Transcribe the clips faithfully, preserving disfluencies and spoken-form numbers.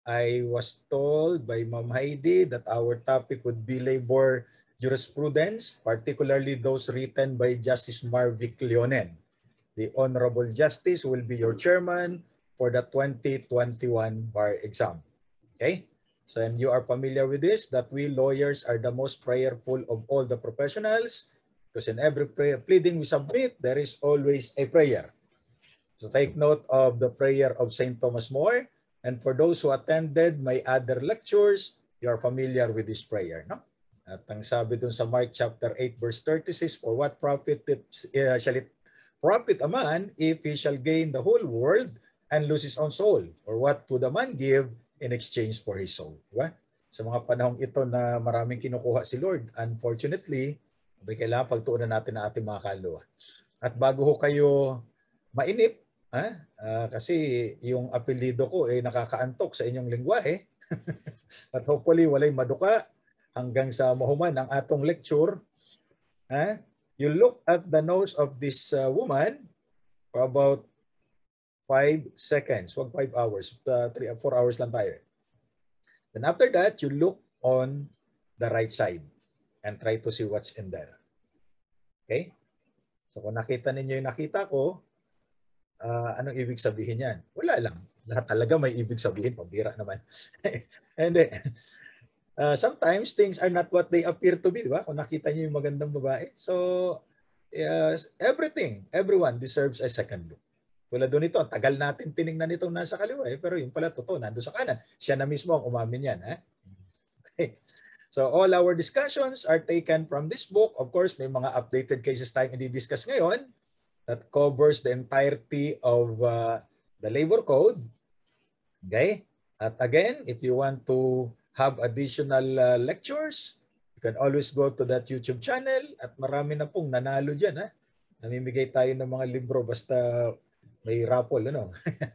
I was told by Ma'am Heidi that our topic would be labor jurisprudence, particularly those written by Justice Marvic Leonen. The Honorable Justice will be your chairman for the twenty twenty-one bar exam. Okay? So, and you are familiar with this, that we lawyers are the most prayerful of all the professionals, because in every prayer, pleading we submit, there is always a prayer. So take note of the prayer of Saint Thomas More. And for those who attended my other lectures, you are familiar with this prayer, no? At ang sabi dun sa Mark chapter eight verse thirty-six, for what profit it, uh, shall it profit a man if he shall gain the whole world and lose his own soul? Or what would a man give in exchange for his soul? Diba? Sa mga panahong ito na maraming kinukuha si Lord, unfortunately, kailangan pagtuunan natin ang ating mga kaluluwa. At bago ho kayo mainip, ha? Uh, kasi yung apelyido ko ay eh, nakakaantok sa inyong lingwahe. At hopefully walay maduka hanggang sa mahuman ang atong lecture. Ha? You look at the nose of this uh, woman for about five seconds. Wag five hours. Uh, three, four hours lang tayo. Then after that, you look on the right side and try to see what's in there. Okay? So kung nakita ninyo yung nakita ko, Uh, anong ibig sabihin yan? Wala lang. Lahat talaga may ibig sabihin. Pambira naman. And then, uh, sometimes things are not what they appear to be. Di ba? Kung nakita niyo yung magandang babae. So, uh, everything, everyone deserves a second look. Wala doon ito. Tagal natin tinignan itong nasa kaliwa. Eh, pero yung pala totoo, nandun sa kanan. Siya na mismo ang umamin yan. Eh? Okay. So, all our discussions are taken from this book. Of course, may mga updated cases tayong i-discuss ngayon that covers the entirety of uh, the labor code. Okay? At again, if you want to have additional uh, lectures, you can always go to that YouTube channel at marami na pong nanalo dyan. Ha? Namimigay tayo ng mga libro basta may raffle. Ano?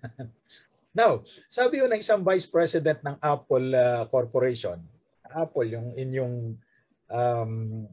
Now, sabi yun ng isang vice president ng Apple uh, Corporation, Apple, yung inyong um,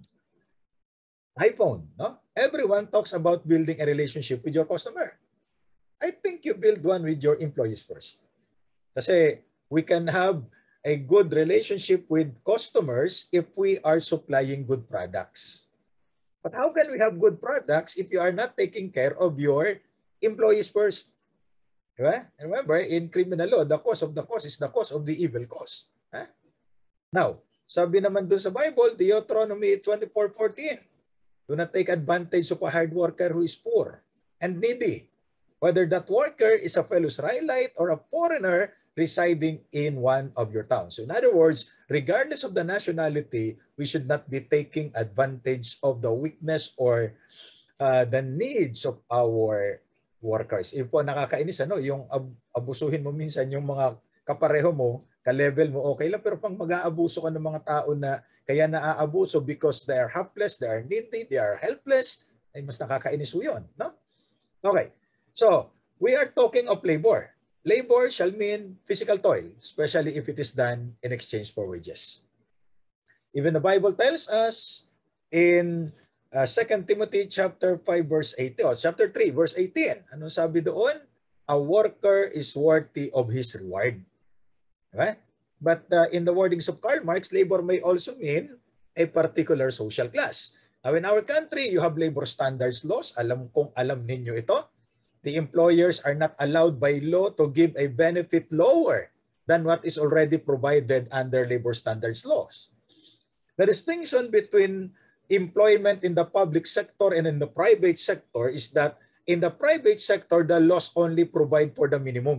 iPhone, no? Everyone talks about building a relationship with your customer. I think you build one with your employees first. Kasi we can have a good relationship with customers if we are supplying good products. But how can we have good products if you are not taking care of your employees first? Diba? Remember, in criminal law, the cause of the cause is the cause of the evil cause. Huh? Now, sabi naman dun sa Bible, Deuteronomy twenty-four fourteen, do not take advantage of a hard worker who is poor and needy, whether that worker is a fellow Israelite or a foreigner residing in one of your towns. So in other words, regardless of the nationality, we should not be taking advantage of the weakness or uh, the needs of our workers. If po nakakainis, ano, yung ab abusuhin mo minsan yung mga kapareho mo, ka-level mo, okay lang, pero pang mag-aabuso ka ng mga tao na kaya naaabuso because they are helpless, they are needy, they are helpless, ay mas nakakainis po yun, no? Okay, so we are talking of labor. Labor shall mean physical toil, especially if it is done in exchange for wages. Even the Bible tells us in uh, Second Timothy chapter five verse eighteen, or chapter three verse eighteen, anong sabi doon? A worker is worthy of his reward. Right? But uh, in the wordings of Karl Marx, labor may also mean a particular social class. Now in our country, you have labor standards laws. Alam kong alam ninyo ito. The employers are not allowed by law to give a benefit lower than what is already provided under labor standards laws. The distinction between employment in the public sector and in the private sector is that in the private sector, the laws only provide for the minimum.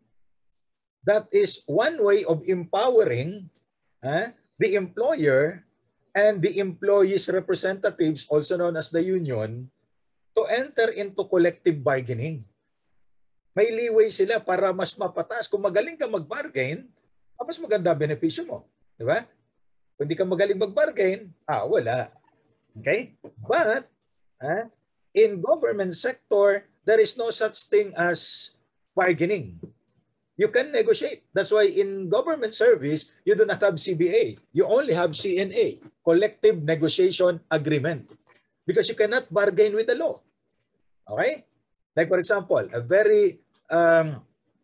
That is one way of empowering uh, the employer and the employees' representatives, also known as the union, to enter into collective bargaining. May leeway sila para mas mapataas. Kung magaling ka mag-bargain, mas maganda benepisyo mo. Di ba? Kung hindi ka magaling mag-bargain, ah, wala. Okay? But, uh, in government sector, there is no such thing as bargaining. You can negotiate. That's why in government service, you do not have C B A. You only have C N A, Collective Negotiation Agreement. Because you cannot bargain with the law. Okay? Like for example, a very um,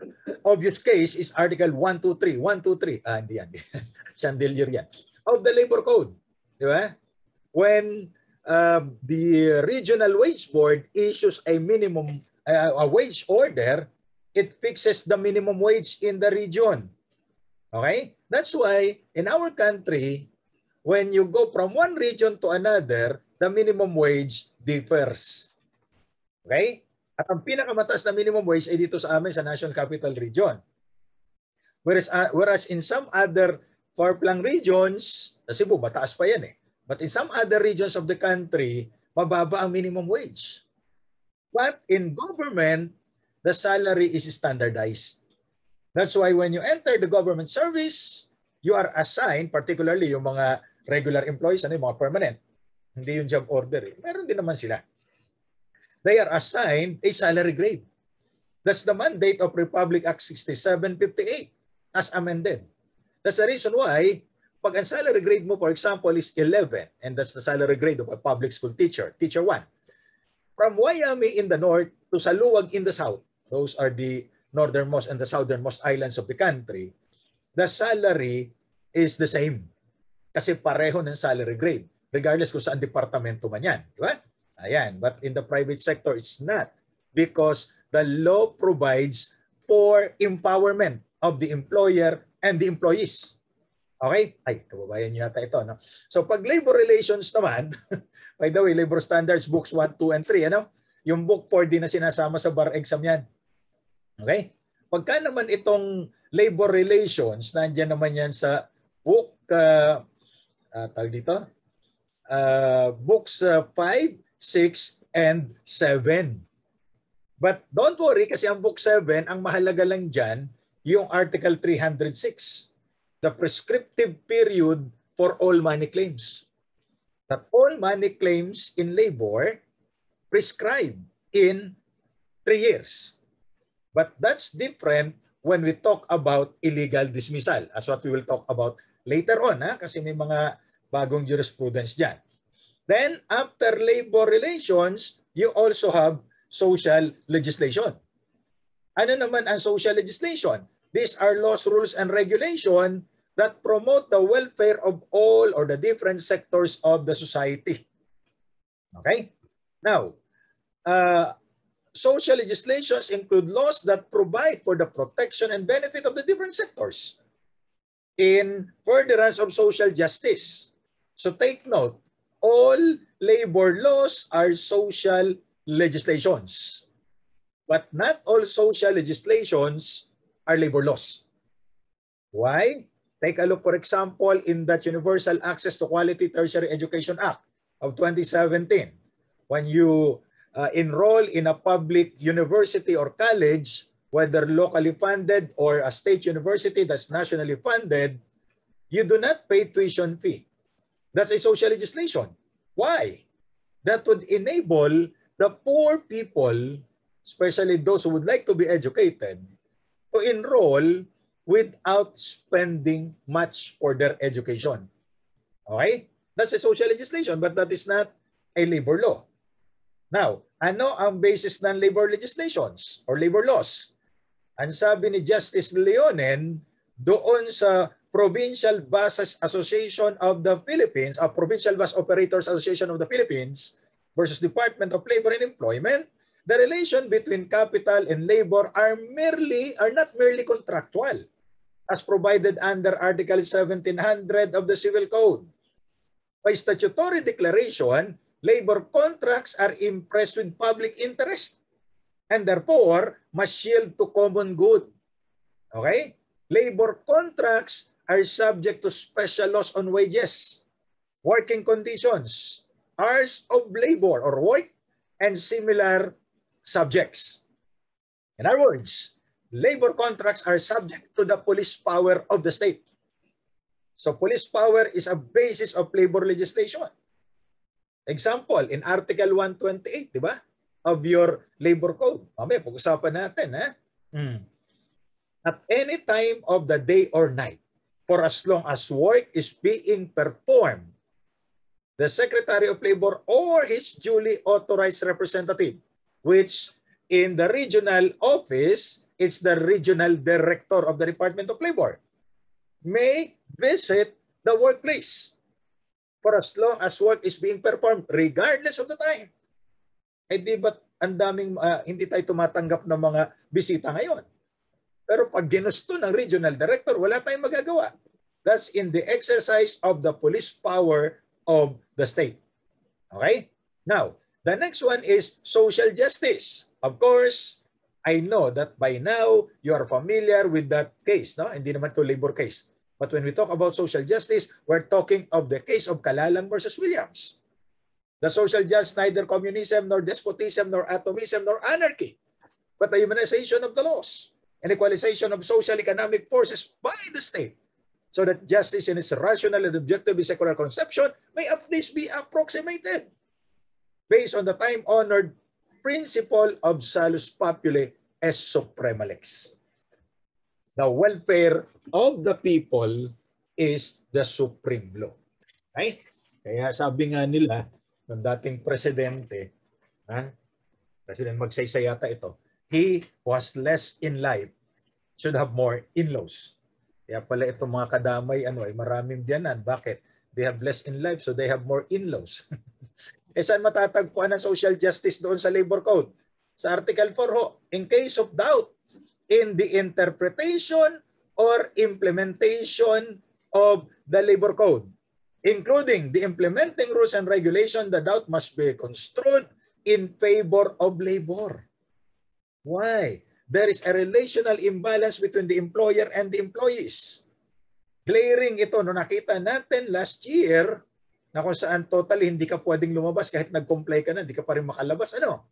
obvious case is Article one two three. one two three. Ah, hindi yan. Chandelier yan. Of the Labor Code. Di ba? When uh, the Regional Wage Board issues a minimum, uh, a wage order, it fixes the minimum wage in the region. Okay? That's why in our country, when you go from one region to another, the minimum wage differs. Okay? At ang pinakamataas na minimum wage ay dito sa amin sa National Capital Region. Whereas, uh, whereas in some other far-flung regions, sa Cebu, mataas pa yan eh. But in some other regions of the country, mababa ang minimum wage. But in government, the salary is standardized. That's why when you enter the government service, you are assigned, particularly yung mga regular employees, ano yung mga permanent. Hindi yung job order. Eh. Meron din naman sila. They are assigned a salary grade. That's the mandate of Republic Act sixty-seven fifty-eight as amended. That's the reason why pag ang salary grade mo, for example, is eleven, and that's the salary grade of a public school teacher, teacher one. From Wyoming in the north to Saluwag in the south, those are the northernmost and the southernmost islands of the country, the salary is the same. Kasi pareho ng salary grade, regardless kung saan departamento man yan. Di ba? Ayan. But in the private sector, it's not. Because the law provides for empowerment of the employer and the employees. Okay? Ay, kababayan niyo yata ito. No? So pag labor relations naman, by the way, labor standards books one, two, and three, ano? Yung book four din na sinasama sa bar exam yan. Okay? Pagka naman itong labor relations, nandiyan naman yan sa book, uh, uh, tawag dito, uh, books uh, five, six, and seven. But don't worry kasi ang book seven, ang mahalaga lang dyan, yung Article three oh six, the prescriptive period for all money claims. That all money claims in labor prescribed in three years. But that's different when we talk about illegal dismissal, as what we will talk about later on, ha? Kasi may mga bagong jurisprudence dyan. Then, after labor relations, you also have social legislation. Ano naman ang social legislation? These are laws, rules, and regulation that promote the welfare of all or the different sectors of the society. Okay? Now, uh, social legislations include laws that provide for the protection and benefit of the different sectors in furtherance of social justice. So take note, all labor laws are social legislations. But not all social legislations are labor laws. Why? Take a look, for example, in that Universal Access to Quality Tertiary Education Act of twenty seventeen. When you uh, enroll in a public university or college, whether locally funded or a state university that's nationally funded, you do not pay tuition fee. That's a social legislation. Why? That would enable the poor people, especially those who would like to be educated, to enroll without spending much for their education. Okay? That's a social legislation, but that is not a labor law. Now, ano ang basis ng labor legislations or labor laws? Ang sabi ni Justice Leonen doon sa Provincial Bus Association of the Philippines, a Provincial Bus Operators Association of the Philippines versus Department of Labor and Employment, the relation between capital and labor are merely are not merely contractual as provided under Article seventeen hundred of the Civil Code. By statutory declaration, labor contracts are impressed with public interest and therefore must yield to common good. Okay? Labor contracts are subject to special laws on wages, working conditions, hours of labor or work, and similar subjects. In other words, labor contracts are subject to the police power of the state. So police power is a basis of labor legislation. Example, in Article one twenty-eight, di ba? Of your labor code. Mamaya, pag-usapan natin, ha? Hmm. At any time of the day or night, for as long as work is being performed, the Secretary of Labor or his duly authorized representative, which in the regional office it's the regional director of the Department of Labor, may visit the workplace for as long as work is being performed regardless of the time. Eh di ba't ang daming uh, hindi tayo tumatanggap ng mga bisita ngayon? Pero pag ginusto ng regional director, wala tayong magagawa. That's in the exercise of the police power of the state. Okay? Now, the next one is social justice. Of course, I know that by now you are familiar with that case, no? Hindi naman to labor case. But when we talk about social justice, we're talking of the case of Calalang versus Williams. The social justice, neither communism, nor despotism, nor atomism, nor anarchy, but the humanization of the laws and equalization of social economic forces by the state, so that justice in its rational and objectively secular conception may at least be approximated based on the time-honored principle of salus populi es suprema lex. The welfare of the people is the supreme law. Okay? Kaya sabi nga nila ng dating presidente, ha? President Magsaysay yata ito, he was less in life should have more in-laws. Kaya pala itong mga kadamay, ano, ay maraming diyanan. Bakit? They have less in life, so they have more in-laws. Eh saan matatagpuan ang social justice doon sa labor code? Sa Article four ho, in case of doubt in the interpretation or implementation of the labor code, including the implementing rules and regulation, the doubt must be construed in favor of labor. Why? There is a relational imbalance between the employer and the employees. Glaring ito, no, nakita natin last year na kung saan totally hindi ka pwedeng lumabas kahit nag-comply ka na, hindi ka pa rin makalabas. Ano?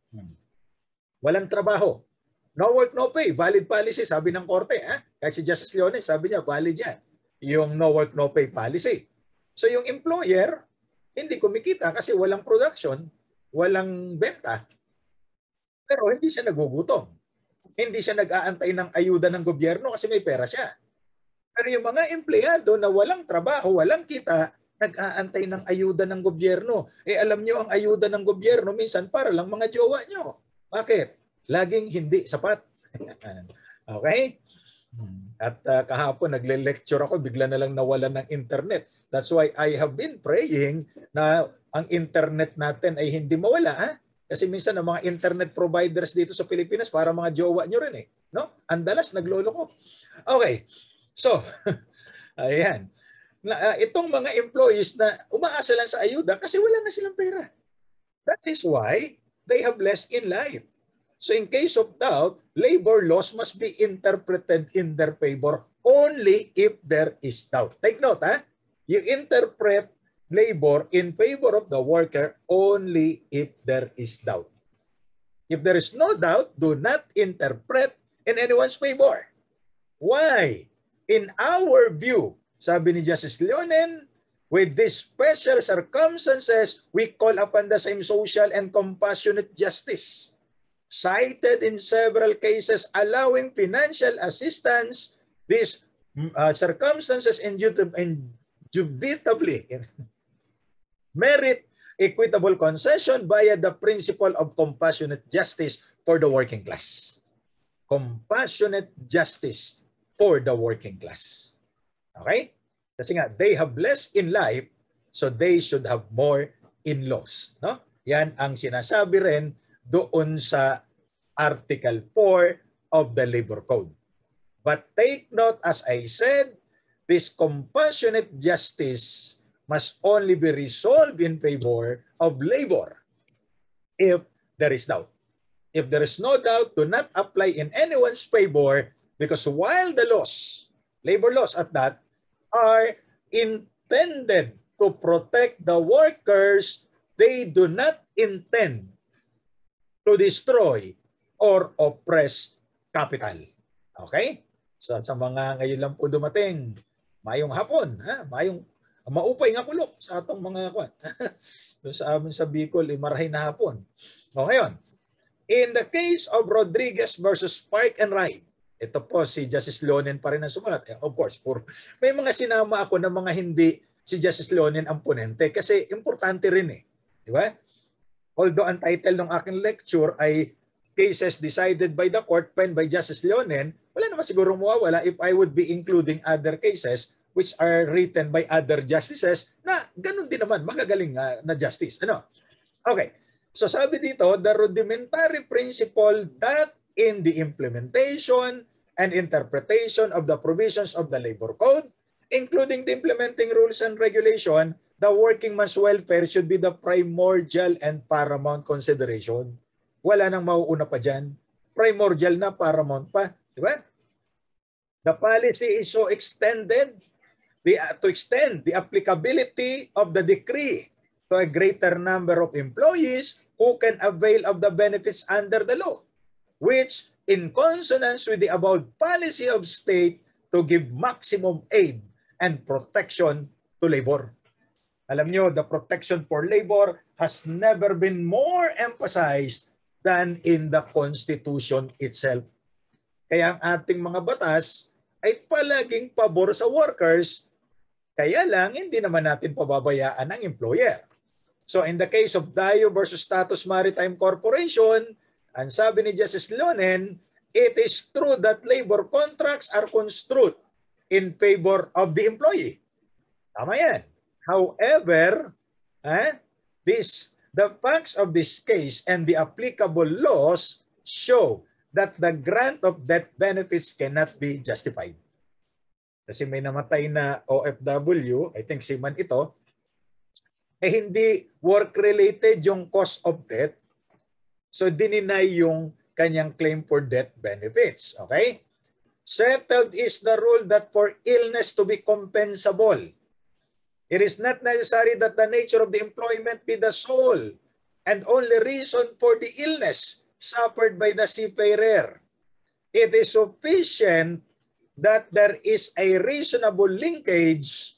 Walang trabaho. No work, no pay. Valid policy, sabi ng korte. Eh? Kahit si Justice Leone, sabi niya, valid yan. Yung no work, no pay policy. So yung employer, hindi kumikita kasi walang production, walang benta. Pero hindi siya nagugutom. Hindi siya nag-aantay ng ayuda ng gobyerno kasi may pera siya. Pero yung mga empleyado na walang trabaho, walang kita, nag-aantay ng ayuda ng gobyerno. Eh alam nyo, ang ayuda ng gobyerno minsan para lang mga jowa nyo. Bakit? Laging hindi sapat. Okay? At uh, kahapon nagle-lecture ako, bigla na lang nawalan ng internet. That's why I have been praying na ang internet natin ay hindi mawala. Ha? Kasi minsan ang mga internet providers dito sa Pilipinas para mga jowa nyo rin eh. No? Andalas, naglolo ko. Okay. So, ayan. Na, uh, itong mga employees na umaasa lang sa ayuda kasi wala na silang pera. That is why they have less in life. So in case of doubt, labor laws must be interpreted in their favor only if there is doubt. Take note, ha? You interpret labor in favor of the worker only if there is doubt. If there is no doubt, do not interpret in anyone's favor. Why? In our view, sabi ni Justice Leonen, with these special circumstances, we call upon the same social and compassionate justice cited in several cases allowing financial assistance. These uh, circumstances indubitably merit equitable concession via the principle of compassionate justice for the working class. Compassionate justice for the working class. Okay? Kasi nga, they have less in life, so they should have more in laws. No? Yan ang sinasabi rin doon sa Article four of the Labor Code. But take note, as I said, this compassionate justice must only be resolved in favor of labor if there is doubt. If there is no doubt, do not apply in anyone's favor because while the laws, labor laws at that, are intended to protect the workers, they do not intend to destroy or oppress capital. Okay? So sa mga ngayon lang po dumating, mayong hapon, ha? Mayong maupay nga kulok sa atong mga kwan. Doon sa amin sa Bicol, eh, marahay na hapon. O ngayon, in the case of Rodriguez versus Park and Ride, ito po si Justice Leonen pa rin ang sumulat. Eh, of course, for, may mga sinama ako na mga hindi si Justice Leonen ang ponente kasi importante rin eh. Di ba? Although ang title ng aking lecture ay cases decided by the court, penned by Justice Leonen, wala naman siguro mawawala if I would be including other cases which are written by other justices na ganun din naman, magagaling uh, na justice. Ano? Okay. So sabi dito, the rudimentary principle that in the implementation and interpretation of the provisions of the labor code, including the implementing rules and regulation, the working man's welfare should be the primordial and paramount consideration. Wala nang mauuna pa dyan. Primordial na, paramount pa. Di ba? The policy is so extended the, uh, to extend the applicability of the decree to a greater number of employees who can avail of the benefits under the law, which, in consonance with the above policy of state, to give maximum aid and protection to labor. Alam nyo, the protection for labor has never been more emphasized than in the Constitution itself. Kaya ang ating mga batas ay palaging pabor sa workers, kaya lang hindi naman natin pababayaan ang employer. So in the case of Dayo versus Status Maritime Corporation, ang sabi ni Justice Leonen, it is true that labor contracts are construed in favor of the employee. Tama yan. However, eh, this, the facts of this case and the applicable laws show that the grant of death benefits cannot be justified. Kasi may namatay na O F W, I think seaman ito, eh hindi work-related yung cause of death. So dininay yung kanyang claim for death benefits. Okay? Settled is the rule that for illness to be compensable, it is not necessary that the nature of the employment be the sole and only reason for the illness suffered by the seafarer. It is sufficient that there is a reasonable linkage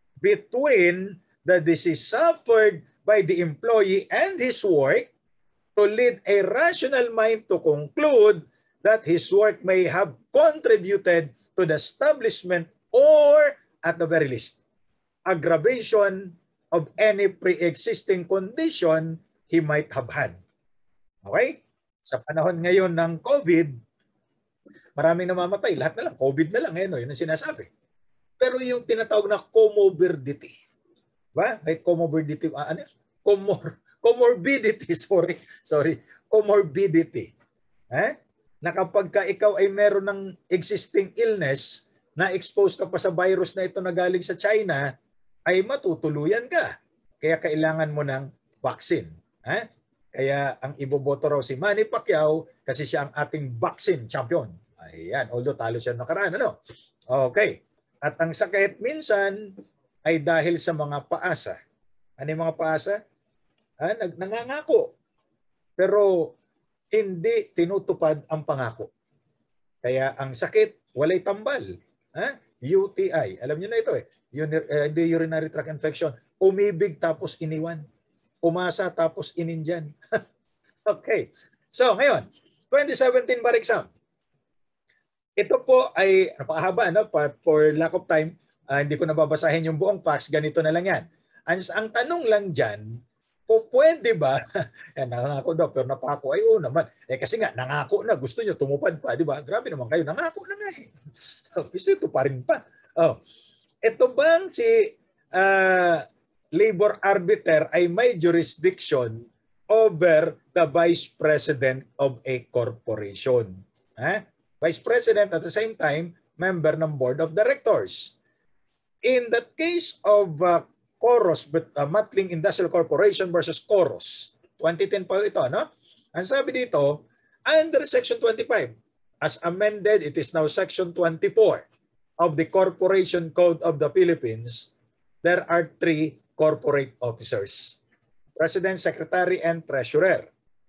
between the disease suffered by the employee and his work to lead a rational mind to conclude that his work may have contributed to the establishment or, at the very least, aggravation of any pre-existing condition he might have had. Okay? Sa panahon ngayon ng COVID, maraming namamatay. Lahat na lang. COVID na lang. Eh, no? Yun ang sinasabi. Pero yung tinatawag na comorbidity. Ba? May comorbidity. Ah, ano? Comor comorbidity. Sorry. Sorry. Comorbidity. Eh? Na kapag ka ikaw ay meron ng existing illness, na-expose ka pa sa virus na ito na galing sa China, ay matutuluyan ka. Kaya kailangan mo ng vaccine. Eh? Kaya ang iboboto raw si Manny Pacquiao kasi siya ang ating vaccine champion. Ayan, although talo siya nakaraan, ano? Okay. At ang sakit minsan ay dahil sa mga paasa. Ano yung mga paasa? Ah, nag nangangako. Pero hindi tinutupad ang pangako. Kaya ang sakit, walay tambal. Ha? U T I. Alam niyo na ito eh. Uh, the urinary tract infection. Umibig tapos iniwan. Umasa tapos inindyan. Okay. So ngayon, twenty seventeen bar exam. Ito po ay napakahaba, no? But for lack of time, uh, hindi ko nababasahin yung buong facts. Ganito na lang yan. Ang, ang tanong lang dyan, po pwede ba, yan, nangako daw, pero napako, ay oo naman. Eh kasi nga, nangako na, gusto nyo tumupad pa, di ba? Grabe naman kayo, nangako na nga eh. Gusto ito pa rin pa. Oh. Ito bang si uh, labor arbiter ay may jurisdiction over the vice president of a corporation? Ha? Vice president at the same time, member ng board of directors. In that case of uh, Coros, but uh, Matling Industrial Corporation versus Coros, twenty ten pa ito, no? Ang sabi dito, under Section twenty-five, as amended, it is now Section twenty-four of the Corporation Code of the Philippines, there are three corporate officers, President, Secretary, and Treasurer.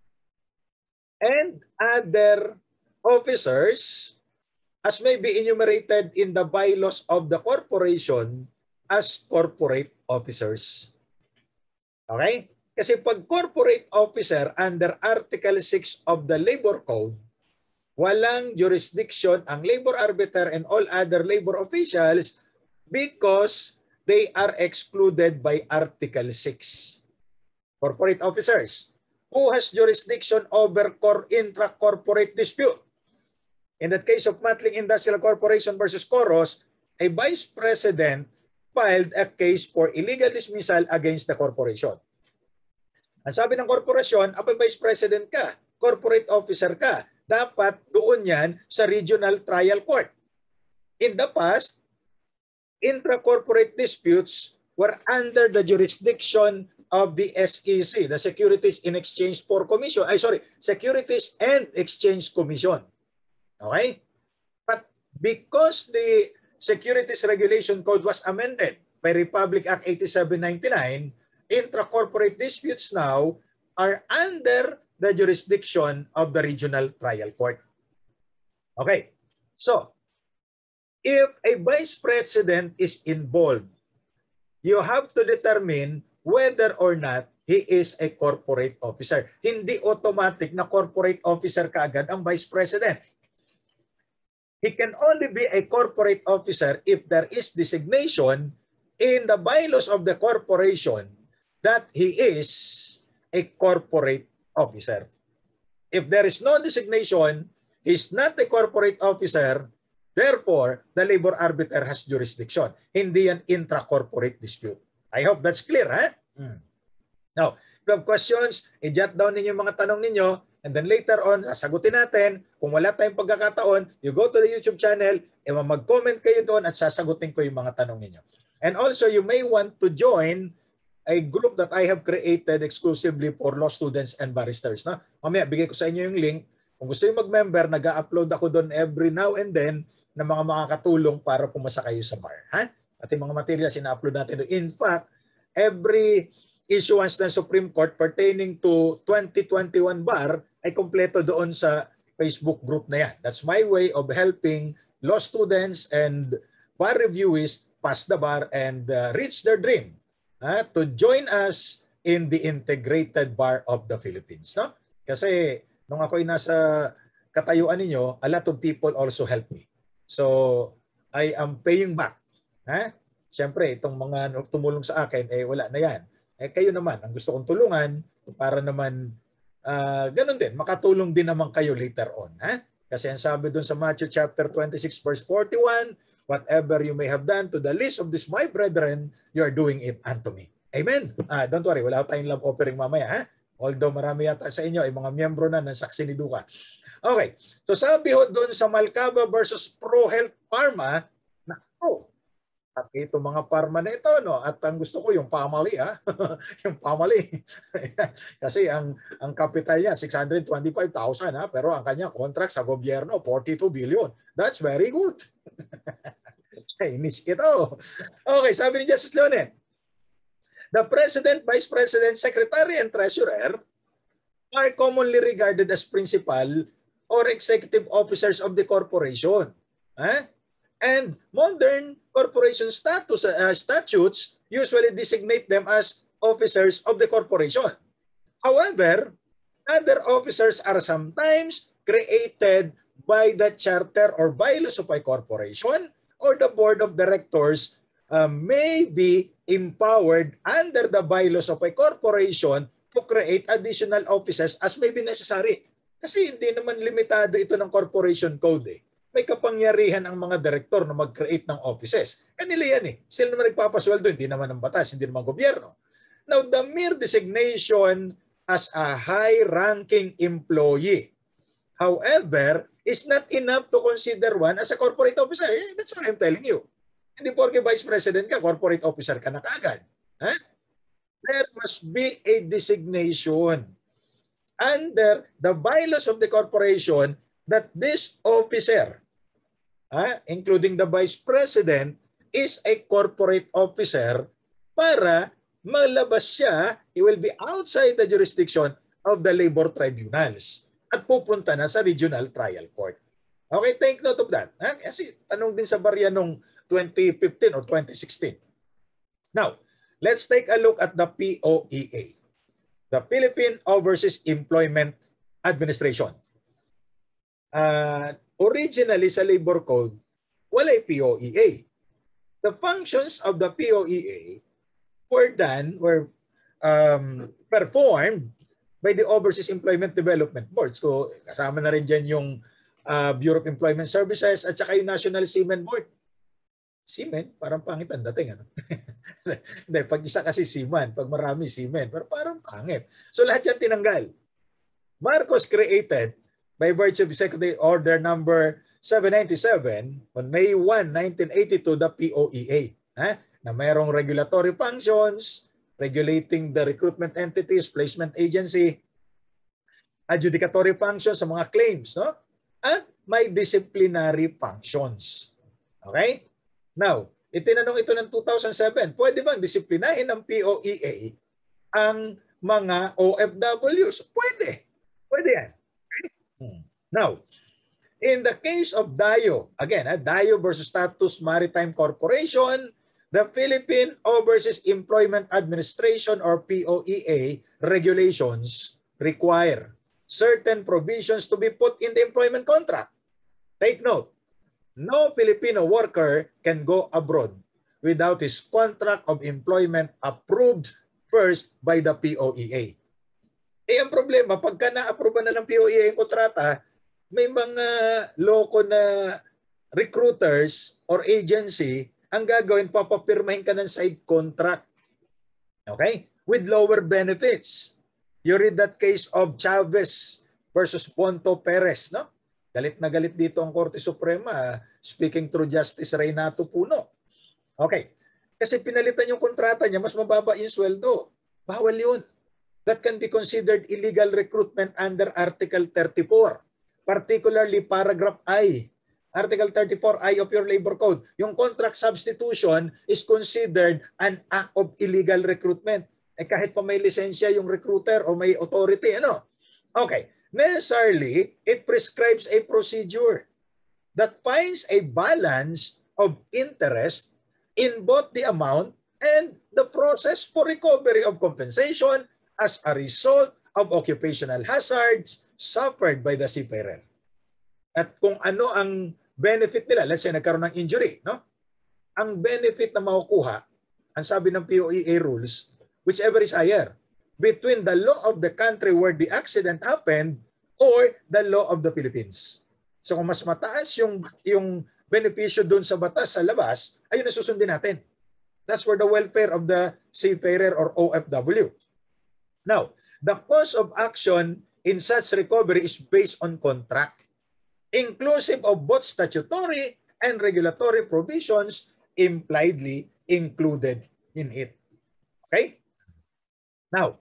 And other officers, as may be enumerated in the bylaws of the corporation as corporate officers. Okay? Kasi pag corporate officer under Article six of the Labor Code, walang jurisdiction ang labor arbiter and all other labor officials because they are excluded by Article six. Corporate officers, who has jurisdiction over core intra-corporate dispute. In that case of Matling Industrial Corporation versus Coros, a vice president filed a case for illegal dismissal against the corporation. Ang sabi ng korporasyon, abay vice president ka, corporate officer ka, dapat doon yan sa regional trial court. In the past, intra-corporate disputes were under the jurisdiction of the S E C, the Securities in Exchange for Commission. Ay, sorry, Securities and Exchange Commission. Okay? But because the Securities Regulation Code was amended by Republic Act eighty-seven ninety-nine, intra-corporate disputes now are under the jurisdiction of the regional trial court. Okay. So, if a vice president is involved, you have to determine whether or not he is a corporate officer. Hindi automatic na corporate officer kaagad ang vice president. He can only be a corporate officer if there is designation in the bylaws of the corporation that he is a corporate officer. If there is no designation, he's not a corporate officer, therefore, the labor arbiter has jurisdiction. Hindi yan intra-corporate dispute. I hope that's clear, ha? Hmm. Now, if you have questions, i-jot down ninyo yung mga tanong ninyo, and then later on, sasagutin natin. Kung wala tayong pagkakataon, you go to the YouTube channel, e mag-comment kayo doon at sasagutin ko yung mga tanong ninyo. And also, you may want to join a group that I have created exclusively for law students and barristers. No? Mamaya, bigay ko sa inyo yung link. Kung gusto yung mag-member, nag-upload ako doon every now and then na mga makakatulong para pumasa kayo sa bar. Ha? At yung mga materials, ina-upload natin doon. In fact, every issuance ng Supreme Court pertaining to twenty twenty-one bar ay kompleto doon sa Facebook group na yan. That's my way of helping law students and bar reviewees pass the bar and uh, reach their dream uh, to join us in the integrated bar of the Philippines. No? Kasi nung ako'y nasa katayuan ninyo, a lot of people also help me. So, I am paying back. Ha? Siyempre, itong mga tumulong sa akin, eh wala na yan. Eh kayo naman, ang gusto kong tulungan para naman uh, ganun din, makatulong din naman kayo later on. Ha? Kasi ang sabi dun sa Matthew chapter twenty-six verse forty-one, whatever you may have done to the least of this my brethren, you are doing it unto me. Amen? Ah, don't worry, wala tayong love offering mamaya. Ha? Although marami yata sa inyo ay mga miyembro na ng Saksi ni Duca. Okay, so sabi ho dun sa Malcaba versus ProHealth Pharma, nako, at ito mga pharma na ito, no? At ang gusto ko yung family, ha? Yung family. Kasi ang ang capital niya six hundred twenty-five thousand, ha? Pero ang kanya contract sa gobyerno forty-two billion. That's very good. Chinese ito. Okay, sabi ni Justice Leonen, the President, Vice President, Secretary, and Treasurer are commonly regarded as principal or executive officers of the corporation. Ha? And modern corporation status, uh, statutes usually designate them as officers of the corporation. However, other officers are sometimes created by the charter or bylaws of a corporation, or the board of directors uh, may be empowered under the bylaws of a corporation to create additional offices as may be necessary. Kasi hindi naman limitado ito ng corporation code eh. May kapangyarihan ang mga direktor na mag-create ng offices. Kanila yan eh. Sila naman nagpapasweldo, hindi naman ng batas, hindi naman gobyerno. Now, the mere designation as a high-ranking employee, however, is not enough to consider one as a corporate officer. That's what I'm telling you. Hindi porke vice president ka, corporate officer ka na kaagad. Huh? There must be a designation under the bylaws of the corporation that this officer, uh, including the vice president, is a corporate officer para malabas siya, he will be outside the jurisdiction of the labor tribunals at pupunta na sa regional trial court. Okay, take note of that. Ha? Kasi tanong din sa barya nung twenty fifteen or twenty sixteen. Now, let's take a look at the P O E A, the Philippine Overseas Employment Administration. Uh, originally sa Labor Code, wala P O E A. The functions of the P O E A were done, were um, performed by the Overseas Employment Development Board. So kasama na rin dyan yung uh, Bureau of Employment Services at saka yung National Seamen Board. Seamen, parang pangit ang dating. Ano? Hindi, pag isa kasi seaman, pag marami seamen, pero parang pangit. So lahat yan tinanggal. Marcos created by virtue of Executive Order number seven ninety-seven on May first, nineteen eighty-two, the P O E A. Ha? Na mayroong regulatory functions, regulating the recruitment entities, placement agency, adjudicatory functions sa mga claims, no? At may disciplinary functions. Okay? Now, itinanong ito ng two thousand seven, pwede bang disiplinahin ng P O E A ang mga O F Ws? Pwede. Pwede yan. Hmm. Now, in the case of DAYO, again, uh, DAYO versus Status Maritime Corporation, the Philippine Overseas Employment Administration or P O E A regulations require certain provisions to be put in the employment contract. Take note, no Filipino worker can go abroad without his contract of employment approved first by the P O E A. Eh, ang problema, pagka na-approve na ng P O E A yung kontrata, may mga loko na recruiters or agency, ang gagawin, papapirmahin ka ng side contract. Okay? With lower benefits. You read that case of Chavez versus Ponto Perez, no? Galit na galit dito ang Korte Suprema, speaking through Justice Reynato Puno. Okay. Kasi pinalitan yung kontrata niya, mas mababa yung sweldo. Bawal yun. That can be considered illegal recruitment under Article thirty-four. Particularly paragraph I. Article thirty-four I of your Labor Code. Yung contract substitution is considered an act of illegal recruitment. Eh kahit pa may lisensya yung recruiter o may authority, ano? Okay. Necessarily, it prescribes a procedure that finds a balance of interest in both the amount and the process for recovery of compensation as a result of occupational hazards suffered by the seafarer. At kung ano ang benefit nila, let's say nagkaroon ng injury, no? Ang benefit na makukuha, ang sabi ng P O E A rules, whichever is higher, between the law of the country where the accident happened or the law of the Philippines. So kung mas mataas yung, yung benepisyo doon sa batas sa labas, ayun na susundin natin. That's for the welfare of the seafarer or O F W. Now, the cause of action in such recovery is based on contract, inclusive of both statutory and regulatory provisions impliedly included in it. Okay? Now,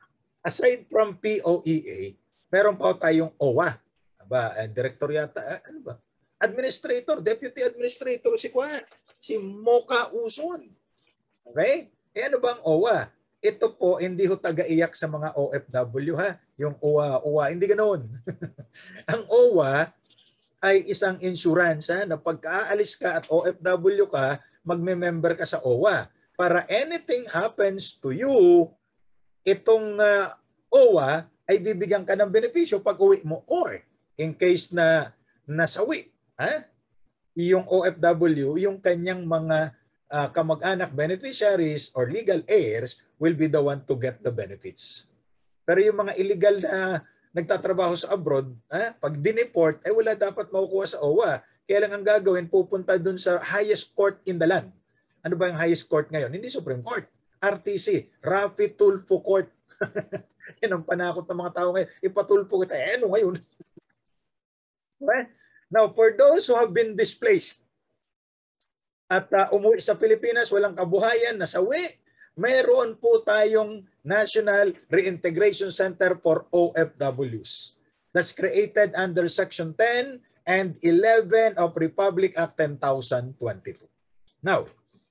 aside from P O E A, meron pa tayong O W A. Aba, director yata, ano ba? Administrator, deputy administrator si Kwan, si Mocha Uson. Okay? Eh ano bang O W A? Ito po, hindi ho taga-iyak sa mga O F W ha. Yung O W A, O W A, hindi ganoon. Ang O W A ay isang insurance ha, na pagka-aalis ka at O F W ka, magme-member ka sa O W A. Para anything happens to you, itong uh, O W A ay bibigyan ka ng benepisyo pag uwi mo or in case na nasawi. Ha? Yung O F W, yung kanyang mga uh, kamag-anak beneficiaries or legal heirs will be the one to get the benefits. Pero yung mga illegal na nagtatrabaho sa abroad, ha? Pag dineport, eh wala dapat makukuha sa O W A. Kaya lang ang gagawin, pupunta dun sa highest court in the land. Ano ba yung highest court ngayon? Hindi Supreme Court. R T C, Rafi Tulfo Court. Yan ang panakot ng mga tao ngayon. Ipatulpo kita. Eh, ano ngayon? Okay? Now, for those who have been displaced at uh, umuwi sa Pilipinas, walang kabuhayan, nasawi, mayroon po tayong National Reintegration Center for O F Ws. That's created under Section ten and eleven of Republic Act ten thousand twenty-two. Now,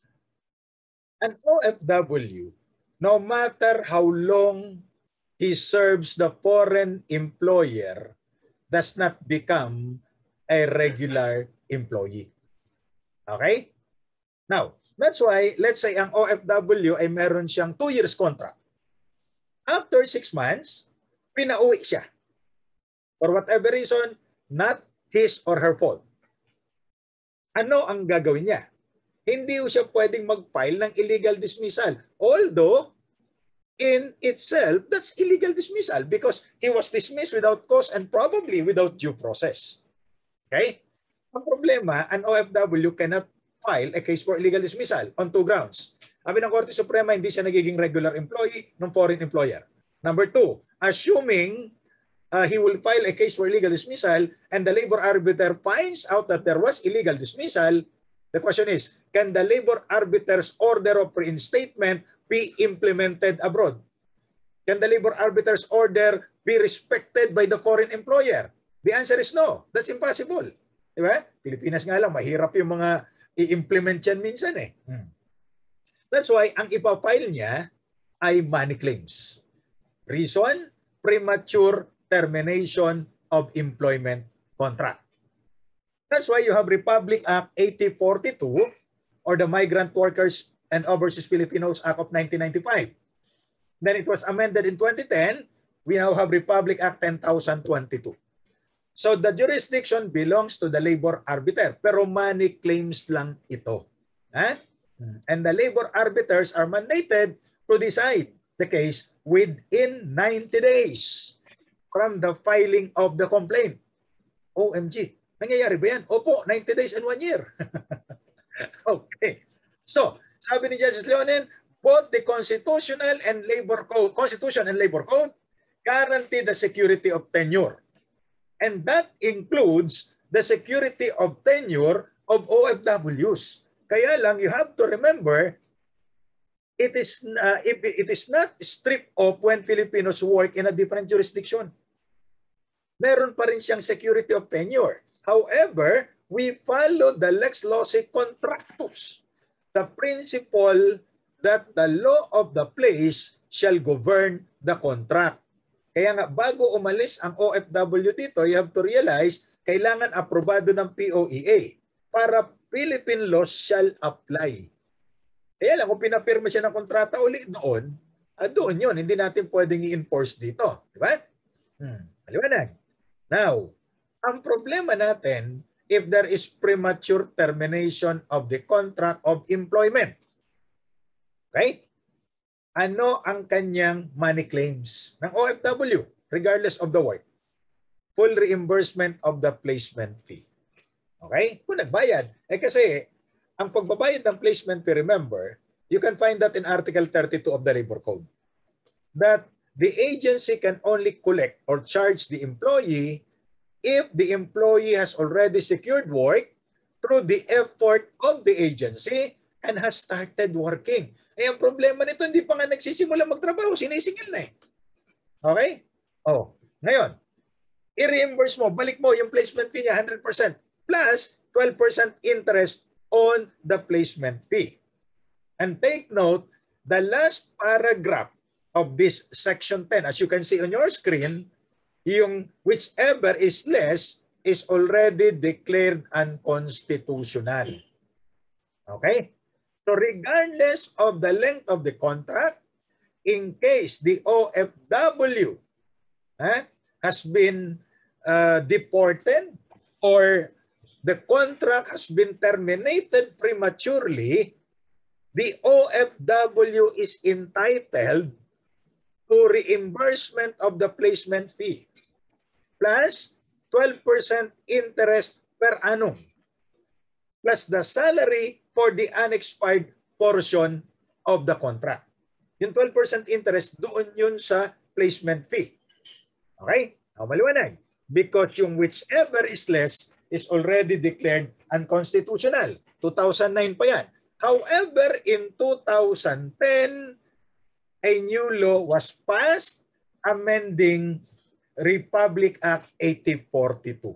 an O F W, no matter how long he serves the foreign employer, does not become a regular employee. Okay? Now, that's why, let's say ang O F W ay meron siyang two years contract. After six months, pinauwi siya. For whatever reason, not his or her fault. Ano ang gagawin niya? Hindi siya pwedeng mag-file ng illegal dismissal. Although, in itself, that's illegal dismissal because he was dismissed without cause and probably without due process. Okay? Ang problema, an O F W cannot file a case for illegal dismissal on two grounds. Sabi ng Korte Suprema, hindi siya nagiging regular employee ng foreign employer. Number two, assuming uh, he will file a case for illegal dismissal and the labor arbiter finds out that there was illegal dismissal, the question is, can the labor arbiter's order of reinstatement be implemented abroad? Can the labor arbiter's order be respected by the foreign employer? The answer is no. That's impossible. Diba? Pilipinas nga lang, mahirap yung mga i-implement yan minsan eh. Hmm. That's why ang ipapile niya ay money claims. Reason, premature termination of employment contract. That's why you have Republic Act eighty forty-two or the Migrant Workers and Overseas Filipinos Act of nineteen ninety-five. Then it was amended in twenty ten. We now have Republic Act ten thousand twenty-two. So the jurisdiction belongs to the labor arbiter, pero money claims lang ito. Eh? And the labor arbiters are mandated to decide the case within ninety days from the filing of the complaint. O M G, nangyayari ba yan? Opo, ninety days and one year. Okay. So, sabi ni Judge Leonen, both the constitutional and labor code, constitution and labor code guarantee the security of tenure. And that includes the security of tenure of O F Ws. Kaya lang, you have to remember, it is, uh, it, it is not stripped off when Filipinos work in a different jurisdiction. Meron pa rin siyang security of tenure. However, we follow the lex loci contractus, the principle that the law of the place shall govern the contract. Kaya nga, bago umalis ang O F W dito, you have to realize, kailangan aprobado ng P O E A para Philippine laws shall apply. Kaya lang, kung pinapirma siya ng kontrata uli doon, ah, doon yun, hindi natin pwedeng i-enforce dito. Di ba? Hmm. Maliwanag. Now, ang problema natin, if there is premature termination of the contract of employment. Okay? Ano ang kanyang money claims ng O F W regardless of the work? Full reimbursement of the placement fee. Okay? Kung nagbayad. Eh kasi, ang pagbabayad ng placement fee, remember, you can find that in Article thirty-two of the Labor Code. That the agency can only collect or charge the employee if the employee has already secured work through the effort of the agency and has started working. Eh, ang problema nito, hindi pa nga nagsisimula magtrabaho, sinisingil na eh. Okay? Oh, ngayon, i-reimburse mo, balik mo yung placement fee niya one hundred percent plus twelve percent interest on the placement fee. And take note, the last paragraph of this section ten, as you can see on your screen, yung whichever is less is already declared unconstitutional. Okay? So regardless of the length of the contract, in case the O F W eh, has been uh, deported or the contract has been terminated prematurely, the O F W is entitled to reimbursement of the placement fee plus twelve percent interest per annum plus the salary for the unexpired portion of the contract. Yung twelve percent interest, doon yun sa placement fee. Okay? Now, maliwanag. Because yung whichever is less is already declared unconstitutional. two thousand nine pa yan. However, in two thousand ten, a new law was passed amending Republic Act eighty forty-two.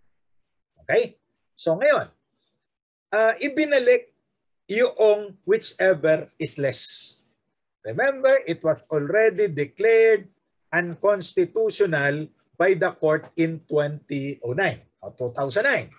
Okay? So ngayon, uh, ibinalik yung whichever is less. Remember, it was already declared unconstitutional by the court in two thousand nine.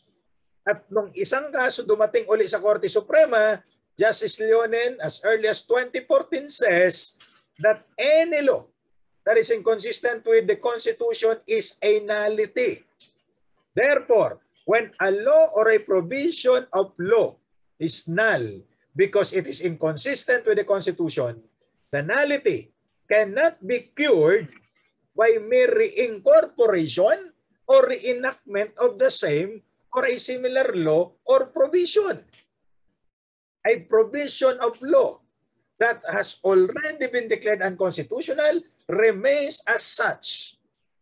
At nung isang kaso dumating uli sa Korte Suprema, Justice Leonen, as early as twenty fourteen, says that any law that is inconsistent with the Constitution is a nullity. Therefore, when a law or a provision of law is null because it is inconsistent with the Constitution, the nullity cannot be cured by mere reincorporation or reenactment of the same or a similar law or provision. A provision of law that has already been declared unconstitutional remains as such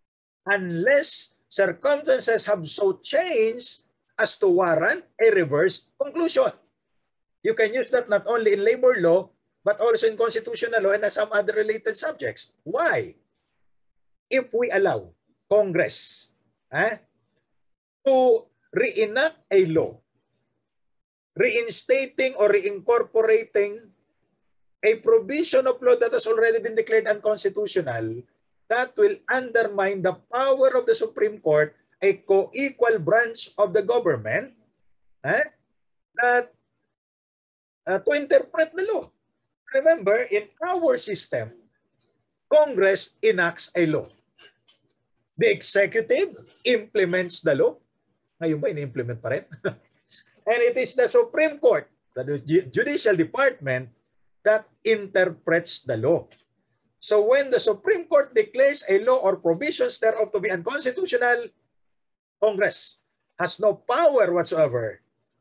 unless circumstances have so changed as to warrant a reverse conclusion. You can use that not only in labor law, but also in constitutional law and some other related subjects. Why? If we allow Congress eh, to reenact a law, reinstating or reincorporating a provision of law that has already been declared unconstitutional, that will undermine the power of the Supreme Court, a co-equal branch of the government, eh, that uh, to interpret the law. Remember, in our system, Congress enacts a law. The executive implements the law. Ngayon ba, in-implement pa rin? And it is the Supreme Court, the Judicial Department, that interprets the law. So when the Supreme Court declares a law or provisions thereof to be unconstitutional, Congress has no power whatsoever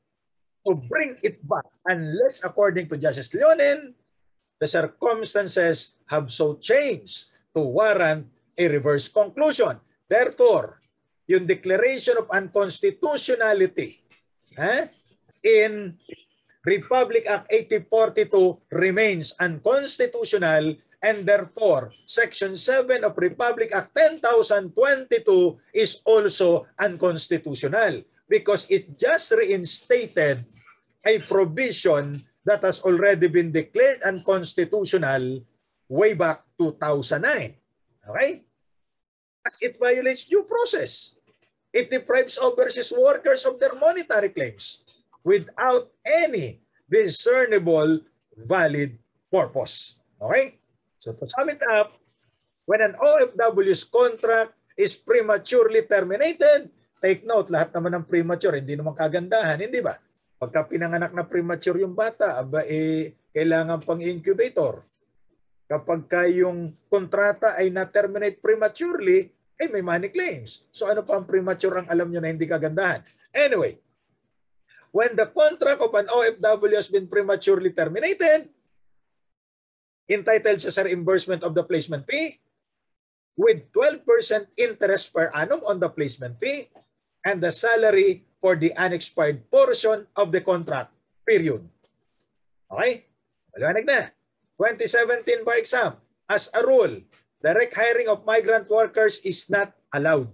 to bring it back unless, according to Justice Leonen, the circumstances have so changed to warrant a reverse conclusion. Therefore, yung declaration of unconstitutionality eh, in Republic Act eighty forty-two remains unconstitutional, and therefore Section seven of Republic Act ten thousand twenty-two is also unconstitutional because it just reinstated a provision that has already been declared unconstitutional way back two thousand nine. Okay? It violates due process. It deprives overseas workers of their monetary claims without any discernible valid purpose. Okay? So to sum it up, when an O F W's contract is prematurely terminated, take note, lahat naman ng premature, hindi naman kagandahan, hindi ba? Pagka pinanganak na premature yung bata, aba eh, kailangan pang incubator. Kapag ka yung kontrata ay na-terminate prematurely, eh may money claims. So ano pa ang premature ang alam nyo na hindi kagandahan? Anyway, when the contract of an O F W has been prematurely terminated, entitled siya sa reimbursement of the placement fee with twelve percent interest per annum on the placement fee and the salary for the unexpired portion of the contract period. Okay? Maliwanag na. twenty seventeen bar exam. As a rule, direct hiring of migrant workers is not allowed.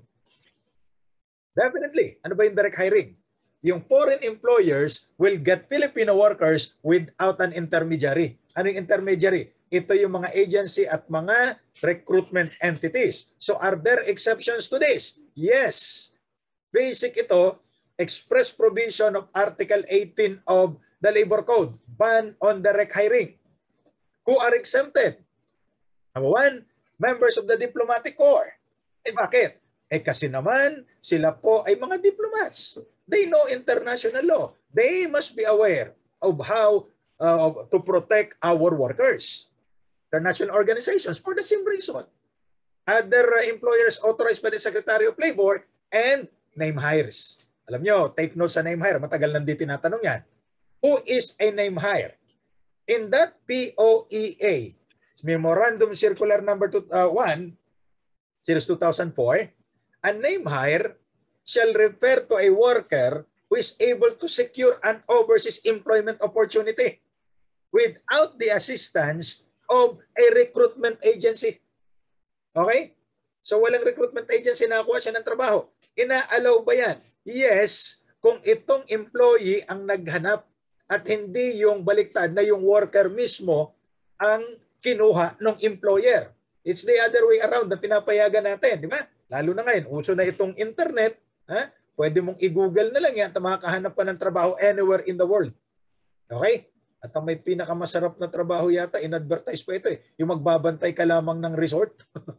Definitely. Ano ba yung direct hiring? Yung foreign employers will get Filipino workers without an intermediary. Ano yung intermediary? Ito yung mga agency at mga recruitment entities. So are there exceptions to this? Yes. Basic ito, express provision of Article eighteen of the Labor Code, ban on direct hiring. Who are exempted? Number one, members of the diplomatic corps. Eh bakit? Eh kasi naman sila po ay mga diplomats. They know international law. They must be aware of how uh, to protect our workers. International organizations for the same reason. Other uh, employers authorized by the Secretary of Labor and name hires. Alam nyo, take note sa name hire. Matagal nang di tinatanong yan. Who is a name hire? In that P O E A, Memorandum Circular Number one, series two thousand four, a name hire shall refer to a worker who is able to secure an overseas employment opportunity without the assistance of a recruitment agency. Okay? So walang recruitment agency na nakuha siya ng trabaho. Ina-allow ba yan? Yes, kung itong employee ang naghanap at hindi yung baliktad na yung worker mismo ang kinuha ng employer. It's the other way around na pinapayagan natin, di ba? Lalo na ngayon, uso na itong internet, ha? Pwede mong i-google na lang yan at makakahanap ka ng trabaho anywhere in the world. Okay? At ang may pinakamasarap na trabaho yata, in-advertise pa ito eh, yung magbabantay ka lamang ng resort.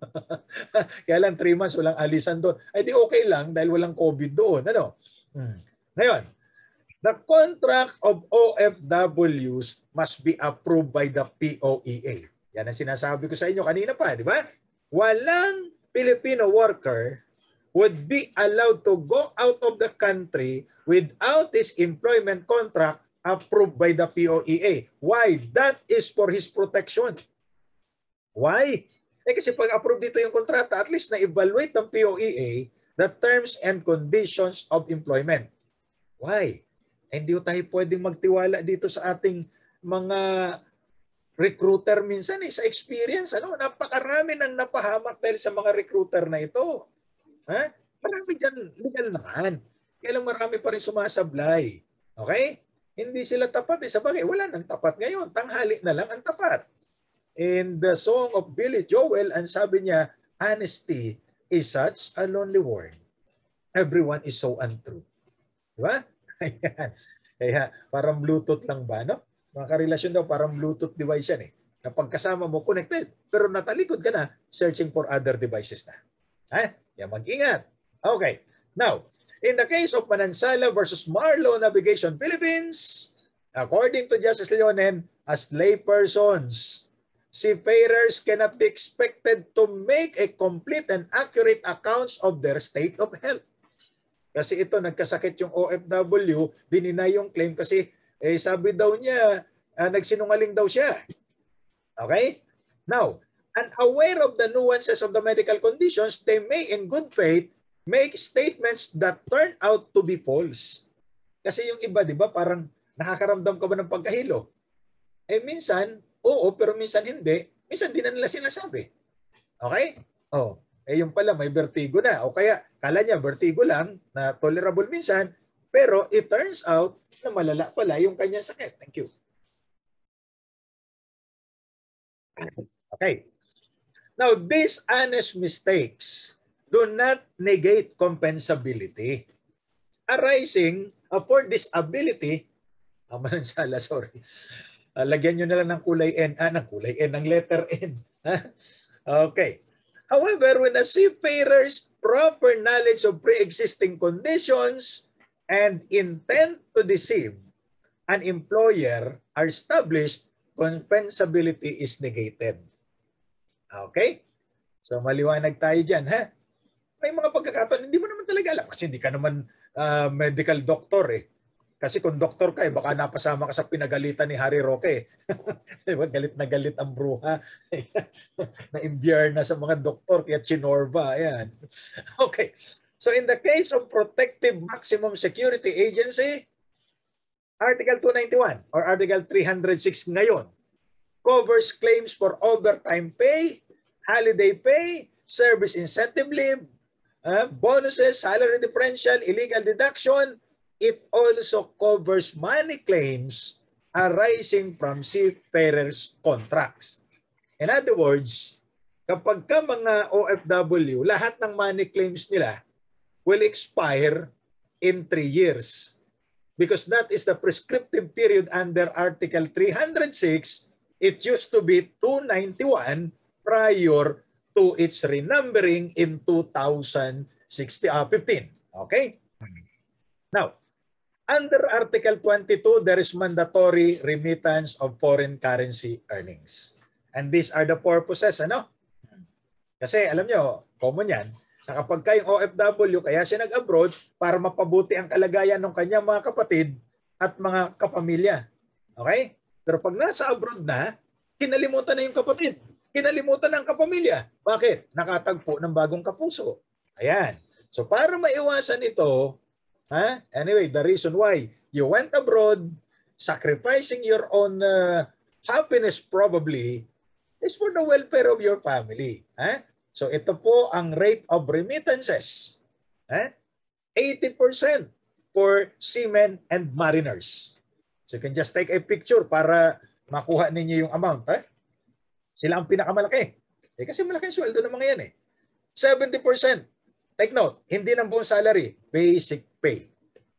Kaya lang three months, walang alisan doon. Ay di okay lang dahil walang COVID doon. Ano? Hmm. Ngayon, the contract of O F Ws must be approved by the P O E A. Yan ang sinasabi ko sa inyo kanina pa, di ba? Walang Filipino worker would be allowed to go out of the country without his employment contract approved by the P O E A. Why? That is for his protection. Why? Eh kasi pag approve dito yung kontrata, at least na-evaluate ng P O E A the terms and conditions of employment. Why? Eh, hindi tayo pwedeng magtiwala dito sa ating mga recruiter minsan eh, sa experience. Ano? Napakarami nang napahamak dahil sa mga recruiter na ito. Ha? Marami dyan, legal naman. Kaya lang marami pa rin sumasablay. Okay? Hindi sila tapat. Eh. Sabagay, wala nang tapat ngayon. Tanghali na lang ang tapat. In the song of Billy Joel, ang sabi niya, honesty is such a lonely word. Everyone is so untrue. Diba? Ayan. Kaya parang Bluetooth lang ba, no? Mga karelasyon daw, parang Bluetooth device yan eh. Na pagkasama mo, connected. Pero natalikod ka na, searching for other devices na. Ha? Kaya mag-ingat. Okay. Now, in the case of Manansala versus Marlo Navigation Philippines, according to Justice Leonen, as laypersons, seafarers cannot be expected to make a complete and accurate accounts of their state of health. Kasi ito, nagkasakit yung O F W, dininay yung claim kasi eh, sabi daw niya, uh, nagsinungaling daw siya. Okay? Now, unaware of the nuances of the medical conditions, they may in good faith make statements that turn out to be false. Kasi yung iba, di ba, parang nakakaramdam ka ba ng pagkahilo? Eh minsan, oo, pero minsan hindi. Minsan di na nila sinasabi. Okay? Oh, eh yung pala may vertigo na. O kaya, kala niya vertigo lang, na tolerable minsan, pero it turns out na malala pala yung kanyang sakit. Thank you. Okay. Now, these honest mistakes do not negate compensability. Arising for disability, ah, Manansala, sorry. Uh, lagyan nyo na lang ng kulay N. Ah, ng kulay N, ng letter N. Okay. However, when a seafarer's proper knowledge of pre-existing conditions and intent to deceive an employer are established, compensability is negated. Okay? So maliwanag tayo dyan, ha? May mga pagkakataon, hindi mo naman talaga alam kasi hindi ka naman uh, medical doctor eh. Kasi kung doktor ka, eh, baka napasama ka sa pinagalitan ni Harry Roque. Galit na galit ang bruha. Na-imbiyer na sa mga doktor kaya chinorba. Ayan. Okay. So in the case of Protective Maximum Security Agency, Article two ninety-one or Article three oh six ngayon covers claims for overtime pay, holiday pay, service incentive leave, uh, bonuses, salary differential, illegal deduction. It also covers money claims arising from seafarers' contracts. In other words, kapag ka mga O F W, lahat ng money claims nila will expire in three years. Because that is the prescriptive period under Article three oh six. It used to be two ninety-one prior to its renumbering in two thousand fifteen. Okay? Now, under Article twenty-two, there is mandatory remittance of foreign currency earnings. And these are the purposes, ano? Kasi alam nyo, common yan, na kapag kayong O F W, kaya siya nag-abroad para mapabuti ang kalagayan ng kanyang mga kapatid at mga kapamilya. Okay? Pero pag nasa abroad na, kinalimutan na yung kapatid. Kinalimutan na ang kapamilya. Bakit? Nakatagpo ng bagong kapuso. Ayan. So para maiwasan ito, huh? Anyway, the reason why you went abroad, sacrificing your own uh, happiness probably, is for the welfare of your family. Huh? So ito po ang rate of remittances. Huh? eighty percent for seamen and mariners. So you can just take a picture para makuha ninyo yung amount. Huh? Sila ang pinakamalaki. Eh, kasi malaki yung sweldo ng mga yan eh. seventy percent. Take note, hindi ng buong salary, basic pay.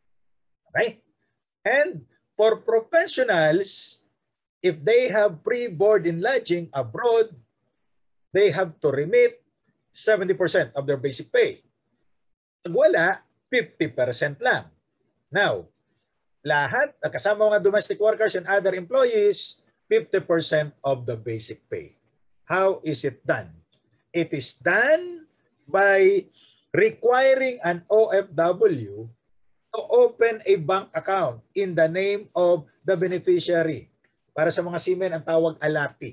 Okay? And for professionals, if they have free board and lodging abroad, they have to remit seventy percent of their basic pay. Pag wala, fifty percent lang. Now, lahat, kasama mga domestic workers and other employees, fifty percent of the basic pay. How is it done? It is done by requiring an O F W to open a bank account in the name of the beneficiary. Para sa mga seamen, ang tawag alati.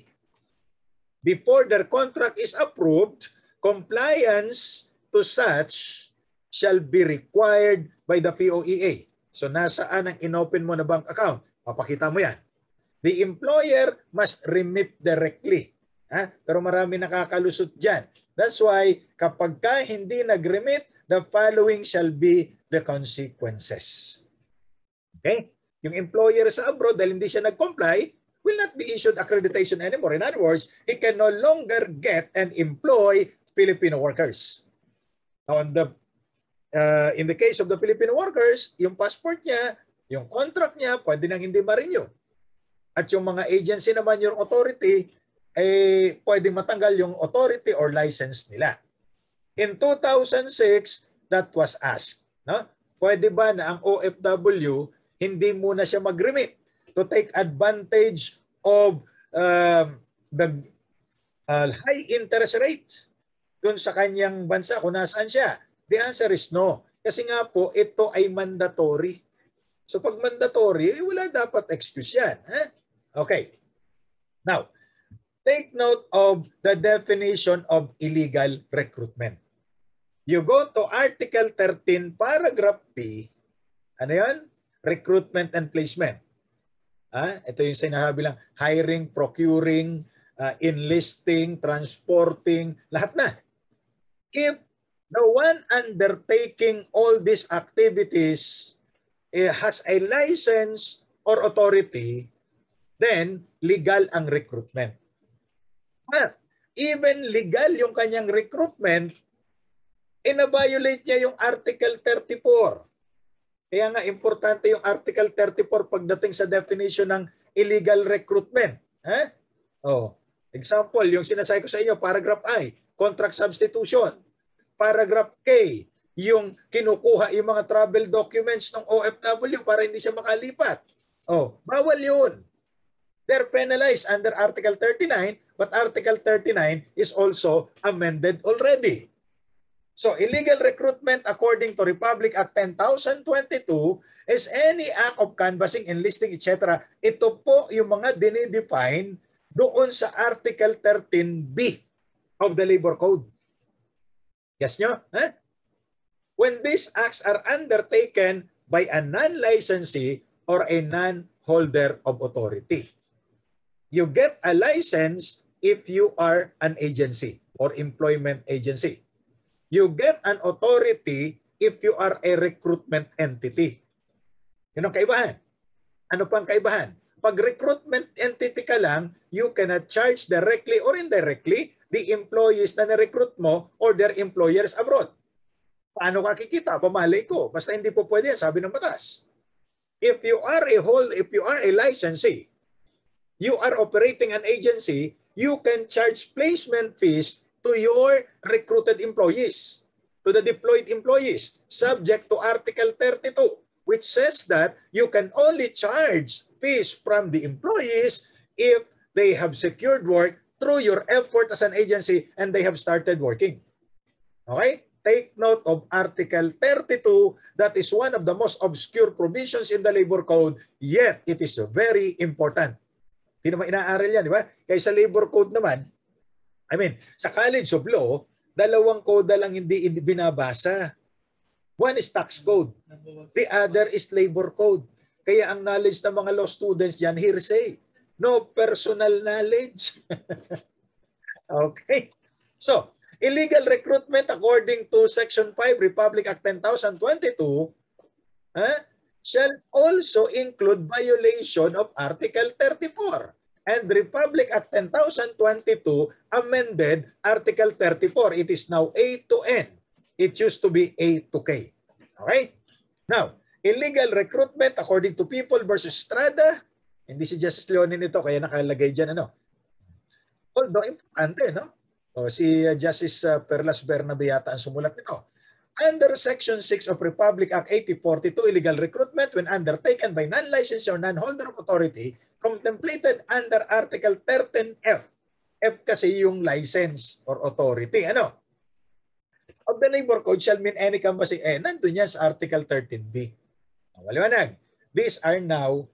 Before their contract is approved, compliance to such shall be required by the P O E A. So nasaan ang inopen mo na bank account? Papakita mo yan. The employer must remit directly. Ha? Pero marami nakakalusot dyan. That's why kapag ka hindi nag-remit, the following shall be the consequences. Okay? Yung employer sa abroad, dahil hindi siya nag-comply, will not be issued accreditation anymore. In other words, he can no longer get and employ Filipino workers. On the, uh, in the case of the Filipino workers, yung passport niya, yung contract niya, pwede nang hindi ma-renew. At yung mga agency naman, yung authority, eh, pwedeng matanggal yung authority or license nila. In two thousand six, that was asked. No? Pwede ba na ang O F W hindi muna siya mag-remit to take advantage of uh, the uh, high interest rate dun sa kanyang bansa kung nasaan siya? The answer is no. Kasi nga po, ito ay mandatory. So pag mandatory, eh, wala dapat excuse yan. Eh? Okay. Now, take note of the definition of illegal recruitment. You go to Article thirteen, Paragraph P. Ano yan? Recruitment and placement. Ah, ito yung sinasabi lang, hiring, procuring, uh, enlisting, transporting, lahat na. If the one undertaking all these activities eh, has a license or authority, then legal ang recruitment. But even legal yung kanyang recruitment, ina-violate niya yung Article thirty-four. Kaya nga importante yung Article thirty-four pagdating sa definition ng illegal recruitment. Eh? Oh, example, yung sinasabi ko sa inyo, Paragraph I, contract substitution. Paragraph K, yung kinukuha yung mga travel documents ng O F W para hindi siya makalipat. Oh, bawal yun. They're penalized under Article thirty-nine, but Article thirty-nine is also amended already. So, illegal recruitment according to Republic Act ten thousand twenty-two is any act of canvassing, enlisting, et cetera. Ito po yung mga dinidefine doon sa Article thirteen B of the Labor Code. Yes nyo? Huh? When these acts are undertaken by a non-licensee or a non-holder of authority. You get a license if you are an agency or employment agency. You get an authority if you are a recruitment entity. Yun ang kaibahan. Ano pang kaibahan? Pag recruitment entity ka lang, you cannot charge directly or indirectly the employees na na-recruit mo or their employers abroad. Paano ka kikita? Pamahalay ko. Basta hindi po pwede yan, sabi ng batas. If you are a whole, if you are a licensee, you are operating an agency, you can charge placement fees to your recruited employees, to the deployed employees, subject to Article thirty-two, which says that you can only charge fees from the employees if they have secured work through your effort as an agency and they have started working. Okay? Take note of Article thirty-two. That is one of the most obscure provisions in the Labor Code, yet it is very important. Hindi naman inaaral yan, di ba? Kaya sa Labor Code naman, I mean, sa College of Law, dalawang code lang hindi, hindi binabasa. One is tax code. The other is labor code. Kaya ang knowledge ng mga law students dyan, hearsay. No personal knowledge. Okay. So, illegal recruitment according to Section five, Republic Act ten thousand twenty-two, huh, shall also include violation of Article thirty-four. And Republic Act ten thousand twenty-two amended Article thirty-four. It is now A to N. It used to be A to K. Okay? Now, illegal recruitment according to People versus Estrada. Hindi si Justice Leonin ito, kaya nakalagay dyan, ano? Although, importante, no? O, si uh, Justice uh, Perlas Bernabe yata ang sumulat nito. Under Section six of Republic Act eighty forty-two, illegal recruitment when undertaken by non-licensed or non-holder of authority contemplated under Article thirteen F F kasi yung license or authority. Ano? Of the labor code shall mean any company. Eh, nandun yan sa Article thirteen B. Maliwanag. These are now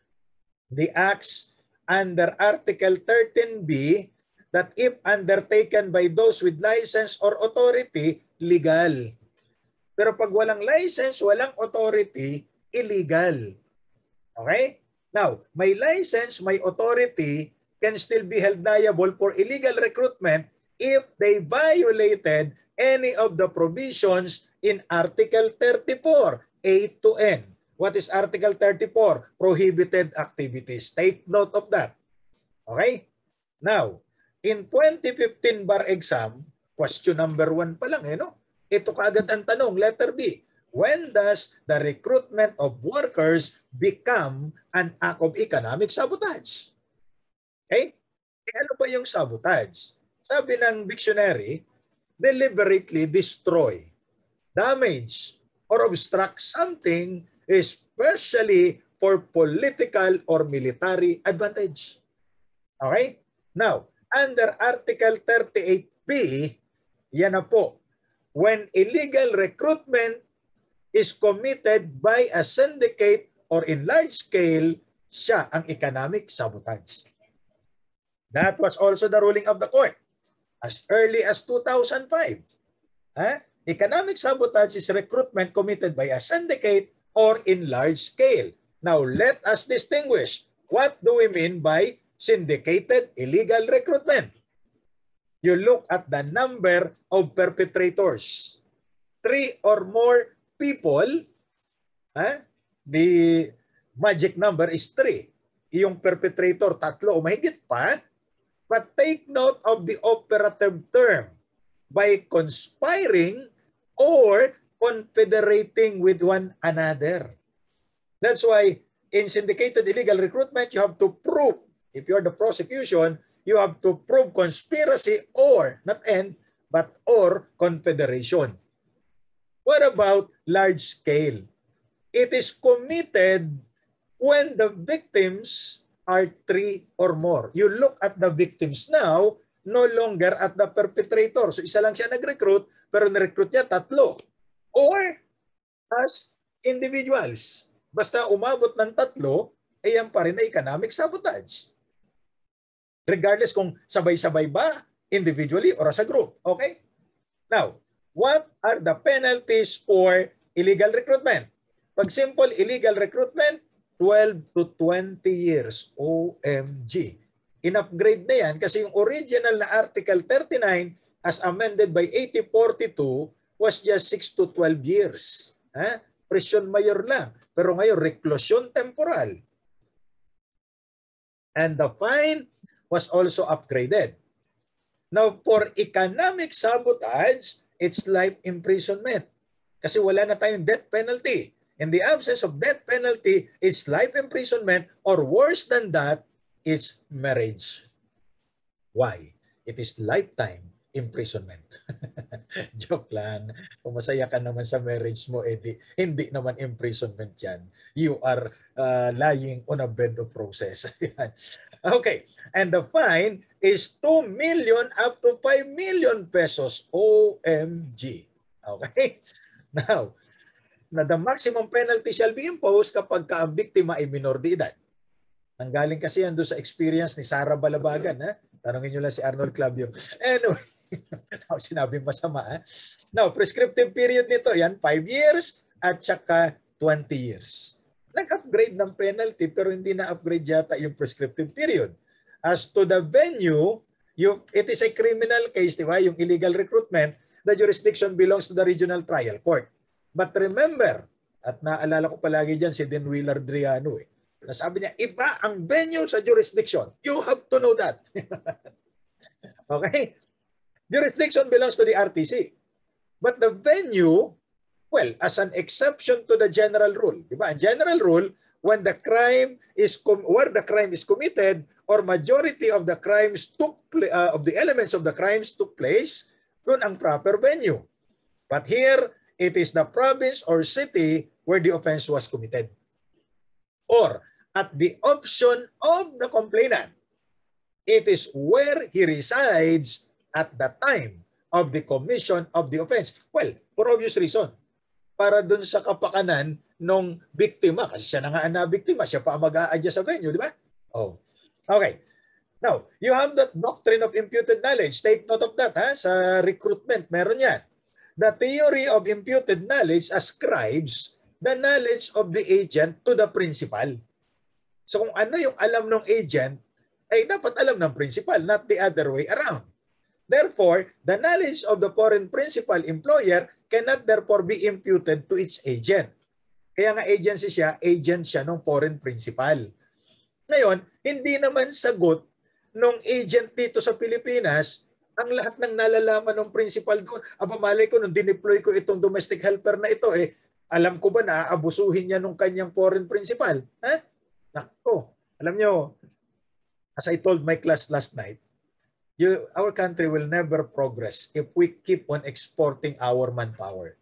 the acts under Article thirteen B that if undertaken by those with license or authority, legal. Pero pag walang license, walang authority, illegal. Okay? Now, may license, may authority, can still be held liable for illegal recruitment if they violated any of the provisions in Article thirty-four, A to N. What is Article thirty-four? Prohibited activities. Take note of that. Okay? Now, in twenty fifteen bar exam, question number one pa lang, eh, no? Ito kaagad ang tanong, letter B. When does the recruitment of workers become an act of economic sabotage? Okay? Eh, ano ba yung sabotage? Sabi ng dictionary, deliberately destroy, damage, or obstruct something especially for political or military advantage. Okay? Now, under Article thirty-eight B, yan na po, when illegal recruitment is committed by a syndicate or in large scale, siya ang economic sabotage. That was also the ruling of the court as early as two thousand five. Huh? Economic sabotage is recruitment committed by a syndicate or in large scale. Now, let us distinguish. What do we mean by syndicated illegal recruitment? You look at the number of perpetrators. Three or more people, huh? The magic number is three. Yung perpetrator, tatlo o mahigit pa. But take note of the operative term, by conspiring or confederating with one another. That's why in syndicated illegal recruitment, you have to prove, if you're the prosecution, you have to prove conspiracy or, not and, but or confederation. What about large scale? It is committed when the victims are three or more. You look at the victims now, no longer at the perpetrator. So isa lang siya nag-recruit, pero na-recruit niya tatlo. Or as individuals. Basta umabot ng tatlo, ay yan pa rin na economic sabotage. Regardless kung sabay-sabay ba, individually or as a group. Okay? Now, what are the penalties for illegal recruitment? Pag simple illegal recruitment, twelve to twenty years. O M G. In-upgrade na yan kasi yung original na Article thirty-nine as amended by eighty forty-two was just six to twelve years. Ha? Presyon mayor lang. Pero ngayon, reclusion temporal. And the fine was also upgraded. Now, for economic sabotage, it's life imprisonment. Kasi wala na tayong death penalty. In the absence of death penalty, it's life imprisonment or worse than that, it's marriage. Why? It is lifetime imprisonment. Joke lang. Kung masaya ka naman sa marriage mo, edi, hindi naman imprisonment yan. You are uh, lying on a bed of roses. Okay. And the fine is two million up to five million pesos. O M G. Okay? Now, na the maximum penalty shall be imposed kapag ka ang biktima ay minor de edad. Nanggaling kasi yan doon sa experience ni Sara Balabagan. Ha? Tanungin nyo lang si Arnold Clavio. Anyway, sinabing masama. Ha? Now, prescriptive period nito, yan, five years at saka twenty years. Nag-upgrade ng penalty pero hindi na-upgrade yata yung prescriptive period. As to the venue, you, it is a criminal case, di ba? Yung illegal recruitment, the jurisdiction belongs to the regional trial court. But remember, at naalala ko palagi dyan si Dean Wheeler Driano eh. Nasabi niya, iba ang venue sa jurisdiction. You have to know that. Okay? Jurisdiction belongs to the R T C. But the venue, well, as an exception to the general rule. Diba? Ang general rule, when the crime is, where the crime is committed or majority of the crimes took, uh, of the elements of the crimes took place, doon ang proper venue. But here, it is the province or city where the offense was committed. Or at the option of the complainant. It is where he resides at the time of the commission of the offense. Well, for obvious reason. Para dun sa kapakanan ng biktima. Kasi siya na nga ang nabiktima. Siya pa ang mag-a-adjust sa venue, di ba? Oh. Okay. Now, you have that doctrine of imputed knowledge. Take note of that, ha? Sa recruitment, meron yan. The theory of imputed knowledge ascribes the knowledge of the agent to the principal. So kung ano yung alam ng agent, ay dapat alam ng principal, not the other way around. Therefore, the knowledge of the foreign principal employer cannot therefore be imputed to its agent. Kaya nga agency siya, agent siya ng foreign principal. Ngayon, hindi naman sagot nung agent dito sa Pilipinas ang lahat ng nalalaman ng principal doon. Aba, malay ko nung dineploy ko itong domestic helper na ito, eh, alam ko ba na aabusuhin niya nung kanyang foreign principal? Ha? Nako, alam nyo, as I told my class last night, you, our country will never progress if we keep on exporting our manpower.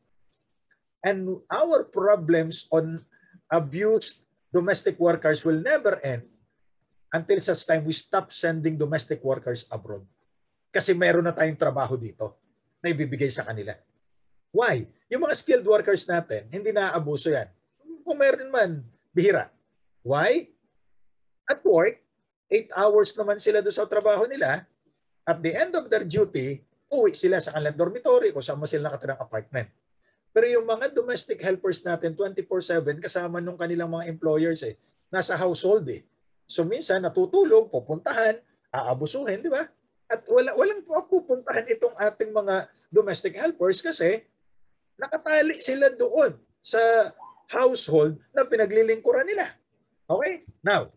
And our problems on abused domestic workers will never end until such time we stop sending domestic workers abroad. Kasi meron na tayong trabaho dito na ibibigay sa kanila. Why? Yung mga skilled workers natin, hindi na-abuso yan. Kung meron man, bihira. Why? At work, eight hours naman sila doon sa trabaho nila. At the end of their duty, uwi sila sa kanilang dormitory o saan mo sila nakatirang apartment. Pero yung mga domestic helpers natin, twenty-four seven, kasama nung kanilang mga employers, eh, nasa household eh. So minsan, natutulog, pupuntahan, aabusuhin, di ba? At wala, walang pupuntahan itong ating mga domestic helpers kasi nakatali sila doon sa household na pinaglilingkuran nila. Okay? Now,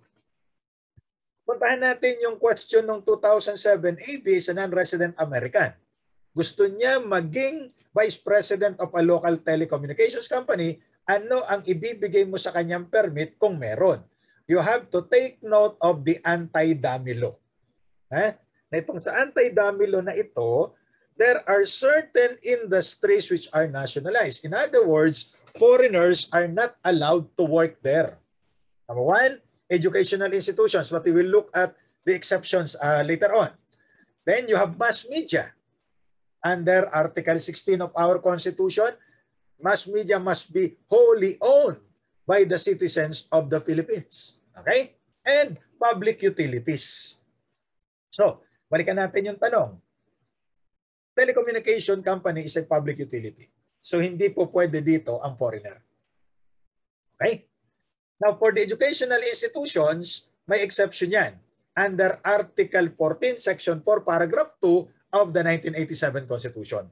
puntahan natin yung question ng two thousand seven A B sa non-resident American. Gusto niya maging vice president of a local telecommunications company. Ano ang ibibigay mo sa kanyang permit kung meron? You have to take note of the anti-dummy law. Ha? Na itong sa anti-dummy law na ito, there are certain industries which are nationalized. In other words, foreigners are not allowed to work there. Number one, educational institutions, but we will look at the exceptions uh, later on. Then you have mass media. Under Article sixteen of our Constitution, mass media must be wholly owned by the citizens of the Philippines. Okay? And public utilities. So, balikan natin yung tanong. Telecommunication company is a public utility. So, hindi po pwede dito ang foreigner. Okay? Now, for the educational institutions, may exception yan. Under Article fourteen, Section four, Paragraph two of the nineteen eighty-seven Constitution.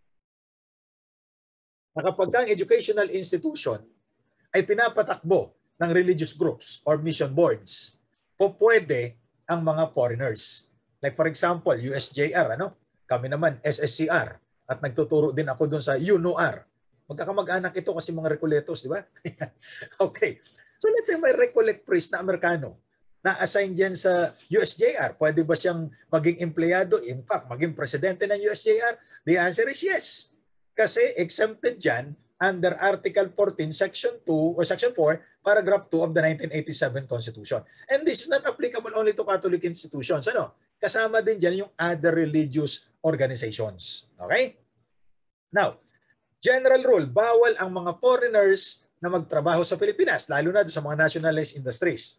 Na kapag ang educational institution ay pinapatakbo ng religious groups or mission boards, po pwede ang mga foreigners. Like for example, U S J R, ano? Kami naman, S S C R. At nagtuturo din ako dun sa U N O R. Magkakamag-anak ito kasi mga Recoletos, di ba? Okay. So let's say may Recollect priest na Amerikano na-assign dyan sa U S J R. Pwede ba siyang maging empleyado? In fact, maging presidente ng U S J R? The answer is yes. Kasi exempted dyan under Article fourteen, Section two, or Section four, Paragraph two of the nineteen eighty-seven Constitution. And this is not applicable only to Catholic institutions. Ano? Kasama din dyan yung other religious organizations. Okay? Now, general rule, bawal ang mga foreigners na magtrabaho sa Pilipinas, lalo na sa mga nationalized industries.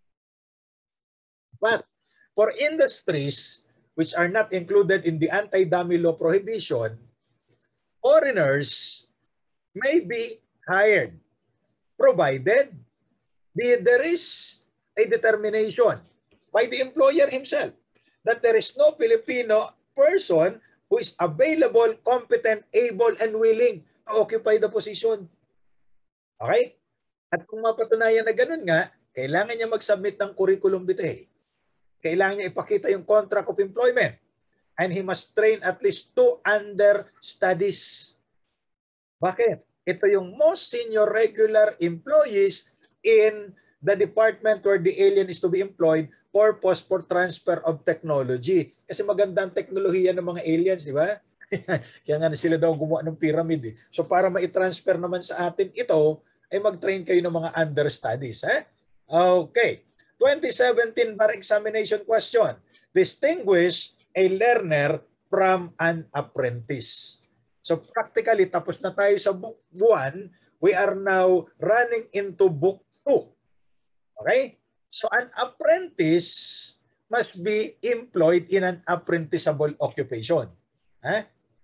But for industries which are not included in the anti-dummy law prohibition, foreigners may be hired, provided there is a determination by the employer himself that there is no Filipino person who is available, competent, able, and willing to occupy the position. Okay? At kung mapatunayan na ganun nga, kailangan niya mag-submit ng curriculum vitae. Kailangan niya ipakita yung contract of employment. And he must train at least two understudies. Bakit? Ito yung most senior regular employees in the department where the alien is to be employed, purpose for transfer of technology. Kasi magandang teknolohiya ng mga aliens, di ba? Kaya nga sila daw gumawa ng pyramid. Eh. So para ma-transfer naman sa atin ito, ay mag-train kayo ng mga understudies. Eh? Okay. twenty seventeen bar examination question. distinguish a learner from an apprentice. So practically, tapos na tayo sa book one, we are now running into book two. Okay? So an apprentice must be employed in an apprenticeable occupation. Huh?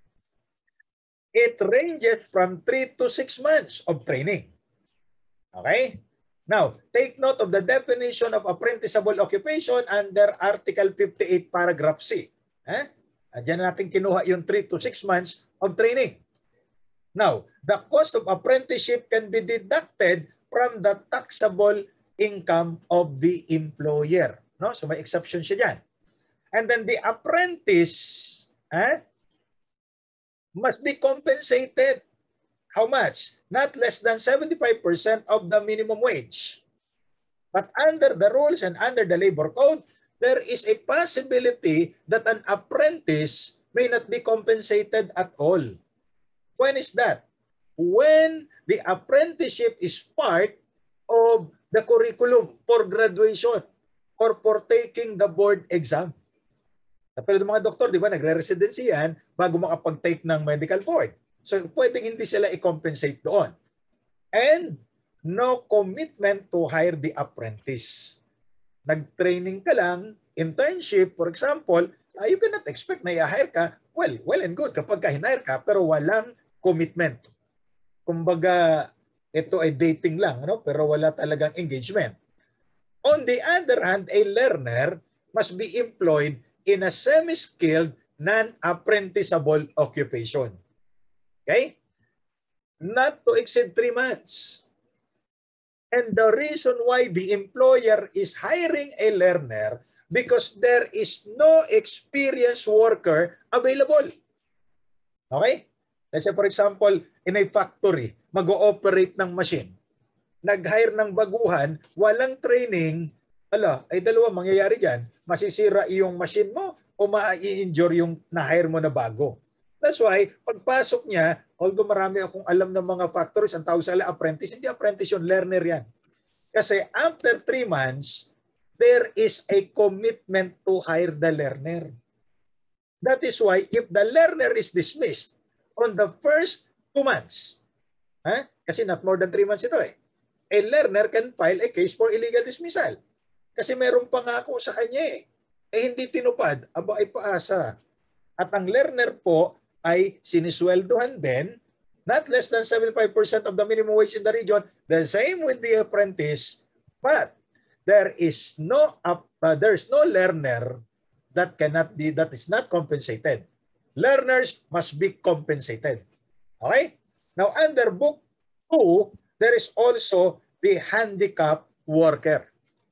It ranges from three to six months of training. Okay? Now, take note of the definition of apprenticeable occupation under Article fifty-eight, Paragraph C. Eh? Diyan natin kinuha yung three to six months of training. Now, the cost of apprenticeship can be deducted from the taxable income of the employer. No? So may exception siya dyan. And then the apprentice eh, must be compensated. How much? Not less than seventy-five percent of the minimum wage. But under the rules and under the labor code, there is a possibility that an apprentice may not be compensated at all. When is that? When the apprenticeship is part of the curriculum for graduation or for taking the board exam. Pero ng mga doktor, di ba, nagre-residency yan bago makapag-take ng medical board. So, pwedeng hindi sila i-compensate doon. And no commitment to hire the apprentice. Nag-training ka lang, internship, for example, uh, you cannot expect na i-hire ka. Well, well and good kapag ka-hire ka, pero walang commitment. Kumbaga, ito ay dating lang, no? Pero wala talagang engagement. On the other hand, a learner must be employed in a semi-skilled, non-apprenticeable occupation. Okay? Not to exceed three months. And the reason why the employer is hiring a learner because there is no experienced worker available. Okay? Let's say, for example, in a factory, mag-ooperate ng machine. Nag-hire ng baguhan, walang training, ala, ay dalawa mangyayari dyan. Masisira yung machine mo o ma-i-injure yung na-hire mo na bago. That's why, pagpasok niya, although marami akong alam ng mga factories, ang tawag sa apprentice, hindi apprentice yun, learner yan. Kasi after three months, there is a commitment to hire the learner. That is why, if the learner is dismissed on the first two months, eh, kasi not more than three months ito eh, a learner can file a case for illegal dismissal. Kasi meron pangako sa kanya eh. Eh hindi tinupad, aba ay paasa. At ang learner po ay sinisweldohan din, not less than seventy-five percent of the minimum wage in the region, the same with the apprentice, but there is no uh, there's no learner that cannot be, that is not compensated. Learners must be compensated. Okay? Now under book two, there is also the handicap worker.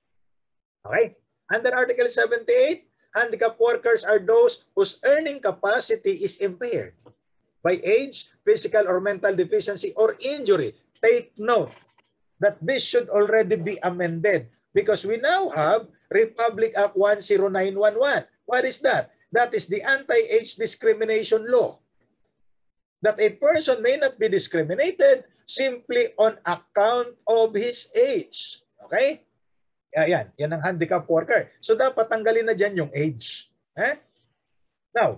Okay? Under Article seventy-eight, handicapped workers are those whose earning capacity is impaired by age, physical or mental deficiency, or injury. Take note that this should already be amended because we now have Republic Act one oh nine one one. What is that? That is the anti-age discrimination law. That a person may not be discriminated simply on account of his age. Okay? Ayan, yan ang handicap worker. So dapat tanggalin na dyan yung age. Eh? Now,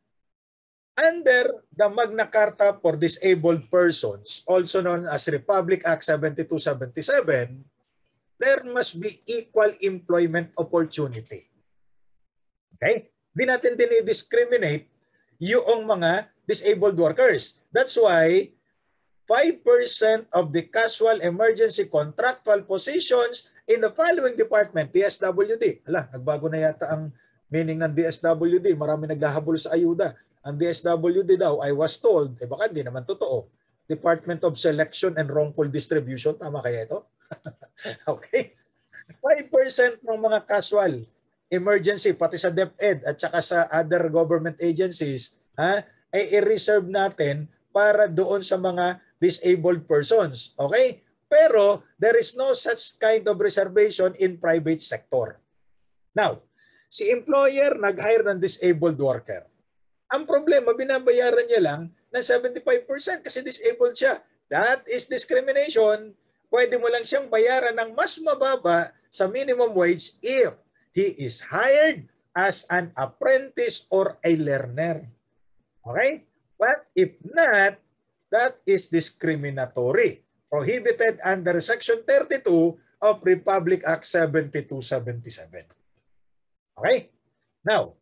under the Magna Carta for Disabled Persons, also known as Republic Act seventy-two seventy-seven, there must be equal employment opportunity. Okay? Di natin dinidiscriminate yung mga disabled workers. That's why five percent of the casual emergency contractual positions in the following department, D S W D. Hala, nagbago na yata ang meaning ng D S W D. Marami naghahabol sa ayuda. Ang D S W D daw, I was told, eh baka hindi naman totoo, Department of Selection and Wrongful Distribution. Tama kaya ito? Okay. five percent ng mga casual emergency, pati sa DepEd at saka sa other government agencies, ha, ay i-reserve natin para doon sa mga disabled persons. Okay? Pero there is no such kind of reservation in private sector. Now, si employer nag-hire ng disabled worker. Ang problema, binabayaran niya lang ng seventy-five percent kasi disabled siya. That is discrimination. Pwede mo lang siyang bayaran ng mas mababa sa minimum wage if he is hired as an apprentice or a learner. Okay? But if not, that is discriminatory. Prohibited under Section thirty-two of Republic Act seventy-two seventy-seven. Okay? Now,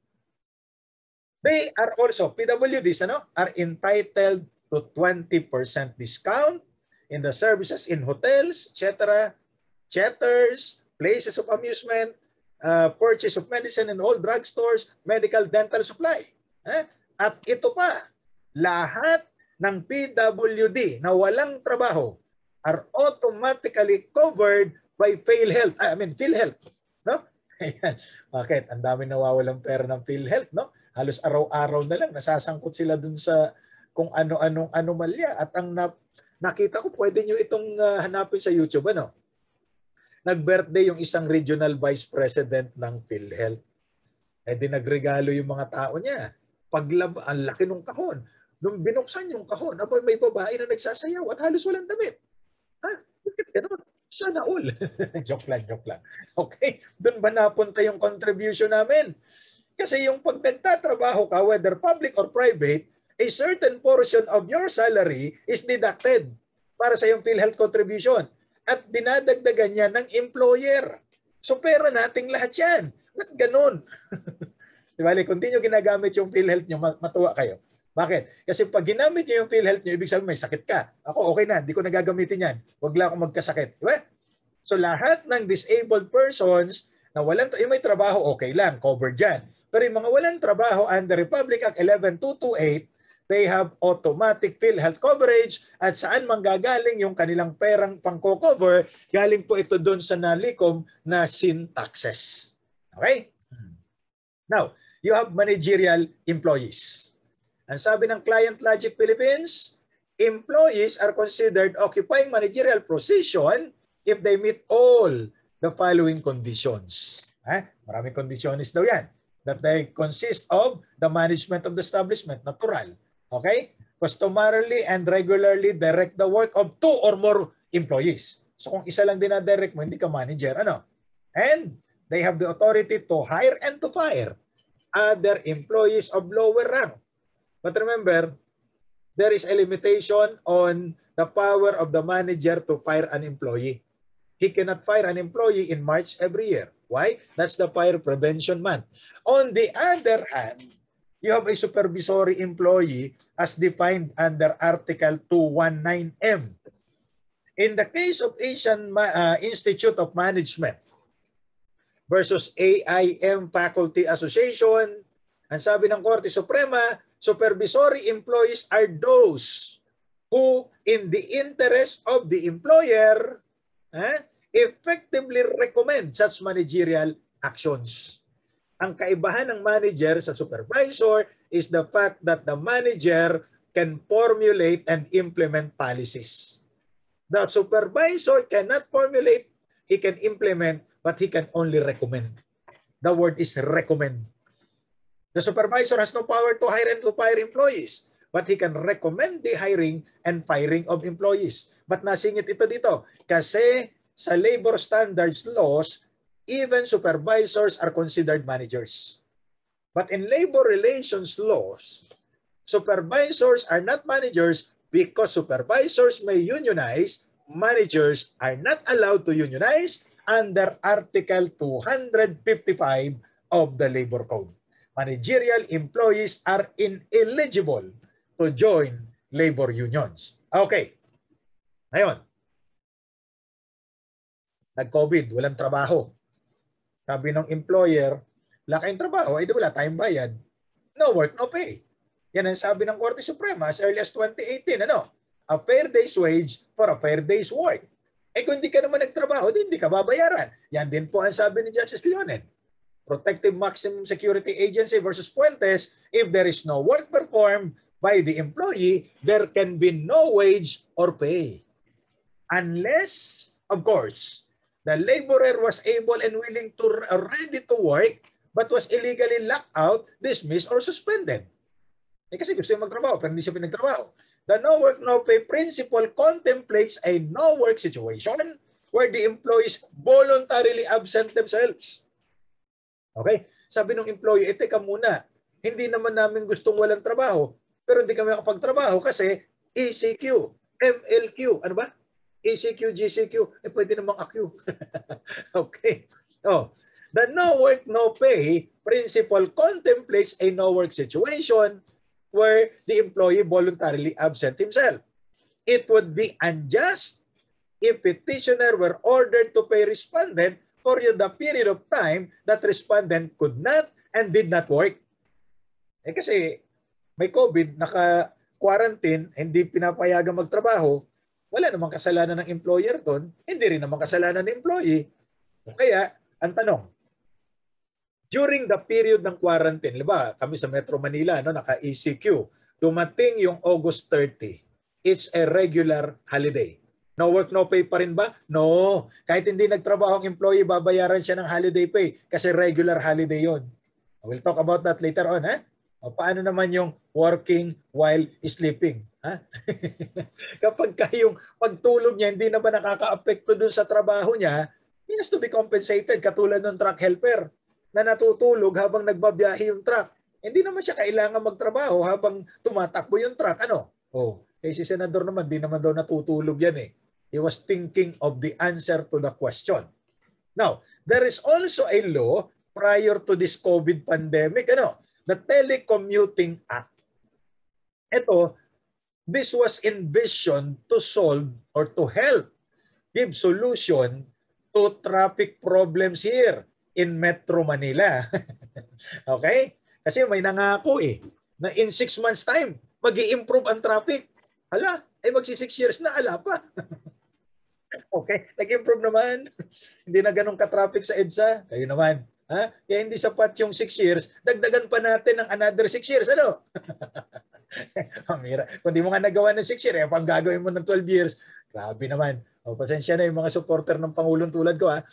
they are also, P W Ds ano, are entitled to twenty percent discount in the services in hotels, et cetera, theaters, places of amusement, uh, purchase of medicine in all drugstores, medical, dental supply. Eh? At ito pa, lahat ng P W D na walang trabaho are automatically covered by PhilHealth. I mean, PhilHealth. No? Ayan. Bakit? Ang dami nawawalang pera ng PhilHealth, no? Halos araw-araw na lang nasasangkot sila dun sa kung ano-anong anomalya. At ang na, nakita ko, pwede nyo itong uh, hanapin sa YouTube, ano? Nag-birthday yung isang regional vice president ng PhilHealth. Eh di nagregalo yung mga tao niya. Paglab, ang laki ng kahon. Nung binuksan yung kahon, aba, may babae na nagsasayaw at halos walang damit. Ha? Bakit ganun? Sana all. Joke lang, joke lang. Okay? Doon ba napunta yung contribution namin? Kasi yung pag nagtatrabaho ka, whether public or private, a certain portion of your salary is deducted para sa yung PhilHealth contribution. At dinadagdagan niya ng employer. So pera nating lahat yan. Ba't ganun? Diba? Kung di nyo ginagamit yung PhilHealth nyo, matuwa kayo. Bakit? Kasi pag ginamit nyo yung PhilHealth nyo, ibig sabihin may sakit ka. Ako, okay na, hindi ko nagagamitin yan. Huwag lang akong magkasakit. Diba? So lahat ng disabled persons na walang, yung may trabaho, okay lang, covered dyan. Pero yung mga walang trabaho under Republic Act eleven two twenty-eight, they have automatic PhilHealth coverage at saan manggagaling yung kanilang perang pangko-cover, galing po ito doon sa nalikom na sin taxes. Okay? Now, you have managerial employees. Ang sabi ng Client Logic Philippines, employees are considered occupying managerial position if they meet all the following conditions. Eh? Maraming conditions daw yan. That they consist of the management of the establishment, natural. Okay? Customarily and regularly direct the work of two or more employees. So kung isa lang dinadirect mo, hindi ka manager. Ano? And they have the authority to hire and to fire other employees of lower rank. But remember, there is a limitation on the power of the manager to fire an employee. He cannot fire an employee in March every year. Why? That's the fire prevention month. On the other hand, you have a supervisory employee as defined under Article two nineteen M. In the case of Asian uh, Institute of Management versus A I M Faculty Association, ang sabi ng Korte Suprema, supervisory employees are those who, in the interest of the employer, eh, effectively recommend such managerial actions. Ang kaibahan ng manager sa supervisor is the fact that the manager can formulate and implement policies. The supervisor cannot formulate, he can implement, but he can only recommend. The word is recommend. The supervisor has no power to hire and to fire employees, but he can recommend the hiring and firing of employees. But nasingit ito dito kasi sa labor standards laws, even supervisors are considered managers. But in labor relations laws, supervisors are not managers because supervisors may unionize, managers are not allowed to unionize under Article two fifty-five of the Labor Code. Managerial employees are ineligible to join labor unions. Okay. Ngayon, nag-COVID, walang trabaho. Sabi ng employer, wala kayong trabaho, ay di wala tayong bayad. No work, no pay. Yan ang sabi ng Korte Suprema as early as twenty eighteen. Ano? A fair day's wage for a fair day's work. Eh kung hindi ka naman nagtrabaho, di hindi ka babayaran. Yan din po ang sabi ni Justice Leonen. Protective Maximum Security Agency versus Puentes, if there is no work performed by the employee, there can be no wage or pay. Unless, of course, the laborer was able and willing to ready to work but was illegally locked out, dismissed, or suspended. Eh kasi gusto yung magtrabaho pero hindi siya pinagtrabaho. The no work, no pay principle contemplates a no work situation where the employees voluntarily absent themselves. Okay? Sabi ng employee, eh teka muna, hindi naman namin gustong walang trabaho, pero hindi kami makapagtrabaho kasi E C Q, M L Q, ano ba? E C Q, G C Q, eh pwede namang A Q. Okay. Oh, the no work, no pay principle contemplates a no work situation where the employee voluntarily absent himself. It would be unjust if petitioner were ordered to pay respondent for the period of time that respondent could not and did not work. Eh kasi may COVID, naka-quarantine, hindi pinapayagan magtrabaho, wala namang kasalanan ng employer doon, hindi rin namang kasalanan ng employee. Kaya, ang tanong, during the period ng quarantine, diba, kami sa Metro Manila, no, naka-E C Q, dumating yung August thirty, it's a regular holiday. No work, no pay pa rin ba? No. Kahit hindi nagtrabaho ang employee, babayaran siya ng holiday pay kasi regular holiday yon. We'll talk about that later on. Ha? O, paano naman yung working while sleeping? Ha? Kapag yung pagtulog niya hindi na ba nakaka-apekto dun sa trabaho niya, he has to be compensated katulad ng truck helper na natutulog habang nagbabiyahe yung truck. Hindi naman siya kailangan magtrabaho habang tumatakbo yung truck. Ano? Oh, eh si Senador naman, di naman daw natutulog yan eh. He was thinking of the answer to the question. Now, there is also a law prior to this COVID pandemic, ano, the Telecommuting Act. Ito, this was envisioned to solve or to help give solution to traffic problems here in Metro Manila. Okay? Kasi may nangako eh, na in six months time, mag-i-improve ang traffic. Hala, ay magsi six years na, ala pa. Okay, nag-improve naman. Hindi na ganun ka-traffic sa EDSA. Kayo naman. Ha? Kaya hindi sapat yung six years, dagdagan pa natin ng another six years. Ano? Amira. Kung di mo nga nagawa ng six years, eh, pang gagawin mo ng twelve years, grabe naman. O, pasensya na yung mga supporter ng Pangulong tulad ko. Ha?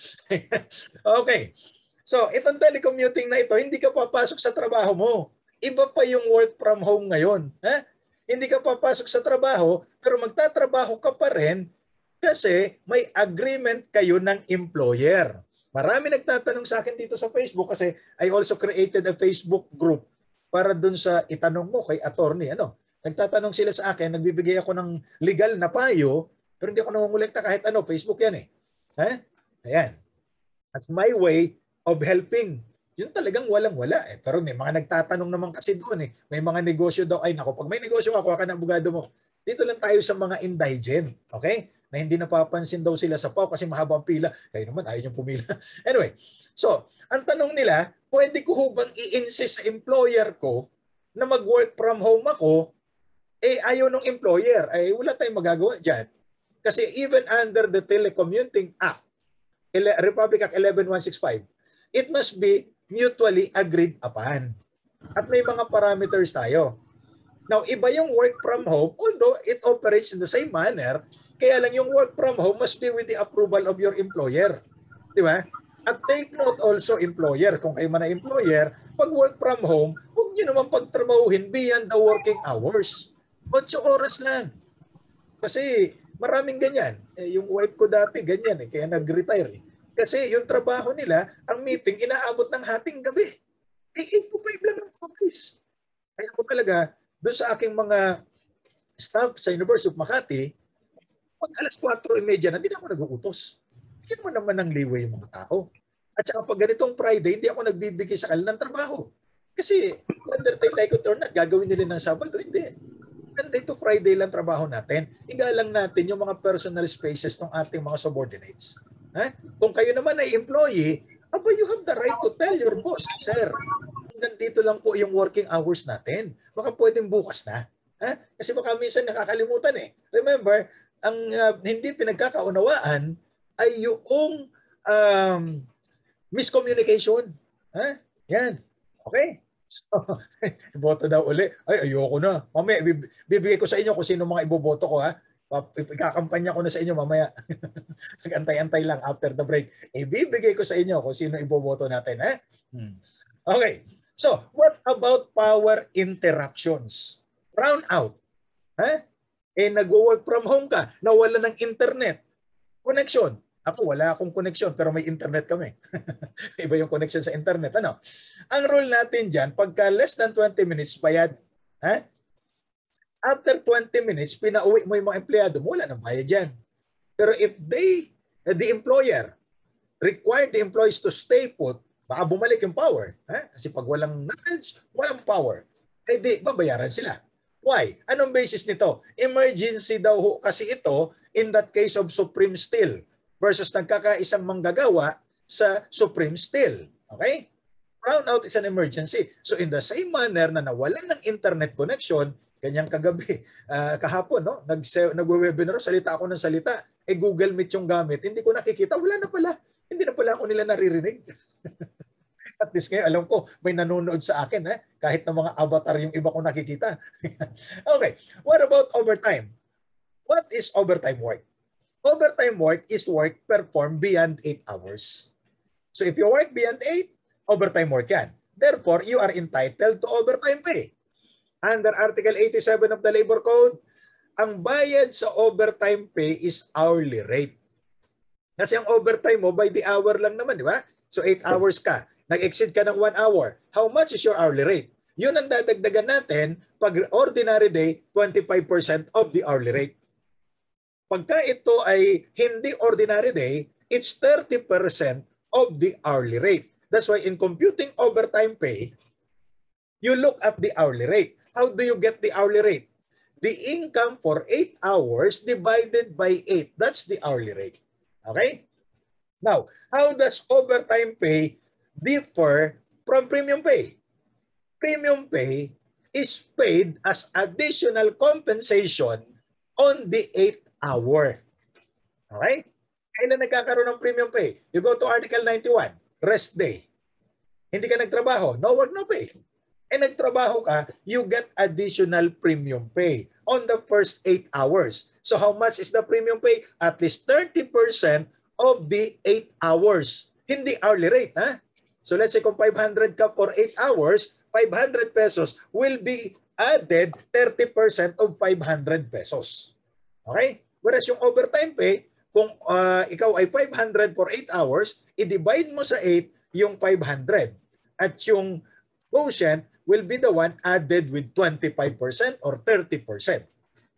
Okay. So, itong telecommuting na ito, hindi ka papasok sa trabaho mo. Iba pa yung work from home ngayon. Ha? Hindi ka papasok sa trabaho, pero magtatrabaho ka pa rin kasi may agreement kayo ng employer. Marami nagtatanong sa akin dito sa Facebook kasi I also created a Facebook group para dun sa itanong mo kay attorney. Ano? Nagtatanong sila sa akin, nagbibigay ako ng legal na payo, pero hindi ako nangungulekta kahit ano. Facebook yan eh. Ha? Ayan. That's my way of helping. Yun talagang walang-wala eh. Pero may mga nagtatanong naman kasi doon eh. May mga negosyo daw. Ay nako, pag may negosyo ka, kuha ka ng abogado mo. Dito lang tayo sa mga indigent. Okay? Na hindi napapansin daw sila sa P A O kasi mahaba ang pila. Kayo naman, ayaw niyong pumila. Anyway, so, ang tanong nila, pwede ko bang i-insist sa employer ko na mag-work from home ako, eh ayaw ng employer. Ay wala tayong magagawa dyan. Kasi even under the Telecommuting Act, Republic Act eleven one sixty-five, it must be mutually agreed upon. At may mga parameters tayo. Now, iba yung work from home, although it operates in the same manner, kaya lang yung work from home must be with the approval of your employer. Di ba? At take note also, employer, kung kayo man na employer, pag work from home, huwag nyo naman pagtrabahuhin beyond the working hours. Otso oras lang. Kasi maraming ganyan. Eh, yung wife ko dati ganyan eh, kaya nag-retire eh. Kasi yung trabaho nila, ang meeting, inaabot ng hating gabi. Eh, eight to five lang ang office. Kaya ako talaga, doon sa aking mga staff sa University of Makati, pag alas kwatro trenta na, hindi na ako nag-uutos. Bigyan mo naman ng leeway yung mga tao. At saka pag ganitong Friday, hindi ako nagbibigay sa kanila ng trabaho. Kasi whether they like it or not, gagawin nila ng Sabado, hindi. Monday to Friday lang trabaho natin. Igalang natin yung mga personal spaces ng ating mga subordinates. Ha? Kung kayo naman ay employee, aba, you have the right to tell your boss, sir, nandito lang po yung working hours natin. Baka pwedeng bukas na. Ha? Kasi baka minsan nakakalimutan eh. Remember, ang uh, hindi pinagkakaunawaan ay yung um, miscommunication. Ha? Yan. Okay? So, boto daw uli. Ay, ayoko na. Mamaya, bibigay ko sa inyo kung sino mga iboboto ko. Ha? Ikakampanya ko na sa inyo mamaya. Nag-antay-antay lang after the break. Ibibigay ko sa inyo kung sino iboboto natin. Ha? Hmm. Okay. So, what about power interruptions? Brown out. Ha? Eh, nag-work from home ka, nawala ng internet connection. Ako, wala akong connection pero may internet kami. Iba yung connection sa internet. Ano? Ang rule natin dyan, pagka less than twenty minutes, bayad. Ha? After twenty minutes, pinauwi mo yung mga empleyado mo, wala nang bayad dyan. Pero if they, the employer, require the employees to stay put, baka bumalik yung power. Ha? Kasi pag walang knowledge, walang power. Eh di, babayaran sila. Why? Anong basis nito? Emergency daw ho kasi ito in that case of Supreme Steel versus nagkakaisang manggagawa sa Supreme Steel. Okay? Brownout is an emergency. So in the same manner na nawalan ng internet connection, kanyang kagabi, uh, kahapon, no? Nag-webinar, salita ako ng salita, eh Google Meet yung gamit, hindi ko nakikita, wala na pala. Hindi na pala ako nila naririnig. At least ngayon, alam ko, may nanonood sa akin, eh? Kahit na mga avatar yung iba ko nakikita. Okay, what about overtime? What is overtime work? Overtime work is work performed beyond eight hours. So if you work beyond eight, overtime work yan. Therefore, you are entitled to overtime pay. Under Article eighty-seven of the Labor Code, ang bayad sa overtime pay is hourly rate. Kasi ang overtime mo, by the hour lang naman, di ba? So eight hours ka. Nag-exceed ka ng one hour. How much is your hourly rate? Yun ang dadagdagan natin pag ordinary day, twenty-five percent of the hourly rate. Pagka ito ay hindi ordinary day, it's thirty percent of the hourly rate. That's why in computing overtime pay, you look at the hourly rate. How do you get the hourly rate? The income for eight hours divided by eight. That's the hourly rate. Okay? Now, how does overtime pay differ from premium pay? Premium pay is paid as additional compensation on the eighth hour. Okay? Kailan nagkakaroon ng premium pay? You go to Article ninety-one, rest day. Hindi ka nagtrabaho, no work, no pay. Eh nagtrabaho ka, you get additional premium pay on the first eight hours. So how much is the premium pay? At least thirty percent of the eight hours. Hindi hourly rate, ha? So let's say kung five hundred ka for eight hours, five hundred pesos will be added thirty percent of five hundred pesos. Okay? Whereas yung overtime pay, kung uh, ikaw ay five hundred for eight hours, i-divide mo sa eight yung five hundred. At yung quotient will be the one added with twenty-five percent or thirty percent.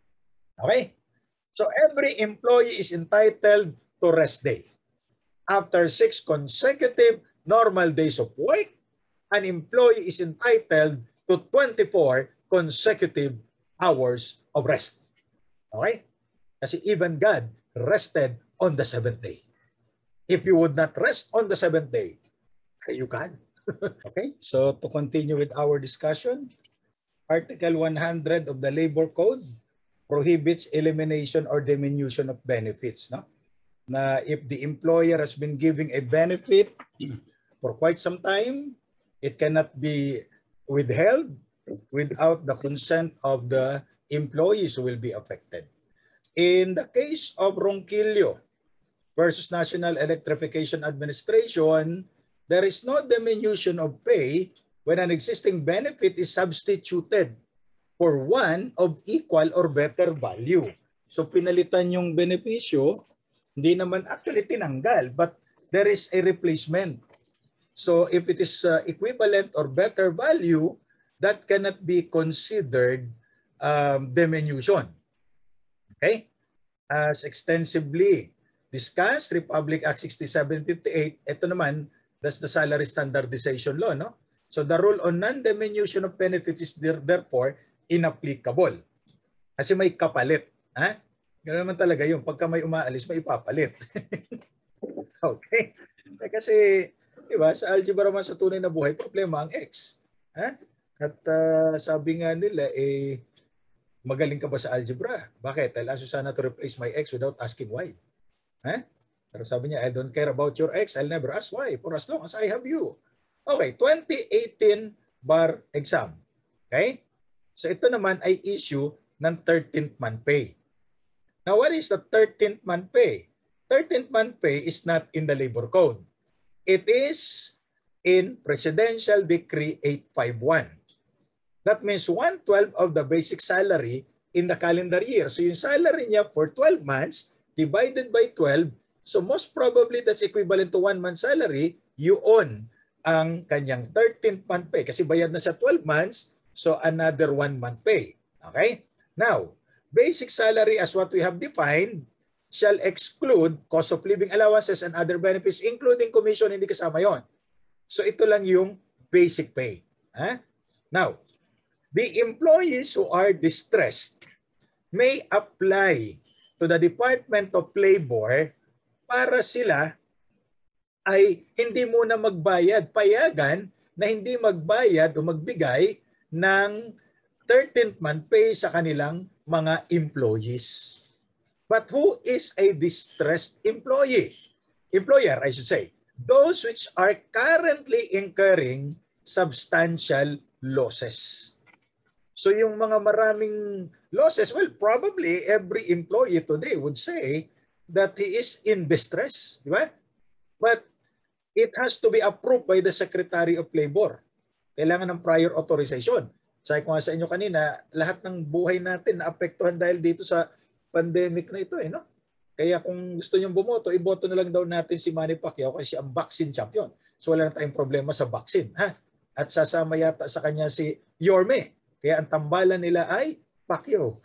Okay? So every employee is entitled to rest day. After six consecutive normal days of work, an employee is entitled to twenty-four consecutive hours of rest. Okay? Kasi even God rested on the seventh day. If you would not rest on the seventh day, you can. Okay? So to continue with our discussion, Article one hundred of the Labor Code prohibits elimination or diminution of benefits. No? Na if the employer has been giving a benefit for quite some time, it cannot be withheld without the consent of the employees who will be affected. In the case of Ronquillo versus National Electrification Administration, there is no diminution of pay when an existing benefit is substituted for one of equal or better value. So pinalitan yung benepisyo, hindi naman actually tinanggal, but there is a replacement. So if it is uh, equivalent or better value, that cannot be considered um, diminution. Okay? As extensively discussed, Republic Act sixty-seven fifty-eight, ito naman, that's the salary standardization law, no? So the rule on non-diminution of benefits is therefore inapplicable. Kasi may kapalit. Ha? Ganoon naman talaga yun. Pagka may umaalis, may ipapalit. Okay? Kasi, di ba, sa algebra man sa tunay na buhay, problema ang X. Ha? At uh, sabi nga nila, eh, magaling ka ba sa algebra? Bakit? I'll ask you sana to replace my X without asking why. Ha? Pero sabi niya, I don't care about your X. I'll never ask why for as long as I have you. Okay, twenty eighteen bar exam. Okay? So ito naman ay issue ng thirteenth month pay. Now, what is the thirteenth month pay? thirteenth month pay is not in the labor code. It is in Presidential Decree eight fifty-one. That means one twelfth of the basic salary in the calendar year. So yung salary niya for twelve months divided by twelve, So most probably that's equivalent to one month salary, you own ang kanyang thirteenth month pay kasi bayad na sa twelve months, so another one month pay. Okay? Now, basic salary as what we have defined shall exclude cost of living allowances and other benefits including commission, hindi kasama yon. So ito lang yung basic pay. Ha? Now, the employees who are distressed may apply to the Department of Labor para sila ay hindi muna magbayad, payagan na hindi magbayad o magbigay ng thirteenth month pay sa kanilang mga employees. But who is a distressed employee? Employer, I should say. Those which are currently incurring substantial losses. So yung mga maraming losses, well, probably every employee today would say that he is in distress, di ba? But it has to be approved by the Secretary of Labor. Kailangan ng prior authorization. Sabi ko nga sa inyo kanina, lahat ng buhay natin naapektuhan dahil dito sa pandemic na ito, eh, no? Kaya kung gusto nyo bumoto, iboto na lang daw natin si Manny Pacquiao kasi siya ang vaccine champion. So wala na tayong problema sa vaccine, ha? At sasama yata sa kanya si Yorme. Kaya ang tambalan nila ay Pacquiao.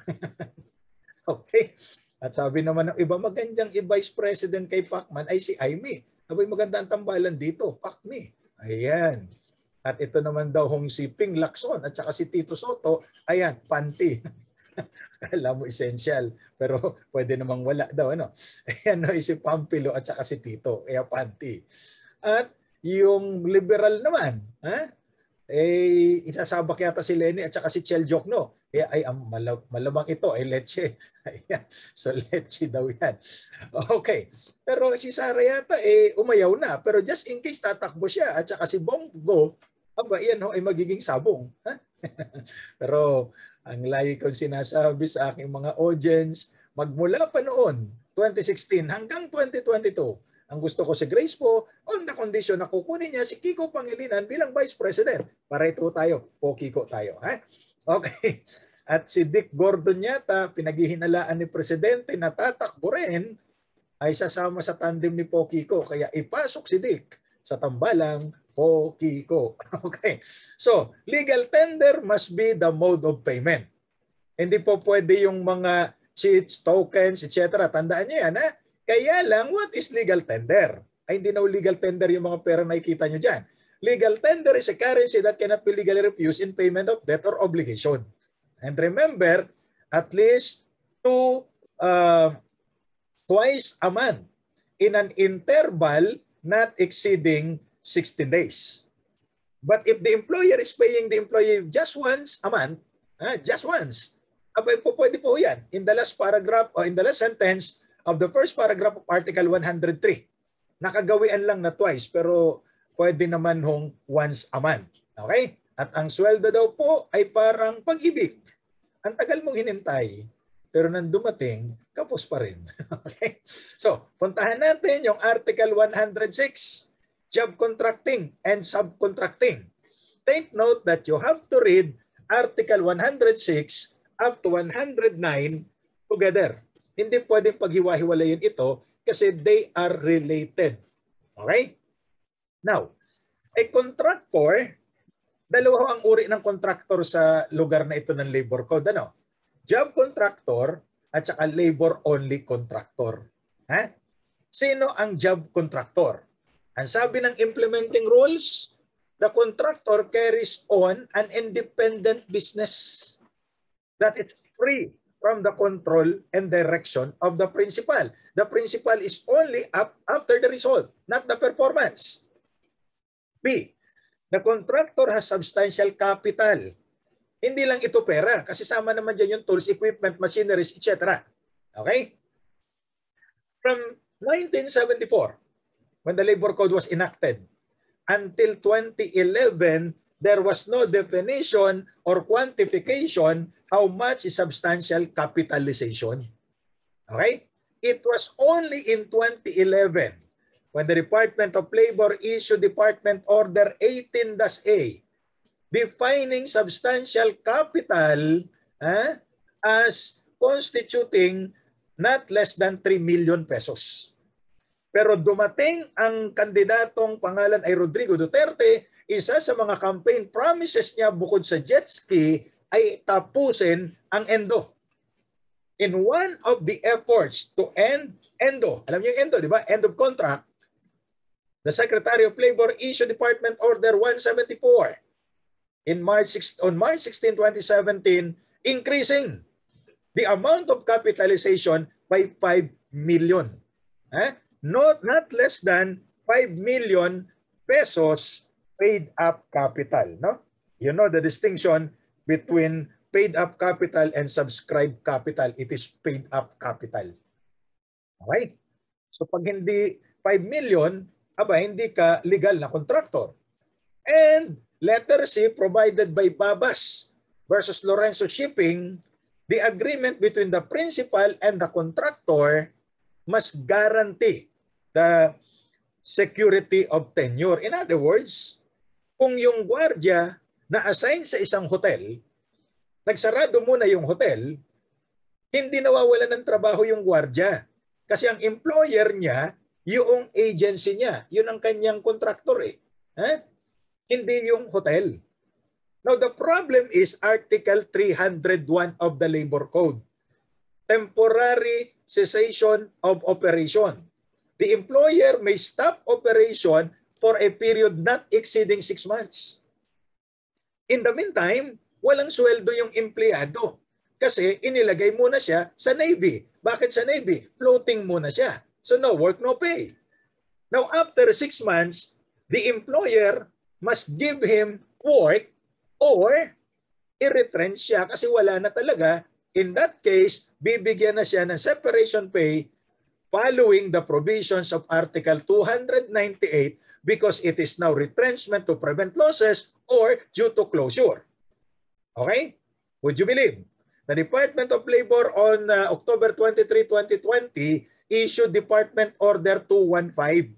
Okay? At sabi naman ng iba, magandang i-vice president kay Pacman ay si Aimee. Sabi, maganda ang tambalan dito, Pacme. Ayan. At ito naman daw hong si Ping Lacson at saka si Tito Soto, ayan, panty. Kala mo essential, pero pwede namang wala daw. Ano? Ayan, no, si Pampilo at saka si Tito, kaya panty. At yung liberal naman, ha? Eh, isasabak yata si Lenny at saka si Chel Jokno. Kaya ay, ang malamang ito ay leche. Ayan. So leche daw yan. Okay. Pero si Sara yata eh umayaw na. Pero just in case tatakbo siya at saka si Bongo, aba yan ho, ay magiging sabong. Ha? Pero ang lagi kong sinasabi sa aking mga audience, magmula pa noon, twenty sixteen hanggang twenty twenty-two, ang gusto ko si Grace po, on the condition na kukunin niya si Kiko Pangilinan bilang Vice President. Para ito tayo, po Kiko tayo. Ha? Okay. At si Dick Gordon yata, pinaghihinalaan ni Presidente na tatakbo rin, ay sasama sa tandem ni Po Kiko. Kaya ipasok si Dick sa tambalang Po Kiko. Okay. So, legal tender must be the mode of payment. Hindi po pwede yung mga cheats, tokens, et cetera. Tandaan niyo yan, ha? Kaya lang, what is legal tender? Ay, hindi na legal tender yung mga pera na nakikita nyo dyan. Legal tender is a currency that cannot be legally refused in payment of debt or obligation. And remember, at least two, uh, twice a month in an interval not exceeding sixteen days. But if the employer is paying the employee just once a month, ah, just once, abay po pwede po yan. In the last paragraph or in the last sentence of the first paragraph of Article one hundred three. Nakagawian lang na twice pero pwede naman hong once a month. Okay? At ang sweldo daw po ay parang pag-ibig. Ang tagal mong hinintay pero nang dumating, kapos pa rin. Okay? So, puntahan natin yung Article one hundred six, job contracting and subcontracting. Take note that you have to read Article one hundred six up to one hundred nine together. Hindi pwedeng paghiwa-hiwalayin ito kasi they are related. Okay? Now, a contractor, dalawa ang uri ng contractor sa lugar na ito ng labor code. Ano? Job contractor at saka labor-only contractor. Ha? Sino ang job contractor? Ang sabi ng implementing rules, the contractor carries on an independent business that is free from the control and direction of the principal. The principal is only up after the result, not the performance. B, the contractor has substantial capital. Hindi lang ito pera, kasi sama naman dyan yung tools, equipment, machineries, et cetera. Okay? From nineteen seventy-four, when the Labor Code was enacted, until twenty eleven, there was no definition or quantification how much is substantial capitalization. Okay? It was only in twenty eleven when the Department of Labor issued Department Order eighteen dash A defining substantial capital eh, as constituting not less than three million pesos. Pero dumating ang kandidatong pangalan ay Rodrigo Duterte, isa sa mga campaign promises niya bukod sa jet ski ay tapusin ang Endo. In one of the efforts to end Endo, alam niyo yung Endo, di ba? End of contract, the Secretary of Labor issued Department Order one seventy-four in March on March sixteenth, twenty seventeen, increasing the amount of capitalization by five million. Eh? Not, not less than five million pesos paid up capital. No? You know the distinction between paid up capital and subscribed capital. It is paid up capital. Okay? So pag hindi five million, aba, hindi ka legal na contractor. And letter C provided by Babas versus Lorenzo Shipping, the agreement between the principal and the contractor must guarantee the security of tenure. In other words, kung yung gwardiya na assign sa isang hotel, nagsarado muna yung hotel, hindi nawawalan ng trabaho yung gwardiya. Kasi ang employer niya, yung agency niya, yun ang kanyang contractor eh. Eh? Hindi yung hotel. Now the problem is Article three hundred one of the Labor Code. Temporary cessation of operation. The employer may stop operation for a period not exceeding six months. In the meantime, walang sweldo yung empleyado kasi inilagay muna siya sa Navy. Bakit sa Navy? Floating muna siya. So no work, no pay. Now after six months, the employer must give him work or i-retrench siya kasi wala na talaga. In that case, bibigyan na siya ng separation pay following the provisions of Article two ninety-eight because it is now retrenchment to prevent losses or due to closure. Okay? Would you believe? The Department of Labor on uh, October twenty-third, twenty twenty issued Department Order two fifteen,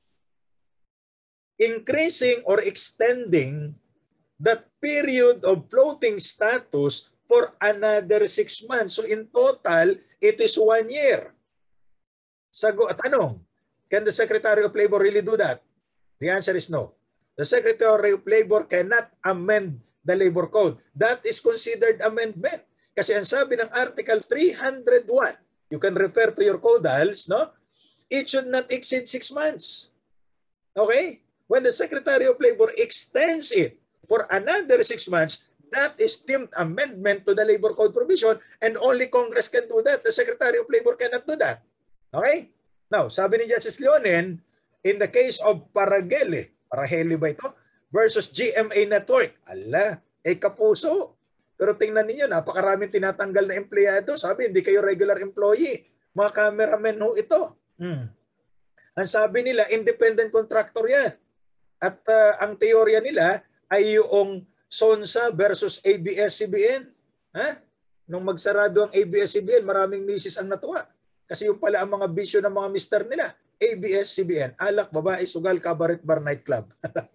increasing or extending the period of floating status for another six months. So in total, it is one year. Sago at tanong, can the Secretary of Labor really do that? The answer is no. The Secretary of Labor cannot amend the Labor Code. That is considered amendment. Kasi ang sabi ng Article three hundred one, you can refer to your codals, no? It should not exceed six months. Okay? When the Secretary of Labor extends it for another six months, that is deemed amendment to the Labor Code provision and only Congress can do that. The Secretary of Labor cannot do that. Okay? Now, sabi ni Justice Leonen, in the case of Paragele, Paragele ba ito? Versus G M A Network. Ala, eh kapuso. Pero tingnan niyo, napakaraming tinatanggal na empleyado. Sabi, hindi kayo regular employee. Mga cameramen ho ito. Hmm. Ang sabi nila, independent contractor yan. At uh, ang teorya nila ay yung SONSA versus A B S C B N. Ha? Nung magsarado ang A B S C B N, maraming misis ang natuwa. Kasi yung pala ang mga bisyo ng mga mister nila. A B S C B N, alak, babae, sugal, cabaret, bar, nightclub.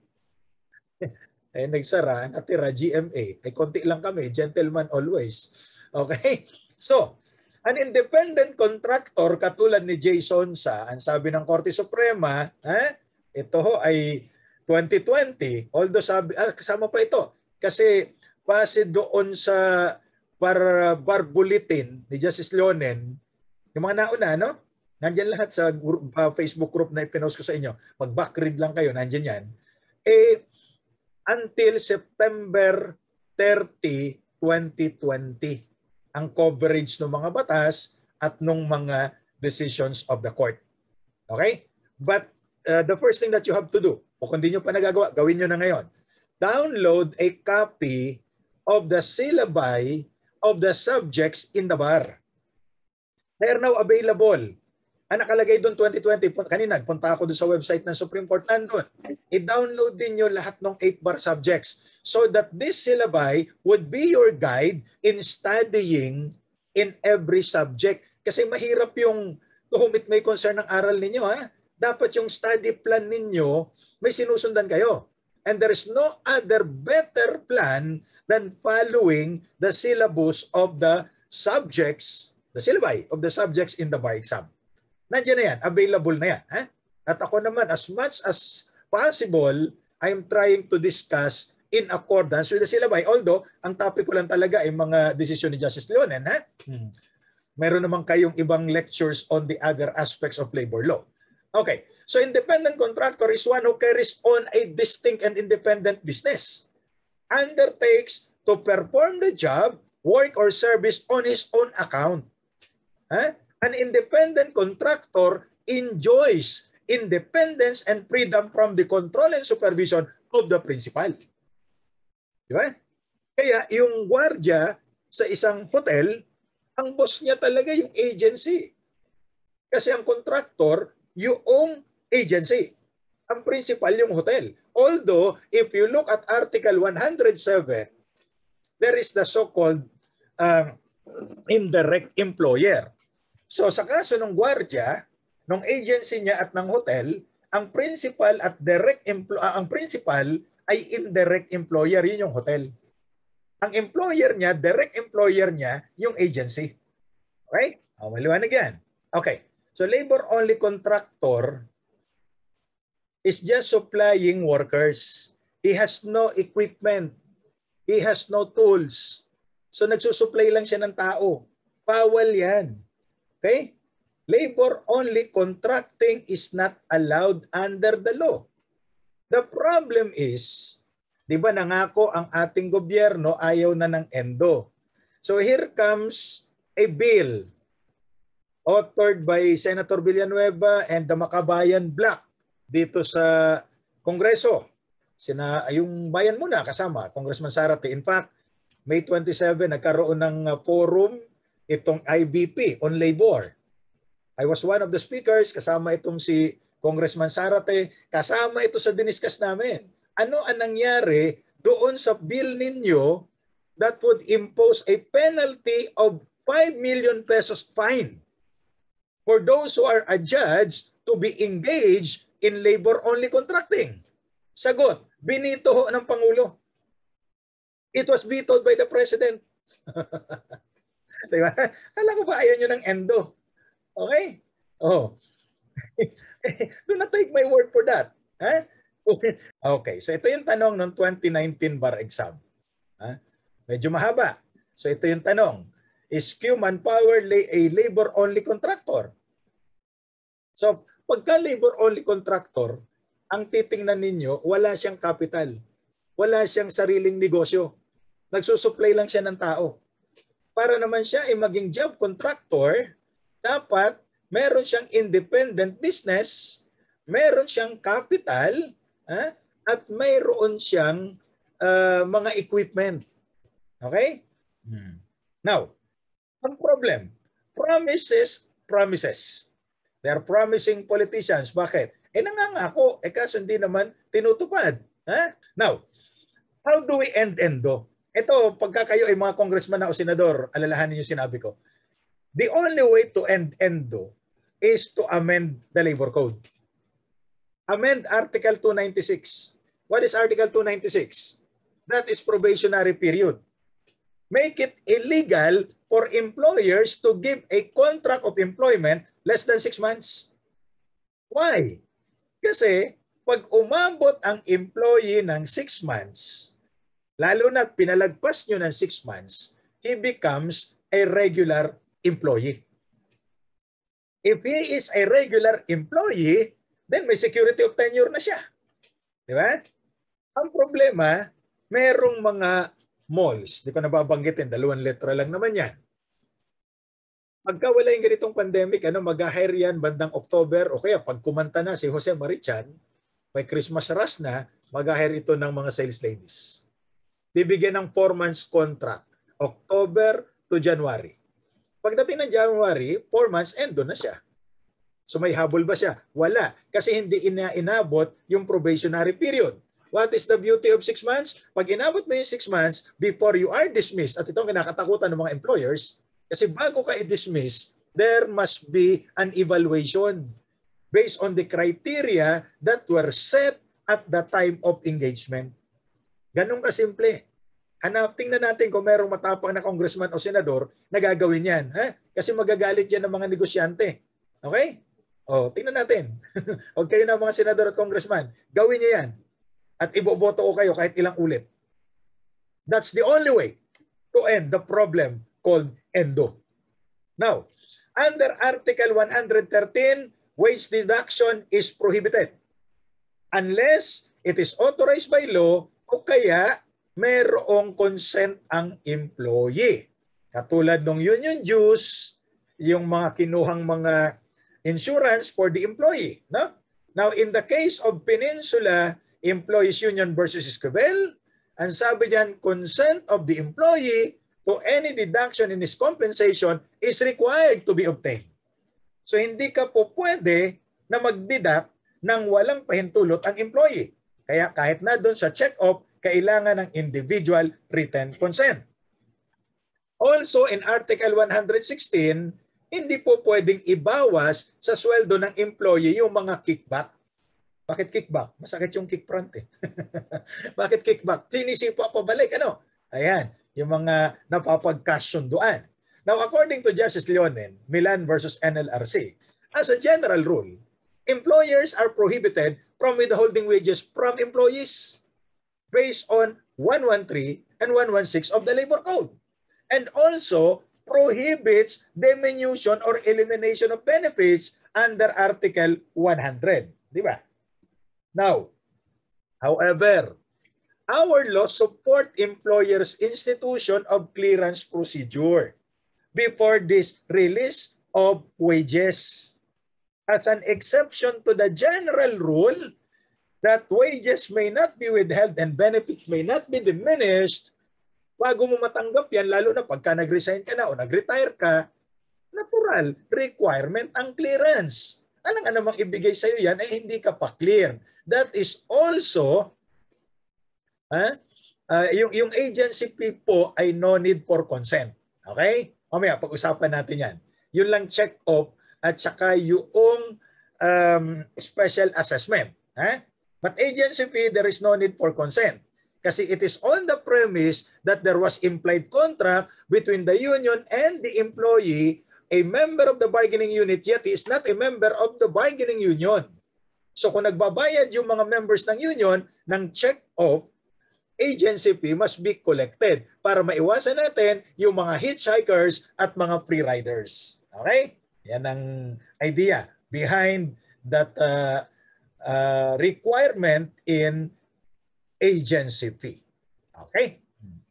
Eh, nagsara, natira, G M A. Eh, konti lang kami, gentleman always. Okay? So, an independent contractor katulad ni Jason Sa, ang sabi ng Korte Suprema, eh, ito ho ay twenty twenty, although sabi, ah, kasama pa ito, kasi base doon sa bar, bar bulletin ni Justice Leonen, yung mga nauna, no? Nandiyan lahat sa group, uh, Facebook group na ipinost ko sa inyo. Mag-backread lang kayo, nandiyan yan. Eh, until September thirtieth, twenty twenty, ang coverage ng mga batas at ng mga decisions of the court. Okay? But uh, the first thing that you have to do, o kung hindi nyo pa nagagawa, gawin nyo na ngayon. Download a copy of the syllabi of the subjects in the bar. They are now available. Ang nakalagay doon twenty twenty, kanina nagpunta ako doon sa website ng Supreme Court nandun. I-download din nyo lahat ng eight bar subjects so that this syllabi would be your guide in studying in every subject. Kasi mahirap yung to whom it may concern ng aral ninyo. Ha? Dapat yung study plan ninyo, may sinusundan kayo. And there is no other better plan than following the syllabus of the subjects, the syllabi of the subjects in the bar exam. Nandiyan na yan, available na yan. Ha? At ako naman, as much as possible, I'm trying to discuss in accordance with the syllabi. Although, ang topic ko lang talaga ay mga desisyon ni Justice Leonen. Ha? Hmm. Meron naman kayong ibang lectures on the other aspects of labor law. Okay, so independent contractor is one who carries on a distinct and independent business, undertakes to perform the job, work, or service on his own account. Huh? An independent contractor enjoys independence and freedom from the control and supervision of the principal. Di ba? Kaya yung gwardiya sa isang hotel, ang boss niya talaga yung agency. Kasi ang contractor, yung agency. Ang principal yung hotel. Although, if you look at Article one hundred seven, there is the so-called uh, indirect employer. So sa kaso ng gwardiya, ng agency niya at ng hotel, ang principal at direct empl- uh, ang principal ay indirect employer, yun yung hotel. Ang employer niya, direct employer niya, yung agency. Okay? O, maliwanag yan. Okay. So labor-only contractor is just supplying workers. He has no equipment. He has no tools. So nagsusupply lang siya ng tao. Bawal yan. Okay? Labor-only contracting is not allowed under the law. The problem is, di ba nangako ang ating gobyerno ayaw na ng endo. So here comes a bill authored by Senator Villanueva and the Makabayan Bloc dito sa Kongreso. Sina, yung bayan muna kasama, Congressman Zárate. In fact, May twenty-seven, nagkaroon ng forum itong I B P on labor. I was one of the speakers, kasama itong si Congressman Zárate, kasama ito sa diniscuss namin. Ano ang nangyari doon sa bill ninyo that would impose a penalty of five million pesos fine for those who are adjudged to be engaged in labor-only contracting? Sagot, binito ho ng Pangulo. It was vetoed by the President. Diba? Kala ko ba ayaw nyo ng endo? Okay? Oh. Do not take my word for that. Huh? Okay, so ito yung tanong ng twenty nineteen bar exam. Huh? Medyo mahaba. So ito yung tanong. Is Q Manpower a labor-only contractor? So pagka labor-only contractor, ang titingnan ninyo, wala siyang capital. Wala siyang sariling negosyo. Nagsusupply lang siya ng tao. Para naman siya ay maging job contractor, dapat meron siyang independent business, meron siyang capital, ha? At mayroon siyang uh, mga equipment. Okay? Hmm. Now, ang problem, promises, promises. They are promising politicians. Bakit? Eh nangangako, eh kaso hindi naman tinutupad. Ha? Now, how do we end endo? Ito, pagka kayo ay mga congressman na o senador, alalahanin yung sinabi ko. The only way to end endo is to amend the labor code. Amend Article two ninety-six. What is Article two ninety-six? That is probationary period. Make it illegal for employers to give a contract of employment less than six months. Why? Kasi pag umabot ang employee ng six months, lalo na pinalagpas nyo ng six months, he becomes a regular employee. If he is a regular employee, then may security of tenure na siya. Di ba? Ang problema, merong mga malls, di ko nababanggitin, dalawang letra lang naman yan. Pagka wala yung ganitong pandemic, ano, mag-hire yan bandang October, o kaya pag kumanta na si Jose Marichan, may Christmas rush na, mag-hire ito ng mga sales ladies. Bibigyan ng four months contract, October to January. Pagdating ng January, four months, endo na siya. So may habol ba siya? Wala. Kasi hindi ina inabot yung probationary period. What is the beauty of six months? Pag inabot mo yung six months, before you are dismissed, at ito ang kinakatakutan ng mga employers, kasi bago ka i-dismiss, there must be an evaluation based on the criteria that were set at the time of engagement. Ganun kasimple. Hanap, tingnan natin kung merong matapang na congressman o senador na gagawin yan. Ha? Kasi magagalit yan ng mga negosyante. Okay? Oh, tingnan natin. Huwag kayo na mga senador at congressman. Gawin niyo yan. At iboboto ko kayo kahit ilang ulit. That's the only way to end the problem called ENDO. Now, under Article one thirteen, wage deduction is prohibited unless it is authorized by law o kaya mayroong consent ang employee. Katulad ng union dues, yung mga kinuhang mga insurance for the employee. No? Now, in the case of Peninsula Employees Union versus Esquivel, ang sabi diyan, consent of the employee to any deduction in his compensation is required to be obtained. So, hindi ka po pwede na mag-deduct ng walang pahintulot ang employee. Kaya kahit na doon sa check-off, kailangan ng individual written consent. Also, in Article one sixteen, hindi po pwedeng ibawas sa sweldo ng employee yung mga kickback. Bakit kickback? Masakit yung kick front eh. Bakit kickback? Sinisipa pa balik. Ano? Ayan, yung mga napapagkasunduan. Now, according to Justice Leonen, Milan versus N L R C, as a general rule, employers are prohibited from withholding wages from employees based on one thirteen and one sixteen of the Labor Code. And also prohibits diminution or elimination of benefits under Article one hundred. Di ba? Now, however, our law support employers' institution of clearance procedure before this release of wages. As an exception to the general rule that wages may not be withheld and benefits may not be diminished, bago mo matanggap yan, lalo na pagka nag-resign ka na o nag-retire ka, natural requirement ang clearance. Alang anumang ibigay sa iyo yan ay hindi ka pa clear. That is also, ha, uh, yung, yung agency fee po ay no need for consent. Okay? Mamaya, pag-usapan natin yan. Yun lang check off at saka yung um, special assessment. Ha? But agency fee, there is no need for consent. Kasi it is on the premise that there was implied contract between the union and the employee, a member of the bargaining unit, yet he is not a member of the bargaining union. So kung nagbabayad yung mga members ng union ng check-off, agency fee must be collected para maiwasan natin yung mga hitchhikers at mga free riders. Okay? Yan ang idea behind that uh, uh, requirement in agency fee. Okay?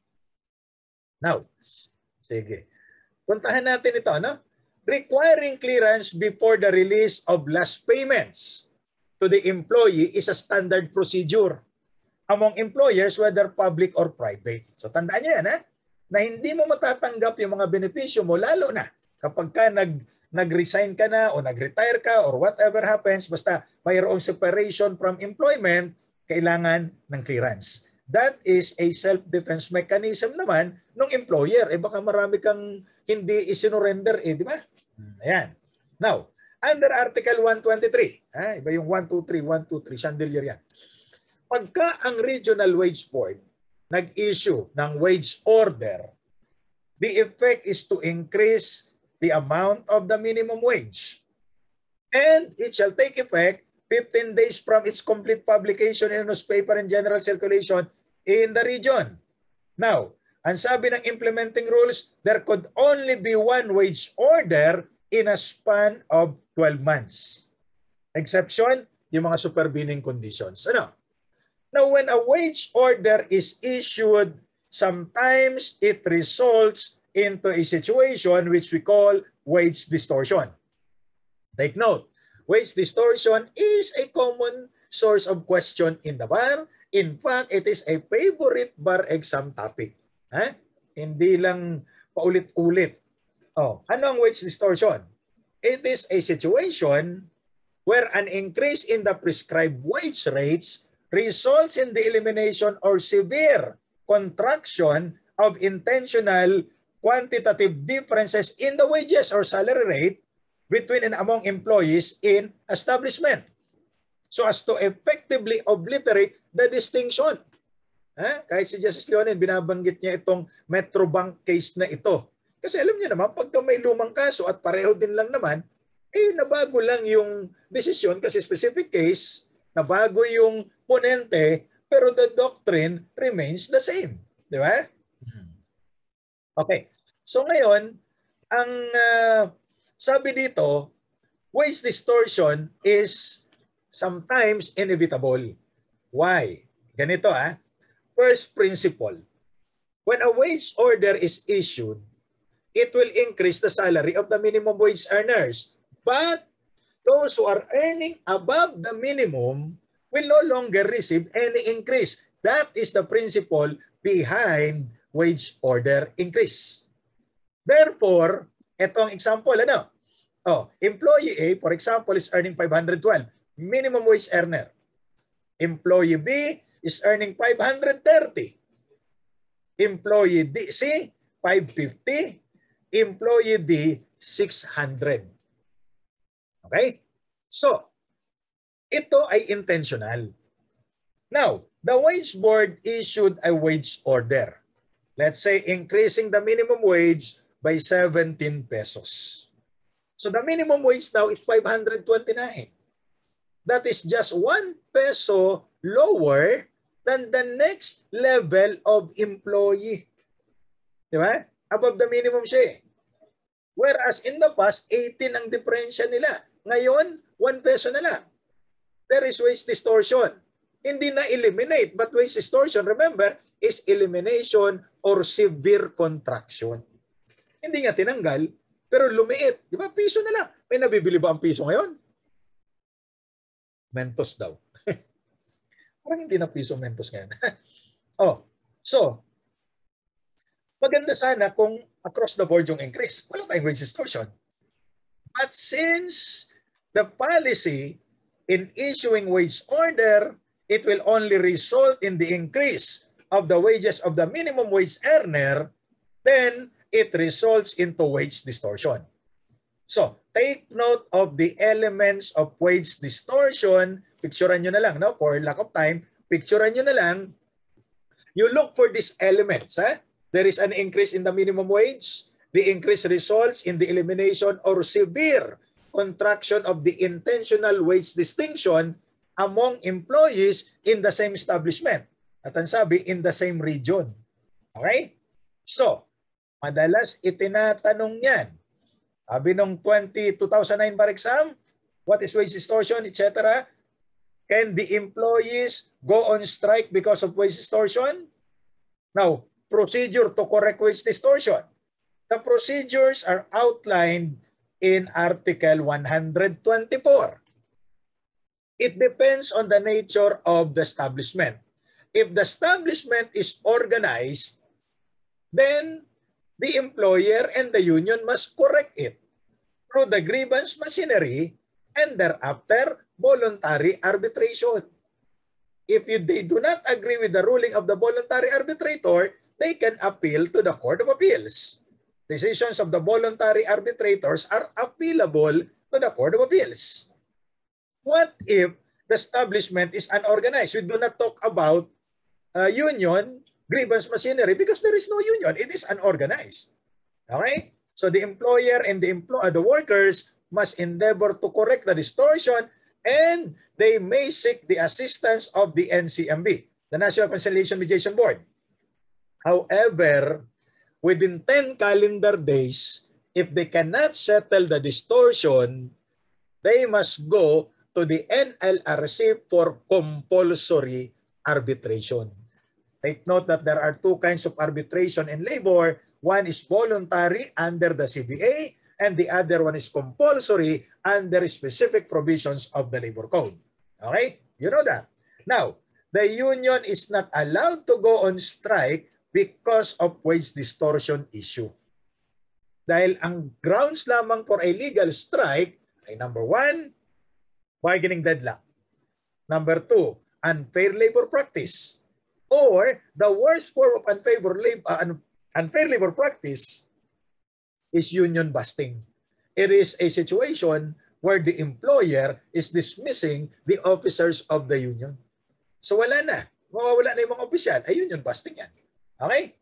Now, sige. Puntahan natin ito, no? Requiring clearance before the release of last payments to the employee is a standard procedure among employers, whether public or private. So tandaan niyo yan, ha? Na hindi mo matatanggap yung mga benepisyo mo, lalo na kapag ka nag, nag-resign ka na o nag-retire ka or whatever happens, basta mayroong separation from employment, kailangan ng clearance. That is a self-defense mechanism naman ng employer. Eh baka marami kang hindi isinurrender eh, di ba? Ayan. Now, under Article one twenty-three, ah, iba yung one two three, one two three, chandelier yan. Pagka ang Regional Wage Board nag-issue ng wage order, the effect is to increase the amount of the minimum wage. And it shall take effect fifteen days from its complete publication in a newspaper and general circulation in the region. Now, ang sabi ng implementing rules, there could only be one wage order in a span of twelve months. Exception, yung mga supervening conditions. Ano? Now, when a wage order is issued, sometimes it results into a situation which we call wage distortion. Take note, wage distortion is a common source of question in the bar. In fact, it is a favorite bar exam topic. Ha? Hindi lang paulit-ulit. Oh, ano ang wage distortion? It is a situation where an increase in the prescribed wage rates results in the elimination or severe contraction of intentional quantitative differences in the wages or salary rate between and among employees in establishment, so as to effectively obliterate the distinction. Ha? Kahit si Justice Leonen, binabanggit niya itong Metrobank case na ito. Kasi alam niyo naman, pagka may lumang kaso at pareho din lang naman, Eh, nabago lang yung desisyon kasi specific case, nabago yung ponente, pero the doctrine remains the same. Di ba? Okay. So ngayon, ang uh, sabi dito, wage distortion is sometimes inevitable. Why? Ganito ah. First principle. When a wage order is issued, it will increase the salary of the minimum wage earners. But those who are earning above the minimum will no longer receive any increase. That is the principle behind wage order increase. Therefore, ito ang example, ano? Oh, employee A, for example, is earning five hundred twelve, minimum wage earner. Employee B is earning five hundred thirty. Employee D, C, five fifty. Employee D, six hundred. Okay? So, ito ay intentional. Now, the wage board issued a wage order. Let's say increasing the minimum wage by seventeen pesos. So the minimum wage now is five hundred twenty-nine. That is just one peso lower than the next level of employee. Di ba? Above the minimum siya eh. Whereas in the past, eighteen ang diferensya nila. Ngayon, one peso na lang. There is wage distortion. Hindi na eliminate, but wage distortion, remember, is elimination or severe contraction. Hindi nga tinanggal, pero lumiit. Di ba? Piso na lang. May nabibili ba ang piso ngayon? Mentos daw. Parang hindi na piso mentos ngayon. Oh, so, maganda sana kung across the board yung increase. Wala tayong wage distortion. But since the policy in issuing wage order, it will only result in the increase of the wages of the minimum wage earner, then it results into wage distortion. So, take note of the elements of wage distortion. Picturean nyo na lang, no? For lack of time, picturean nyo na lang. You look for these elements. Eh? There is an increase in the minimum wage. The increase results in the elimination or severe contraction of the intentional wage distinction among employees in the same establishment. At ang sabi, in the same region. Okay? So, madalas itinatanong yan. Sabi nung two thousand nine bar exam, what is wage distortion, et cetera. Can the employees go on strike because of wage distortion? Now, procedure to correct wage distortion. The procedures are outlined in Article one twenty-four. It depends on the nature of the establishment. If the establishment is organized, then the employer and the union must correct it through the grievance machinery and thereafter voluntary arbitration. If you, they do not agree with the ruling of the voluntary arbitrator, they can appeal to the Court of Appeals. Decisions of the voluntary arbitrators are appealable to the Court of Appeals. What if the establishment is unorganized? We do not talk about uh, union, grievance machinery because there is no union. It is unorganized. Okay? So the employer and the, empl uh, the workers must endeavor to correct the distortion, and they may seek the assistance of the N C M B, the National Conciliation Mediation Board. However, within ten calendar days, if they cannot settle the distortion, they must go to the N L R C for compulsory arbitration. Take note that there are two kinds of arbitration in labor. One is voluntary under the C B A, and the other one is compulsory under specific provisions of the Labor Code. Okay? You know that. Now, the union is not allowed to go on strike because of wage distortion issue. Dahil ang grounds lamang for a legal strike ay number one, bargaining deadlock. Number two, unfair labor practice. Or the worst form of unfair labor, uh, unfair labor practice is union busting. It is a situation where the employer is dismissing the officers of the union. So wala na. Mawawala na yung mga opisyal. Ay, union busting yan. Okay?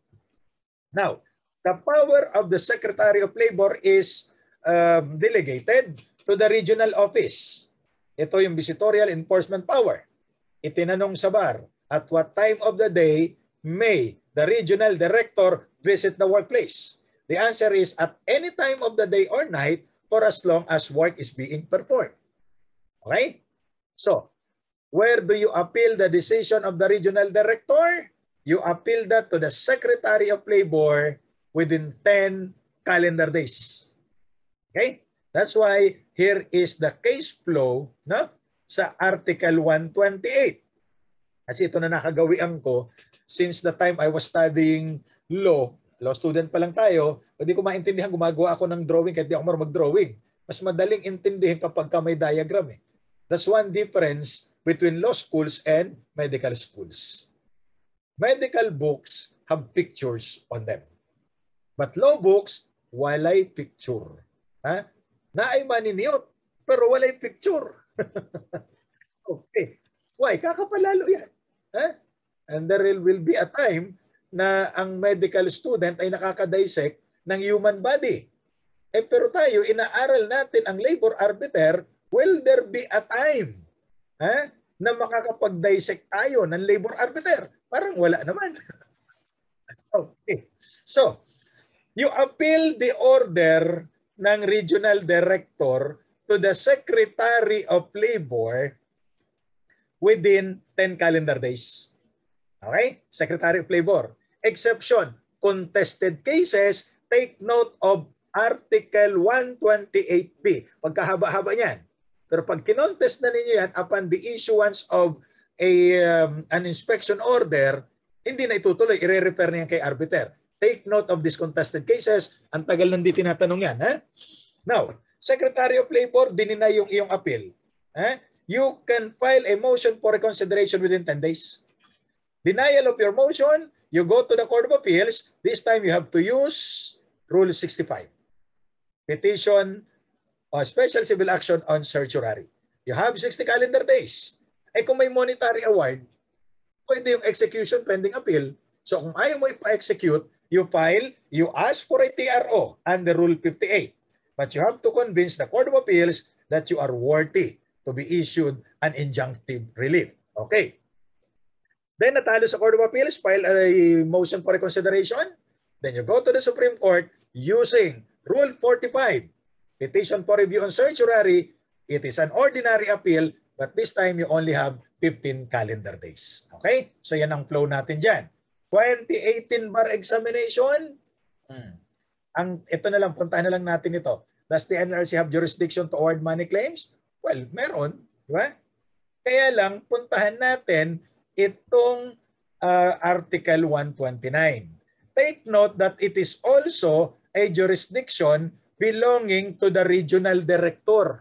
Now, the power of the Secretary of Labor is um, delegated to the regional office. Ito yung visitorial enforcement power. Itinanong sa bar, at what time of the day may the regional director visit the workplace? The answer is at any time of the day or night for as long as work is being performed. Okay? So, where do you appeal the decision of the regional director? You appeal that to the Secretary of Labor within ten calendar days. Okay? That's why here is the case flow, no? Sa Article one twenty-eight. Kasi ito na nakagawian ko since the time I was studying law. Law student pa lang tayo, hindi ko maintindihan, gumagawa ako ng drawing kahit di ako marunong mag-drawing. Mas madaling intindihin kapag ka may diagram eh. That's one difference between law schools and medical schools. Medical books have pictures on them. But law books, walay picture. Ha? Naay maniniyot, pero walay picture. Okay. Why? Kakapalalo yan. Ha? And there will be a time na ang medical student ay nakaka-dissect ng human body. Eh, pero tayo, inaaral natin ang labor arbiter, will there be a time ha, na makakapag-dissect tayo ng labor arbiter? Parang wala naman. Okay. So, you appeal the order ng regional director to the Secretary of Labor within ten calendar days. Okay? Secretary of Labor. Exception, contested cases, take note of Article one twenty-eight B. Pagkahaba-haba niyan. Pero pag kinontest na ninyo yan upon the issuance of a, um, an inspection order, hindi na itutuloy, i-refer na yan kay arbiter. Take note of these contested cases. Ang tagal nang di tinatanong yan. Ha? Now, Secretary of Labor, dininay yung iyong appeal. Ha? You can file a motion for reconsideration within ten days. Denial of your motion, you go to the Court of Appeals. This time you have to use Rule sixty-five. Petition or special civil action on certiorari. You have sixty calendar days. Eh kung may monetary award, pwede yung execution pending appeal. So kung ayaw mo ipa-execute, you file, you ask for a T R O under Rule fifty-eight. But you have to convince the Court of Appeals that you are worthy to be issued an injunctive relief. Okay. Then natalo sa Court of Appeals, file a motion for reconsideration. Then you go to the Supreme Court using Rule forty-five. Petition for review on certiorari. It is an ordinary appeal, but this time you only have fifteen calendar days. Okay? So yan ang flow natin dyan. twenty eighteen bar examination. Hmm. Ang, ito na lang, puntahan na lang natin ito. Does the N R C have jurisdiction to award money claims? Well, meron. Diba? Kaya lang, puntahan natin itong uh, Article one twenty-nine. Take note that it is also a jurisdiction belonging to the regional director.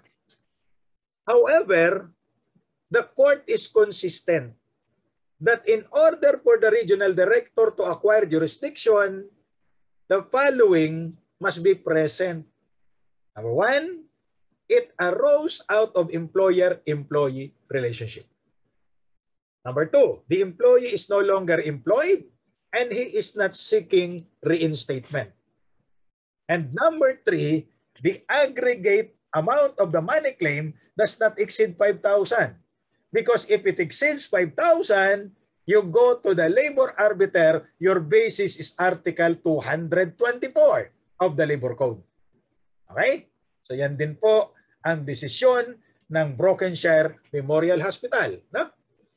However, the court is consistent that in order for the regional director to acquire jurisdiction, the following must be present. Number one, it arose out of employer-employee relationship. Number two, the employee is no longer employed and he is not seeking reinstatement. And number three, the aggregate amount of the money claim does not exceed five thousand. Because if it exceeds five thousand, you go to the labor arbiter, your basis is Article two twenty-four of the Labor Code. Okay? So yan din po ang desisyon ng Brokenshire Memorial Hospital. No?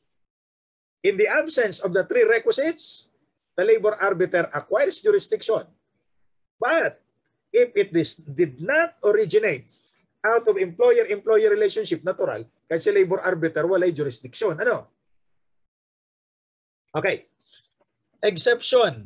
In the absence of the three requisites, the labor arbiter acquires jurisdiction. But if it is, did not originate out of employer-employee relationship, natural, kasi labor arbiter walay jurisdiction. Ano? Okay. Exception.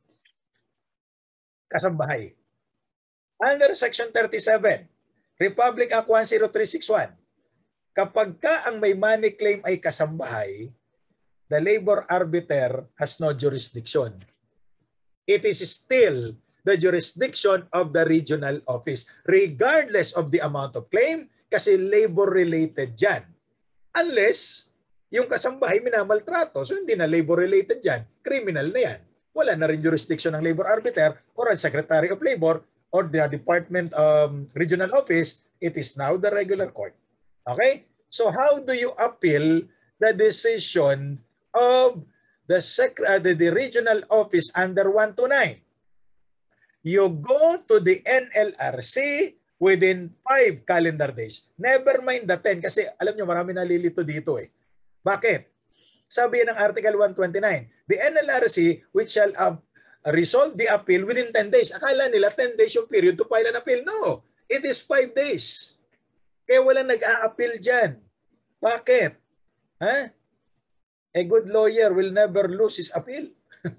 Kasambahay. Under Section thirty-seven, Republic Act one oh three sixty-one, kapag ka ang may money claim ay kasambahay, the labor arbiter has no jurisdiction. It is still the jurisdiction of the regional office, regardless of the amount of claim, kasi labor-related yan. Unless yung kasambahay minamaltrato, so hindi na labor-related yan, criminal na yan. Wala na rin jurisdiction ng labor arbiter or ang Secretary of Labor or the department um, regional office, it is now the regular court. Okay? So how do you appeal the decision of the, sec uh, the, the regional office under one twenty-nine? You go to the N L R C within five calendar days. Never mind the ten kasi alam nyo marami nalilito dito eh. Bakit? Sabi ng Article one twenty-nine, the N L R C which shall uh, resolve the appeal within ten days. Akala nila ten days yung period to file an appeal. No, it is five days. Kaya walang nag-a-appeal dyan. Bakit? Ha? A good lawyer will never lose his appeal.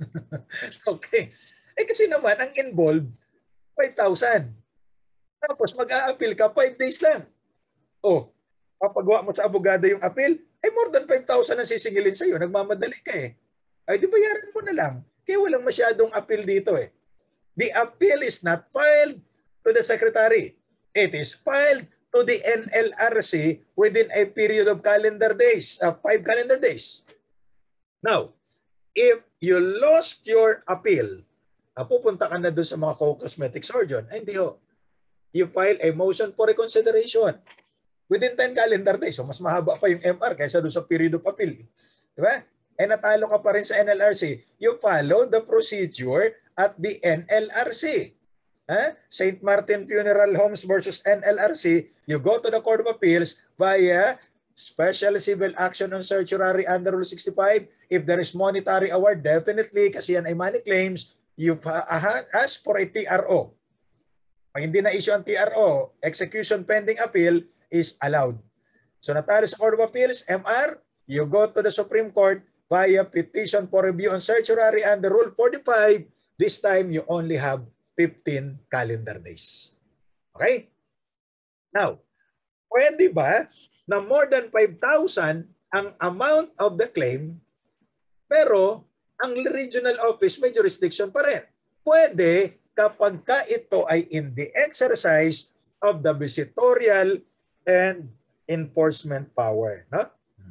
Okay. Eh kasi naman, ang involved, five thousand. Tapos mag-a-appeal ka, five days lang. Oh, papagawa mo sa abogado yung appeal, eh more than five thousand ang sisingilin sa'yo. Nagmamadali ka eh. Ay di bayaran mo na lang. Kaya walang masyadong appeal dito eh. The appeal is not filed to the secretary. It is filed to the N L R C within a period of calendar days, uh, five calendar days. Now, if you lost your appeal, uh, pupunta ka na doon sa mga co-cosmetic surgeon. Ay, hindi ho. You file a motion for reconsideration within ten calendar days. So, mas mahaba pa yung M R kaysa doon sa period of appeal. Di ba? Eh, natalo ka pa rin sa N L R C. You follow the procedure at the N L R C. Huh? Saint Martin Funeral Homes versus N L R C, you go to the Court of Appeals via special civil action on certiorari under Rule sixty-five. If there is monetary award, definitely, kasi yan ay money claims, you ask for a T R O. Pag hindi na-issue ang T R O, execution pending appeal is allowed. So natalo sa Court of Appeals, M R, you go to the Supreme Court via petition for review on certiorari under Rule forty-five. This time, you only have fifteen calendar days. Okay? Now, pwede ba na more than five thousand ang amount of the claim, pero ang regional office may jurisdiction pa rin? Pwede kapag ka ito ay in the exercise of the visitorial and enforcement power. No?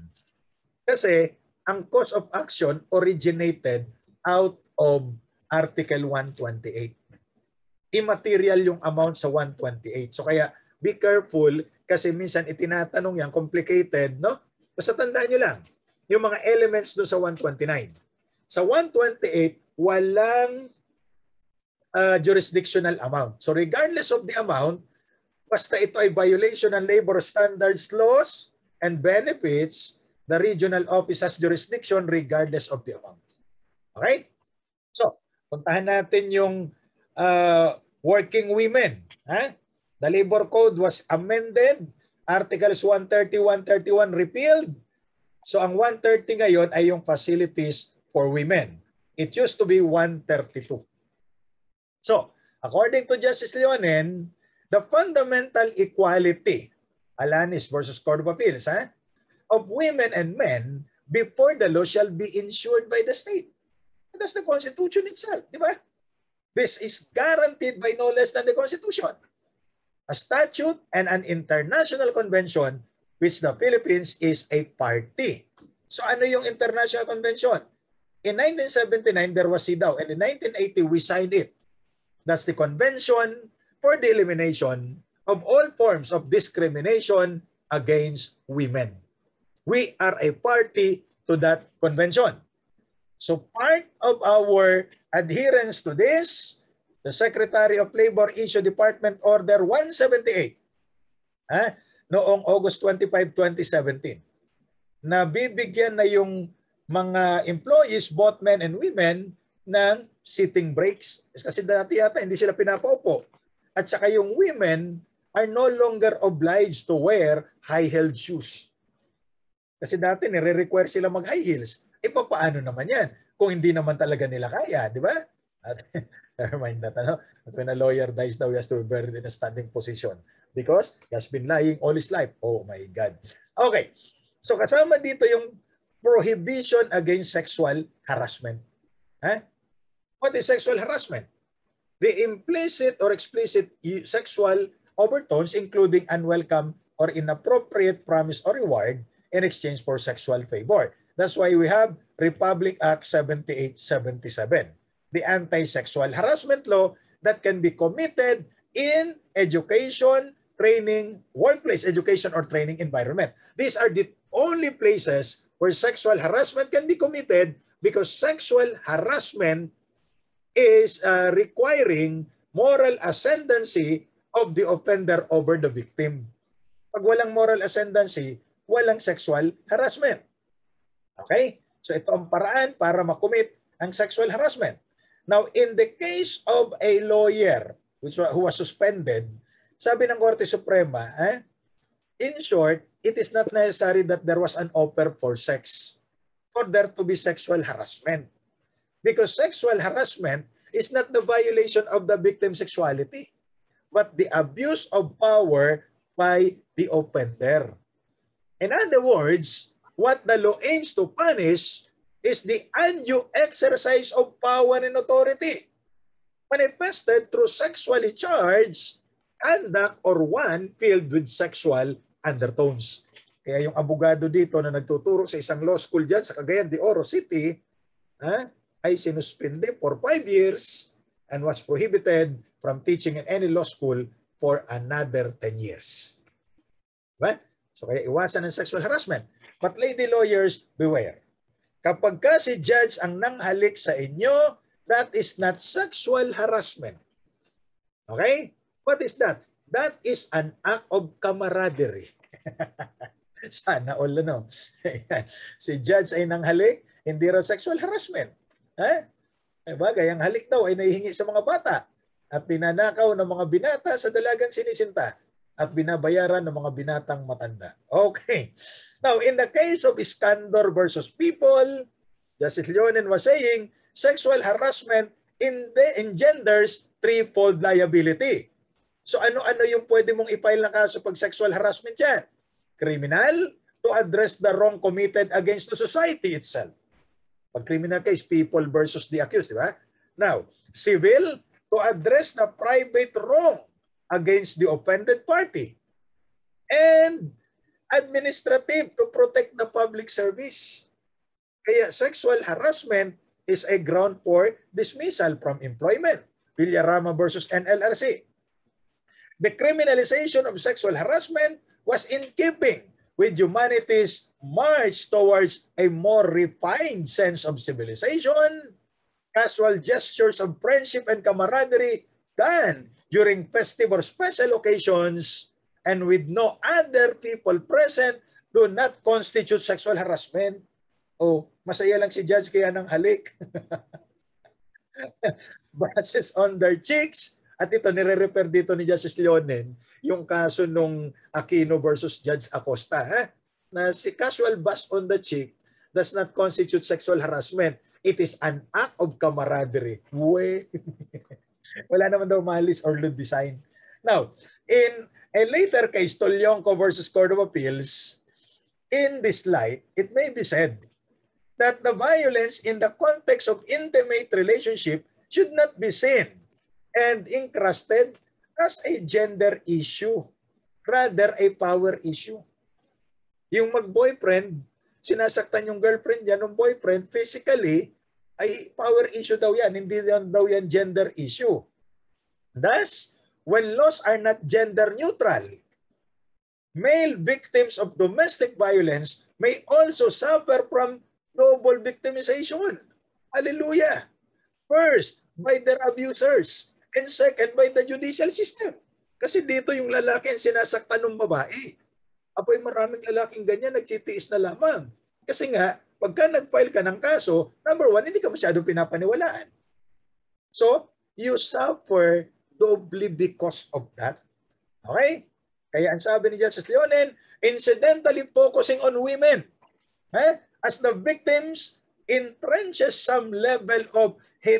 Kasi ang cause of action originated out of Article one twenty-eight. Immaterial yung amount sa one twenty-eight. So kaya be careful kasi minsan itinatanong yan, complicated, no? Basta tandaan nyo lang, yung mga elements doon sa one twenty-nine. Sa one twenty-eight, walang uh, jurisdictional amount. So regardless of the amount, basta ito ay violation ng labor standards laws and benefits, the regional office has jurisdiction regardless of the amount. Okay? So, puntahan natin yung uh, working women. Ha? The labor code was amended. Articles one thirty, one thirty-one repealed. So ang one thirty ngayon ay yung facilities for women. It used to be one thirty-two. So, according to Justice Leonen, the fundamental equality, Alanis versus Court of Appeals, ha? Of women and men before the law shall be ensured by the state. And that's the Constitution itself, di ba? This is guaranteed by no less than the Constitution, a statute, and an international convention which the Philippines is a party. So ano yung international convention? In nineteen seventy-nine, there was C E D A W, and in nineteen eighty, we signed it. That's the Convention for the Elimination of All Forms of Discrimination Against Women. We are a party to that convention. So part of our adherence to this, the Secretary of Labor issued Department Order one seventy-eight ha, noong August twenty-fifth, twenty seventeen na bibigyan na yung mga employees, both men and women, ng sitting breaks. Kasi dati yata hindi sila pinapaupo. At saka yung women are no longer obliged to wear high-heeled shoes. Kasi dati nire-require sila mag-high heels. E paano naman yan? Kung hindi naman talaga nila kaya, di ba? At never mind that. Ano? At when a lawyer dies now, he has to be buried in a standing position because he has been lying all his life. Oh my God. Okay. So kasama dito yung prohibition against sexual harassment. Huh? What is sexual harassment? The implicit or explicit sexual overtones including unwelcome or inappropriate promise or reward in exchange for sexual favor. That's why we have Republic Act seventy-eight seventy-seven, the anti-sexual harassment law that can be committed in education, training, workplace education or training environment. These are the only places where sexual harassment can be committed because sexual harassment is uh, requiring moral ascendancy of the offender over the victim. Pag walang moral ascendancy, walang sexual harassment. Okay? So ito ang paraan para makumit ang sexual harassment. Now, in the case of a lawyer which who was suspended, sabi ng Korte Suprema, eh, in short, it is not necessary that there was an offer for sex for there to be sexual harassment. Because sexual harassment is not the violation of the victim's sexuality, but the abuse of power by the offender. In other words, what the law aims to punish is the undue exercise of power and authority manifested through sexually charged conduct or one filled with sexual undertones. Kaya yung abogado dito na nagtuturo sa isang law school dyan sa Cagayan de Oro City, ha, ay sinuspinde for five years and was prohibited from teaching in any law school for another ten years. Diba? So kaya iwasan ng sexual harassment. But lady lawyers, beware. Kapag ka si judge ang nanghalik sa inyo, that is not sexual harassment. Okay? What is that? That is an act of camaraderie. Sana all ano. Si judge ay nanghalik, hindi raw sexual harassment. Ha? Bagay, ang halik daw ay nahihingi sa mga bata at pinanakaw ng mga binata sa dalagang sinisinta at binabayaran ng mga binatang matanda. Okay. Now, in the case of Iskandar versus People, Justice Leonen was saying, sexual harassment in the engenders threefold liability. So ano-ano yung pwede mong i-file na kaso pag sexual harassment yan? Criminal, to address the wrong committed against the society itself. Pag criminal case, people versus the accused, di ba? Now, civil, to address the private wrong against the offended party. And administrative, to protect the public service. Kaya sexual harassment is a ground for dismissal from employment. Villarama versus N L R C. The criminalization of sexual harassment was in keeping with humanity's march towards a more refined sense of civilization, casual gestures of friendship and camaraderie done during festive or special occasions and with no other people present do not constitute sexual harassment. Oh, masaya lang si judge kaya nang halik. Brushes on their cheeks. At ito, nire-refer dito ni Justice Leonen, yung kaso nung Aquino versus Judge Acosta, ha? Na si casual brush on the cheek does not constitute sexual harassment. It is an act of camaraderie. We. Wala naman daw malis or lewd design. Now, in a later case, Tolyonco versus Court of Appeals, in this light, it may be said that the violence in the context of intimate relationship should not be seen and encrusted as a gender issue, rather a power issue. Yung mag-boyfriend, sinasaktan yung girlfriend yan ng boyfriend physically, ay power issue daw yan, hindi yan daw yan gender issue. Thus, when laws are not gender neutral, male victims of domestic violence may also suffer from double victimization. Hallelujah! First, by their abusers, and second, by the judicial system. Kasi dito yung lalaki ang sinasaktan ng babae. Apoy maraming lalaking ganyan, nagtitiis na lamang. Kasi nga, pagka nag-file ka ng kaso, number one, hindi ka masyadong pinapaniwalaan. So, you suffer doubly because of that. Okay? Kaya ang sabi ni Justice Leonen, incidentally focusing on women, eh, as the victims entrenches some level of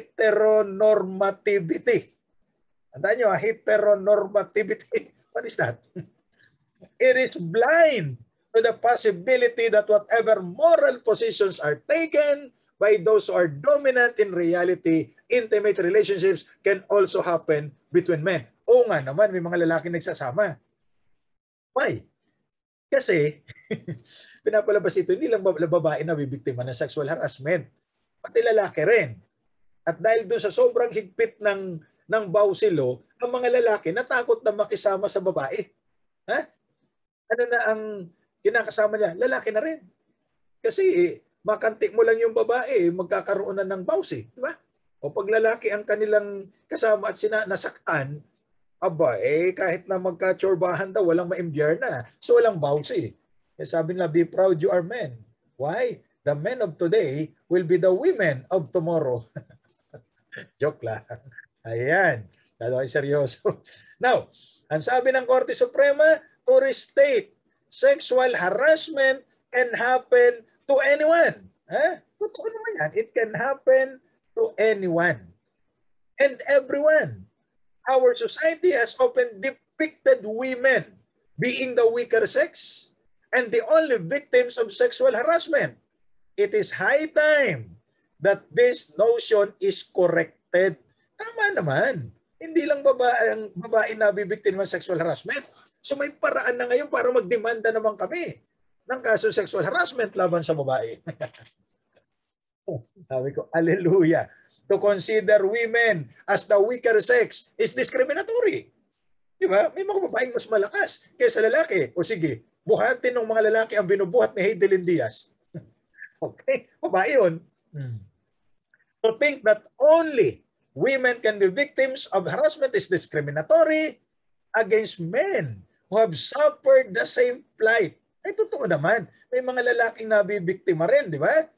heteronormativity. Tandaan nyo, heteronormativity. What is that? It is blind to the possibility that whatever moral positions are taken by those who are dominant in reality, intimate relationships can also happen between men. Oo nga naman, may mga lalaki nagsasama. Why? Kasi, pinapalabas ito, hindi lang babae na bibiktima ng sexual harassment. Pati lalaki rin. At dahil doon sa sobrang higpit ng ng Bausi Law ang mga lalaki na takot na makisama sa babae. Ha? Ano na ang kinakasama niya? Lalaki na rin. Kasi eh, makanti mo lang yung babae, magkakaroon na ng Bausi. Di ba? O pag lalaki ang kanilang kasama at sina nasaktan, aba, eh, kahit na magkatsorbahan daw, walang ma-imbyar na. So, walang Bausi. Eh, sabi nila, be proud you are men. Why? The men of today will be the women of tomorrow. Joke lang. Ayan. Lalo ay seryoso. Now, ang sabi ng Korte Suprema, to restate, sexual harassment can happen to anyone. Ha? Totoo naman yan. It can happen to anyone and everyone. Our society has often depicted women being the weaker sex and the only victims of sexual harassment. It is high time that this notion is corrected. Tama naman. Hindi lang babae ang babae na bibiktima ng sexual harassment. So may paraan na ngayon para magdemanda naman kami ng kaso sexual harassment laban sa babae. Sabi ko, hallelujah. To consider women as the weaker sex is discriminatory. Di ba? May mga babaeng mas malakas kaysa lalaki. O sige, buhatin ng mga lalaki ang binubuhat ni Heidelin Diaz. Okay? Babae yun. Hmm. To think that only women can be victims of harassment is discriminatory against men who have suffered the same plight. Ay, totoo naman. May mga lalaking nabibiktima rin, di ba?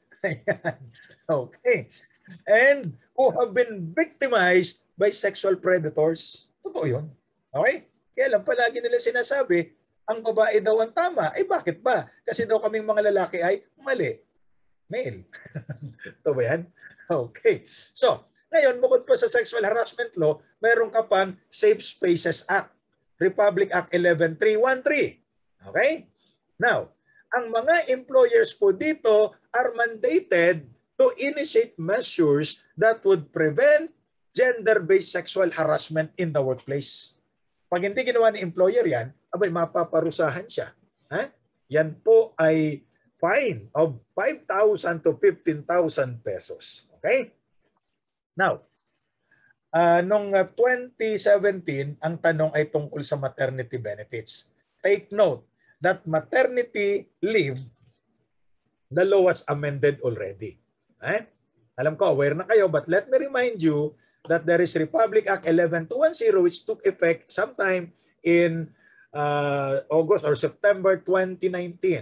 Okay. And who have been victimized by sexual predators. Totoo yun. Okay? Kaya lang palagi nila sinasabi, ang babae daw ang tama. Eh bakit ba? Kasi daw kaming mga lalaki ay mali. Male. Ito ba yan? Okay. So, ngayon, bukod po sa sexual harassment law, meron ka pang Safe Spaces Act. Republic Act eleven three thirteen. Okay? Now, ang mga employers po dito are mandated to initiate measures that would prevent gender-based sexual harassment in the workplace. Pag hindi ginawa ni employer yan, abay mapaparusahan siya. Ha? Yan po ay fine of five thousand to fifteen thousand pesos. Okay? Now, uh, noong twenty seventeen, ang tanong ay tungkol sa maternity benefits. Take note that maternity leave, the law was amended already. Eh? Alam ko, aware na kayo, but let me remind you that there is Republic Act eleven two ten which took effect sometime in uh, August or September twenty nineteen.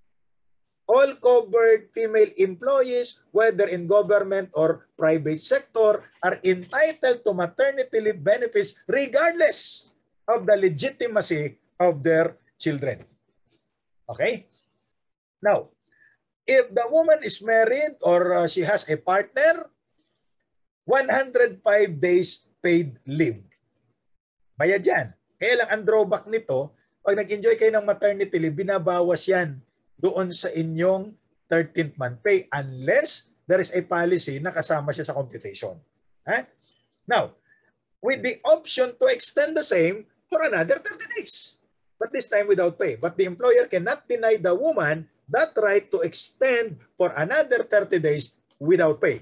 All covered female employees, whether in government or private sector, are entitled to maternity leave benefits regardless of the legitimacy of their children. Okay? Now, if the woman is married or uh, she has a partner, one hundred five days paid leave. Bayad yan. Kaya lang ang drawback nito, pag nag-enjoy kayo ng maternity leave, binabawas yan doon sa inyong thirteenth month pay unless there is a policy na kasama siya sa computation. Eh? Now, with the option to extend the same for another thirty days. But this time without pay. But the employer cannot deny the woman that right to extend for another thirty days without pay.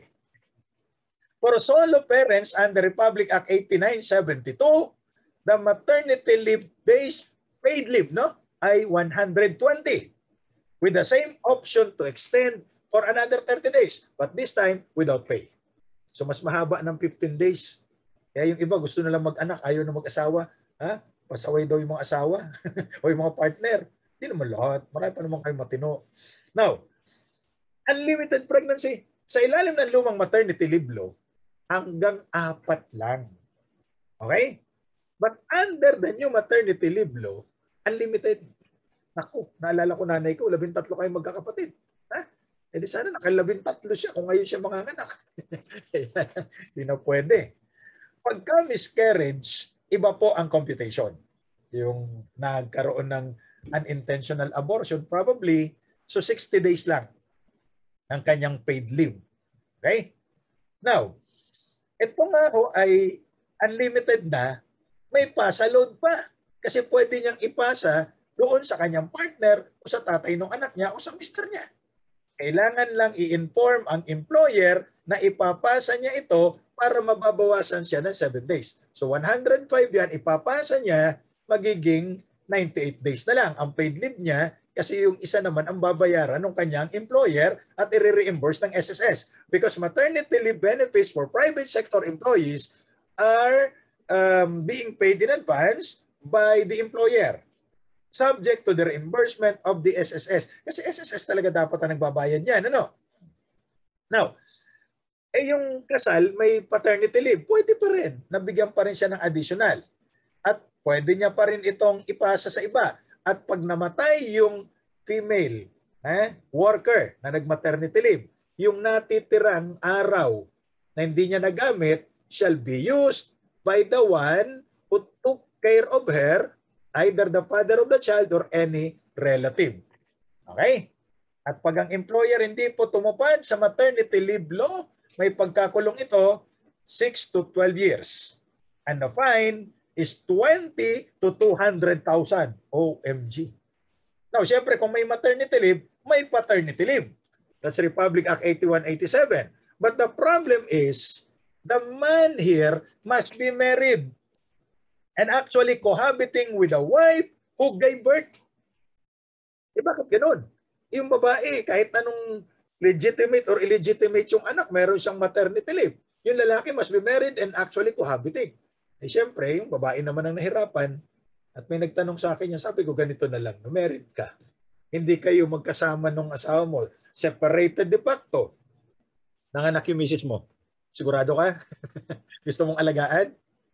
For solo parents under Republic Act eighty-nine seventy-two, the maternity leave days paid leave no ay one hundred twenty with the same option to extend for another thirty days, but this time without pay. So mas mahaba ng fifteen days. Kaya yung iba gusto na lang mag-anak, ayaw na mag-asawa, ha? Pasaway daw yung mga asawa o yung mga partner. Hindi naman lahat. Marami pa naman kayo matino. Now, unlimited pregnancy. Sa ilalim ng lumang maternity leave law, hanggang apat lang. Okay? But under the new maternity leave law, unlimited. Naku, naalala ko nanay ko, labing tatlo kayong magkakapatid. Ha? E di sana nakalabing tatlo siya kung ngayon siya manganganak. Hindi na pwede. Pagka miscarriage, iba po ang computation. Yung nagkaroon ng unintentional abortion, probably, so sixty days lang ang kanyang paid leave. Okay? Now, ito nga ho ay unlimited na, may pasa load pa. Kasi pwede niyang ipasa doon sa kanyang partner o sa tatay ng anak niya o sa mister niya. Kailangan lang i-inform ang employer na ipapasa niya ito para mababawasan siya ng seven days. So one hundred five yan, ipapasa niya, magiging ninety-eight days na lang ang paid leave niya kasi yung isa naman ang babayaran ng kanyang employer at i-reimburse ng S S S. Because maternity leave benefits for private sector employees are um, being paid in advance by the employer, subject to the reimbursement of the S S S. Kasi S S S talaga dapat ang nagbabayad yan. Ano? Now, eh yung kasal may paternity leave, pwede pa rin. Nabigyan pa rin siya ng additional. At pwede niya pa rin itong ipasa sa iba. At pag namatay yung female eh, worker na nag-maternity leave, yung natitirang araw na hindi niya nagamit shall be used by the one who took care of her, either the father of the child or any relative. Okay? At pag ang employer hindi po tumupad sa maternity leave law, may pagkakulong ito six to twelve years. And the fine is twenty to two hundred thousand. O M G. Now, syempre, kung may maternity leave, may paternity leave. That's Republic Act eighty-one eighty-seven. But the problem is, the man here must be married and actually cohabiting with a wife who gave birth. Eh, bakit ganun? Yung babae, kahit anong legitimate or illegitimate yung anak, meron siyang maternity leave. Yung lalaki must be married and actually cohabiting. Eh, syempre, yung babae naman ang nahirapan. At may nagtanong sa akin, sabi ko, ganito na lang, no, married ka. Hindi kayo magkasama nung asawa mo. Separated de facto. Nanganak yung misis mo. Sigurado ka? Gusto mong alagaan?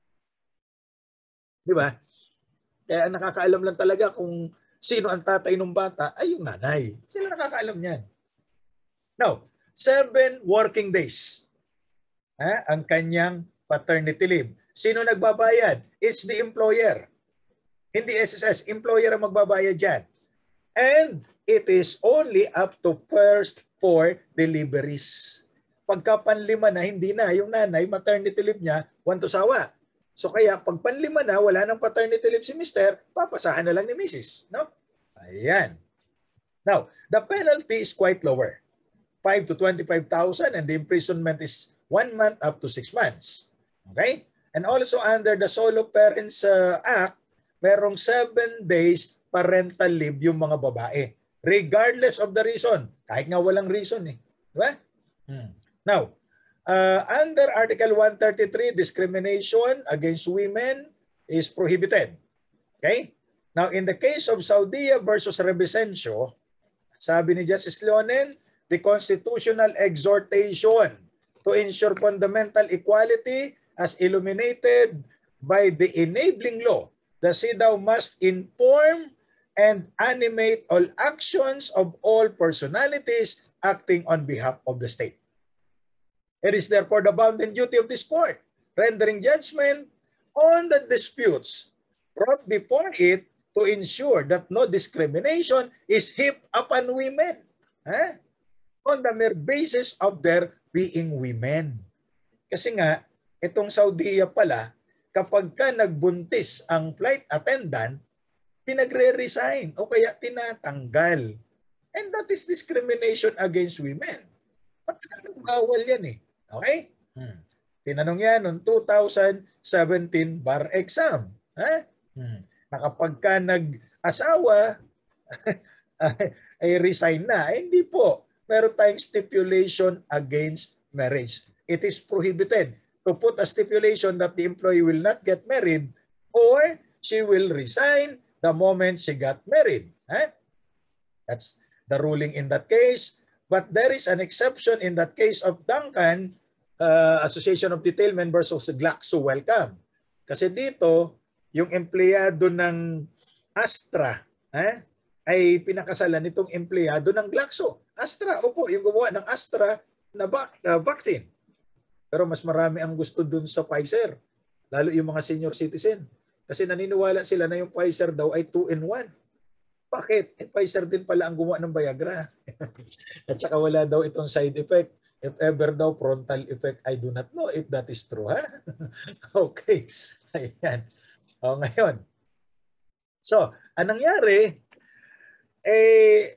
Di ba? Kaya nakakaalam lang talaga kung sino ang tatay ng bata ay yung nanay. Sila nakakaalam niyan. Now, seven working days ha, ang kanyang paternity leave. Sino nagbabayad? It's the employer. Hindi S S S. Employer ang magbabayad dyan. And it is only up to first four deliveries. Pagka panlima na, hindi na. Yung nanay, maternity leave niya, one to sawa. So kaya pag panlima na, wala nang paternity leave si mister, papasahan na lang ni missus. No? Ayan. Now, the penalty is quite lower. five to twenty-five thousand and the imprisonment is one month up to six months. Okay? And also under the Solo Parents uh, Act, merong seven days parental leave yung mga babae. Regardless of the reason. Kahit nga walang reason eh. Diba? Hmm. Now, uh, under Article one thirty-three, discrimination against women is prohibited. Okay? Now, in the case of Saudia versus Revisencio, sabi ni Justice Leonen, the constitutional exhortation to ensure fundamental equality as illuminated by the enabling law, the C E D A W must inform and animate all actions of all personalities acting on behalf of the state. It is therefore the bounden duty of this court, rendering judgment on the disputes brought before it to ensure that no discrimination is heaped upon women eh? on the mere basis of their being women. Kasi nga, itong Saudia pala, kapag ka nagbuntis ang flight attendant, pinagre-resign o kaya tinatanggal. And that is discrimination against women. Pagkakalang bawal yan eh. Okay? Hmm. Tinanong yan noong two thousand seventeen bar exam. Ha? Hmm. Na kapag ka nag-asawa, ay resign na. Eh, hindi po. Meron tayong stipulation against marriage. It is prohibited to put a stipulation that the employee will not get married or she will resign the moment she got married. Eh? That's the ruling in that case. But there is an exception in that case of Duncan, uh, Association of Detailmen versus Glaxo Wellcome. Kasi dito, yung empleyado ng Astra eh, ay pinakasalan nitong empleyado ng Glaxo. Astra, opo, yung gumawa ng Astra na ba- uh, vaccine. Pero mas marami ang gusto dun sa Pfizer, lalo yung mga senior citizen. Kasi naniniwala sila na yung Pfizer daw ay two in one. Bakit? Eh, Pfizer din pala ang gumawa ng Viagra. At saka wala daw itong side effect. If ever daw frontal effect, I do not know if that is true. Ha? Okay. Ayan. O ngayon. So, anong nangyari? Eh,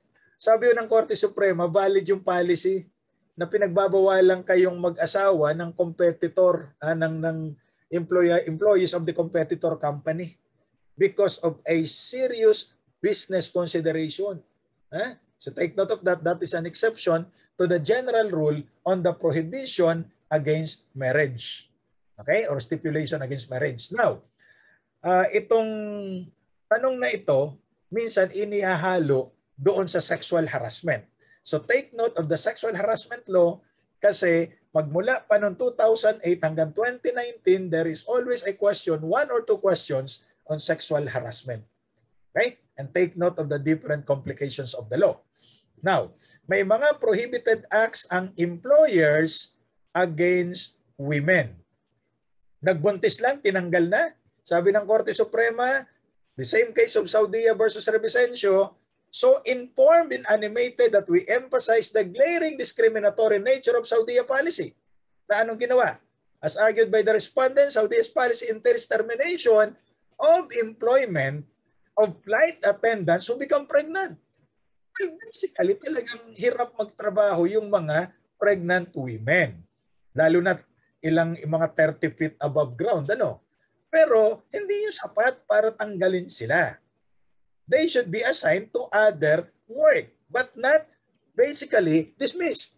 Sabi ng Korte Suprema, valid yung policy na pinagbabawalan kayong mag-asawa ng competitor, ah, ng, ng employee, employees of the competitor company because of a serious business consideration. Ah? So take note of that. That is an exception to the general rule on the prohibition against marriage. Okay? Or stipulation against marriage. Now, uh, itong tanong na ito, minsan inihahalo doon sa sexual harassment. So take note of the sexual harassment law kasi magmula pa noong two thousand eight hanggang twenty nineteen, there is always a question, one or two questions on sexual harassment. Okay? And take note of the different complications of the law. Now, may mga prohibited acts ang employers against women. Nagbuntis lang, tinanggal na. Sabi ng Korte Suprema, the same case of Saudia versus Revisencio, so informed and animated that we emphasize the glaring discriminatory nature of Saudia policy. Na anong ginawa? As argued by the respondent, Saudia's policy entails termination of employment of flight attendants who become pregnant. Well, basically, talagang hirap magtrabaho yung mga pregnant women. Lalo na ilang mga thirty feet above ground. Ano? Pero hindi yung sapat para tanggalin sila. They should be assigned to other work, but not basically dismissed.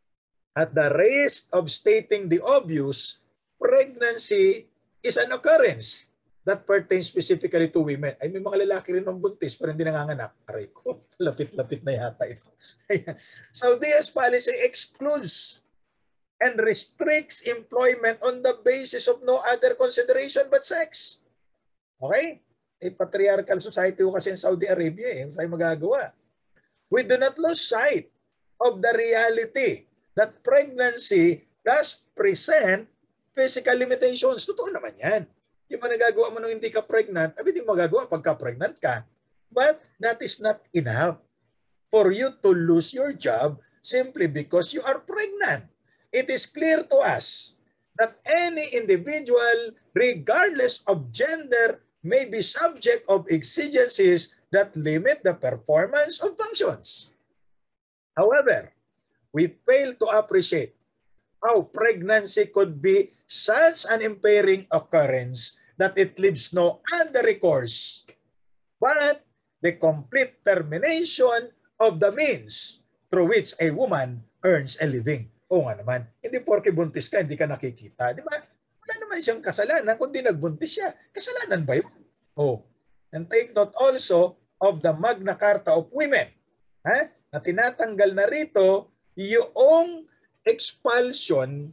At the risk of stating the obvious, pregnancy is an occurrence that pertains specifically to women. Ay, may mga lalaki rin ng buntis pero hindi nanganganak. Aray ko, lapit-lapit na yata ito. Saudi's policy excludes and restricts employment on the basis of no other consideration but sex. Okay? A patriarchal society ko kasi in Saudi Arabia, eh. Tayo magagawa. We do not lose sight of the reality that pregnancy does present physical limitations. Totoo naman yan. Yung mga nagagawa mo nung hindi ka pregnant, abi hindi magagawa pagka pregnant ka. But that is not enough for you to lose your job simply because you are pregnant. It is clear to us that any individual, regardless of gender, may be subject of exigencies that limit the performance of functions. However, we fail to appreciate how pregnancy could be such an impairing occurrence that it leaves no other recourse but the complete termination of the means through which a woman earns a living. Oo nga naman, hindi porke buntis ka, hindi ka nakikita. Di ba? Wala naman siyang kasalanan kundi nagbuntis siya. Kasalanan ba yun? Oh. And take note also of the Magna Carta of Women. Ha? Na tinatanggal na rito yung expulsion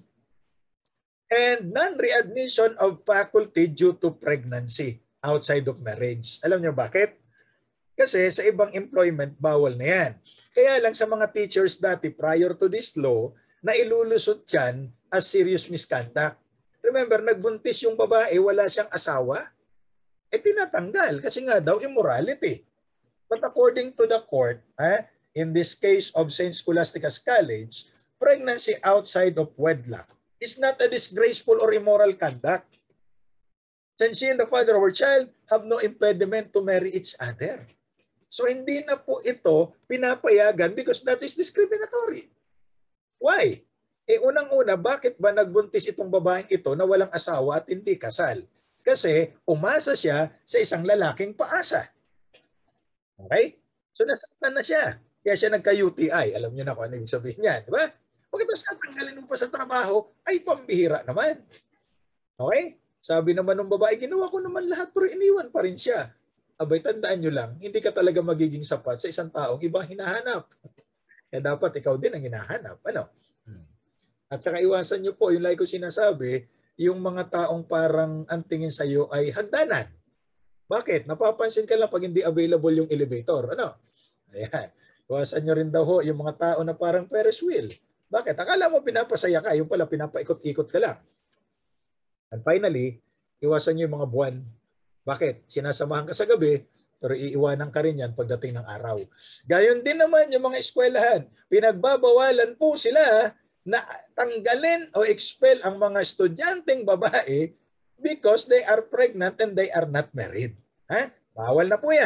and non-readmission of faculty due to pregnancy outside of marriage. Alam niyo bakit? Kasi sa ibang employment, bawal na yan. Kaya lang sa mga teachers dati prior to this law, na ilulusot yan as serious misconduct. Remember, nagbuntis yung babae, wala siyang asawa, eh tinatanggal kasi nga daw immorality. But according to the court, eh, in this case of Saint Scholastica's College, pregnancy outside of wedlock is not a disgraceful or immoral conduct. Since she and the father of her child have no impediment to marry each other. So hindi na po ito pinapayagan because that is discriminatory. Why? Eh unang-una, bakit ba nagbuntis itong babaeng ito na walang asawa at hindi kasal? Kasi umasa siya sa isang lalaking paasa. Okay? So nasaktan na siya. Kaya siya nagka-U T I. Alam niyo na kung ano yung sabihin niya. Di ba? Pagkatapos natanggalin mo pa sa trabaho, ay pambihira naman. Okay? Sabi naman ng babae, ginawa ko naman lahat pero iniwan pa rin siya. Abay, tandaan nyo lang, hindi ka talaga magiging sapat sa isang taong iba hinahanap. Kaya dapat ikaw din ang hinahanap. Ano? At saka iwasan nyo po, yung like ko sinasabi, yung mga taong parang ang tingin sa iyo ay hagdanan. Bakit? Napapansin ka lang pag hindi available yung elevator. Ano? Ayan. Iwasan nyo rin daw ho yung mga tao na parang Ferris wheel. Bakit? Akala mo pinapasaya ka, yung pala pinapaikot-ikot ka lang. And finally, iwasan nyo yung mga buwan. Bakit? Sinasamahan ka sa gabi, pero iiwanan ka rin yan pagdating ng araw. Gayon din naman yung mga eskwelahan. Pinagbabawalan po sila na tanggalin o expel ang mga estudyanteng babae because they are pregnant and they are not married. Ha? Bawal na po yan.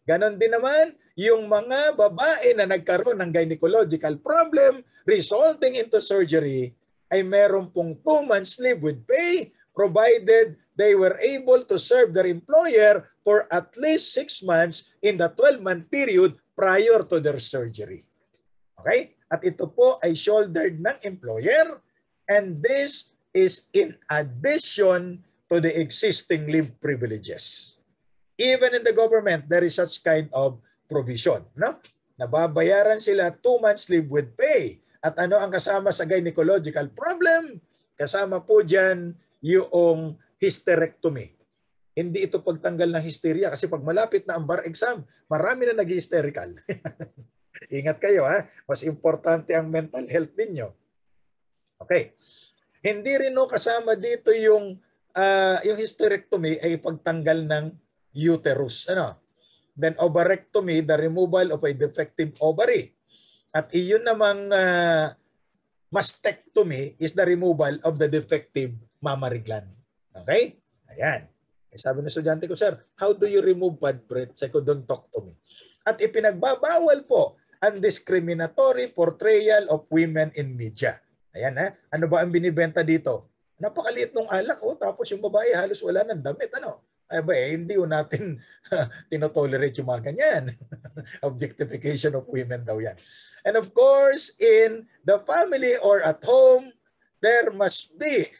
Ganon din naman yung mga babae na nagkaroon ng gynecological problem resulting into surgery ay meron pong two months leave with pay provided they were able to serve their employer for at least six months in the twelve-month period prior to their surgery. Okay? At ito po ay shouldered ng employer, and this is in addition to the existing leave privileges. Even in the government, there is such kind of provision. No? Nababayaran sila two months leave with pay. At ano ang kasama sa gynecological problem? Kasama po dyan yung hysterectomy. Hindi ito pagtanggal ng hysteria kasi pag malapit na ang bar exam, marami na nag-hysterical. Ingat kayo ha, mas importante ang mental health ninyo. Okay. Hindi rin no kasama dito yung uh, yung hysterectomy ay pagtanggal ng uterus. Ano? Then ovarectomy, the removal of a defective ovary. At iyon namang uh, mastectomy is the removal of the defective mammary gland. Okay? Ayan. Eh, sabi ng estudyante ko, sir, how do you remove bad breath? Psychodontostomy. At ipinagbabawal po ang discriminatory portrayal of women in media. Ayan ha. Ano ba ang binibenta dito? Napakaliit ng alak, oh, tapos yung babae halos wala ng damit. Ano? Ay ba eh, hindi ho natin tinotolerate yung mga ganyan. Objectification of women daw yan. And of course, in the family or at home, there must be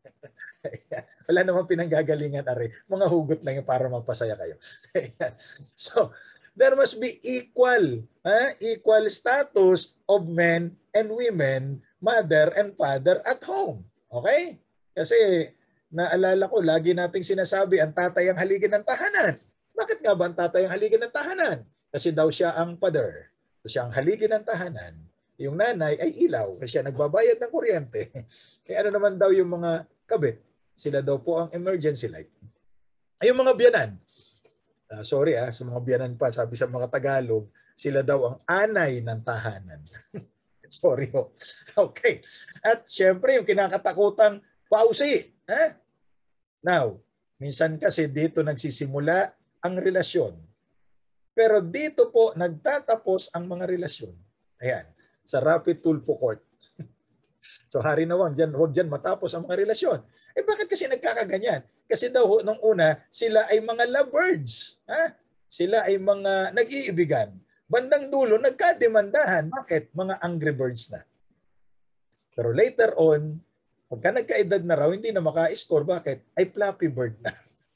wala namang pinanggagalingan, are. Mga hugot lang yung para magpasaya kayo. So, there must be equal, huh? equal status of men and women, mother and father at home. Okay? Kasi naalala ko, lagi nating sinasabi, ang tatay ang haligi ng tahanan. Bakit nga ba ang tatay ang haligi ng tahanan? Kasi daw siya ang father. So, siya ang haligi ng tahanan. Yung nanay ay ilaw kasi siya nagbabayad ng kuryente. Kaya ano naman daw yung mga kabit? Sila daw po ang emergency light. Ay, yung mga biyanan. Uh, sorry ah, sa mga biyanan pa, sabi sa mga Tagalog, sila daw ang anay ng tahanan. Sorry ho. Okay. At syempre, yung kinakatakutang pausi. Eh? Now, minsan kasi dito nagsisimula ang relasyon. Pero dito po nagtatapos ang mga relasyon. Ayan, sa Rapid Tulfo Court. So hari na wag dyan, wag dyan matapos ang mga relasyon. Eh bakit kasi nagkakaganyan? Kasi daw nung una, sila ay mga lovebirds. Ha? Sila ay mga nag-iibigan. Bandang dulo, nagkademandahan. Bakit? Mga angry birds na. Pero later on, pagka nagkaedad na raw, hindi na maka-score. Bakit? Ay flappy bird na.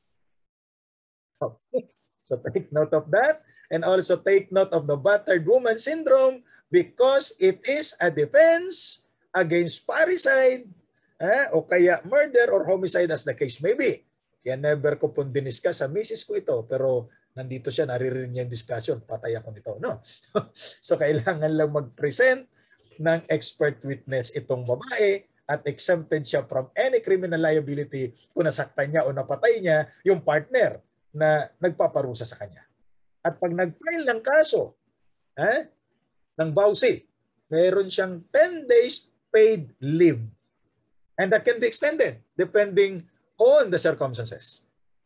Okay. So take note of that. And also take note of the battered woman syndrome because it is a defense against parricide, eh, o kaya murder or homicide as the case may be. Kaya never ko pong diniscuss sa misis ko ito, pero nandito siya, naririnig niya yung discussion, patay ako nito. No? So kailangan lang mag-present ng expert witness itong babae at exempted siya from any criminal liability kung nasaktan niya o napatay niya yung partner na nagpaparusa sa kanya. At pag nag-file ng kaso eh, ng bawsi, meron siyang ten days paid leave. And that can be extended depending on the circumstances.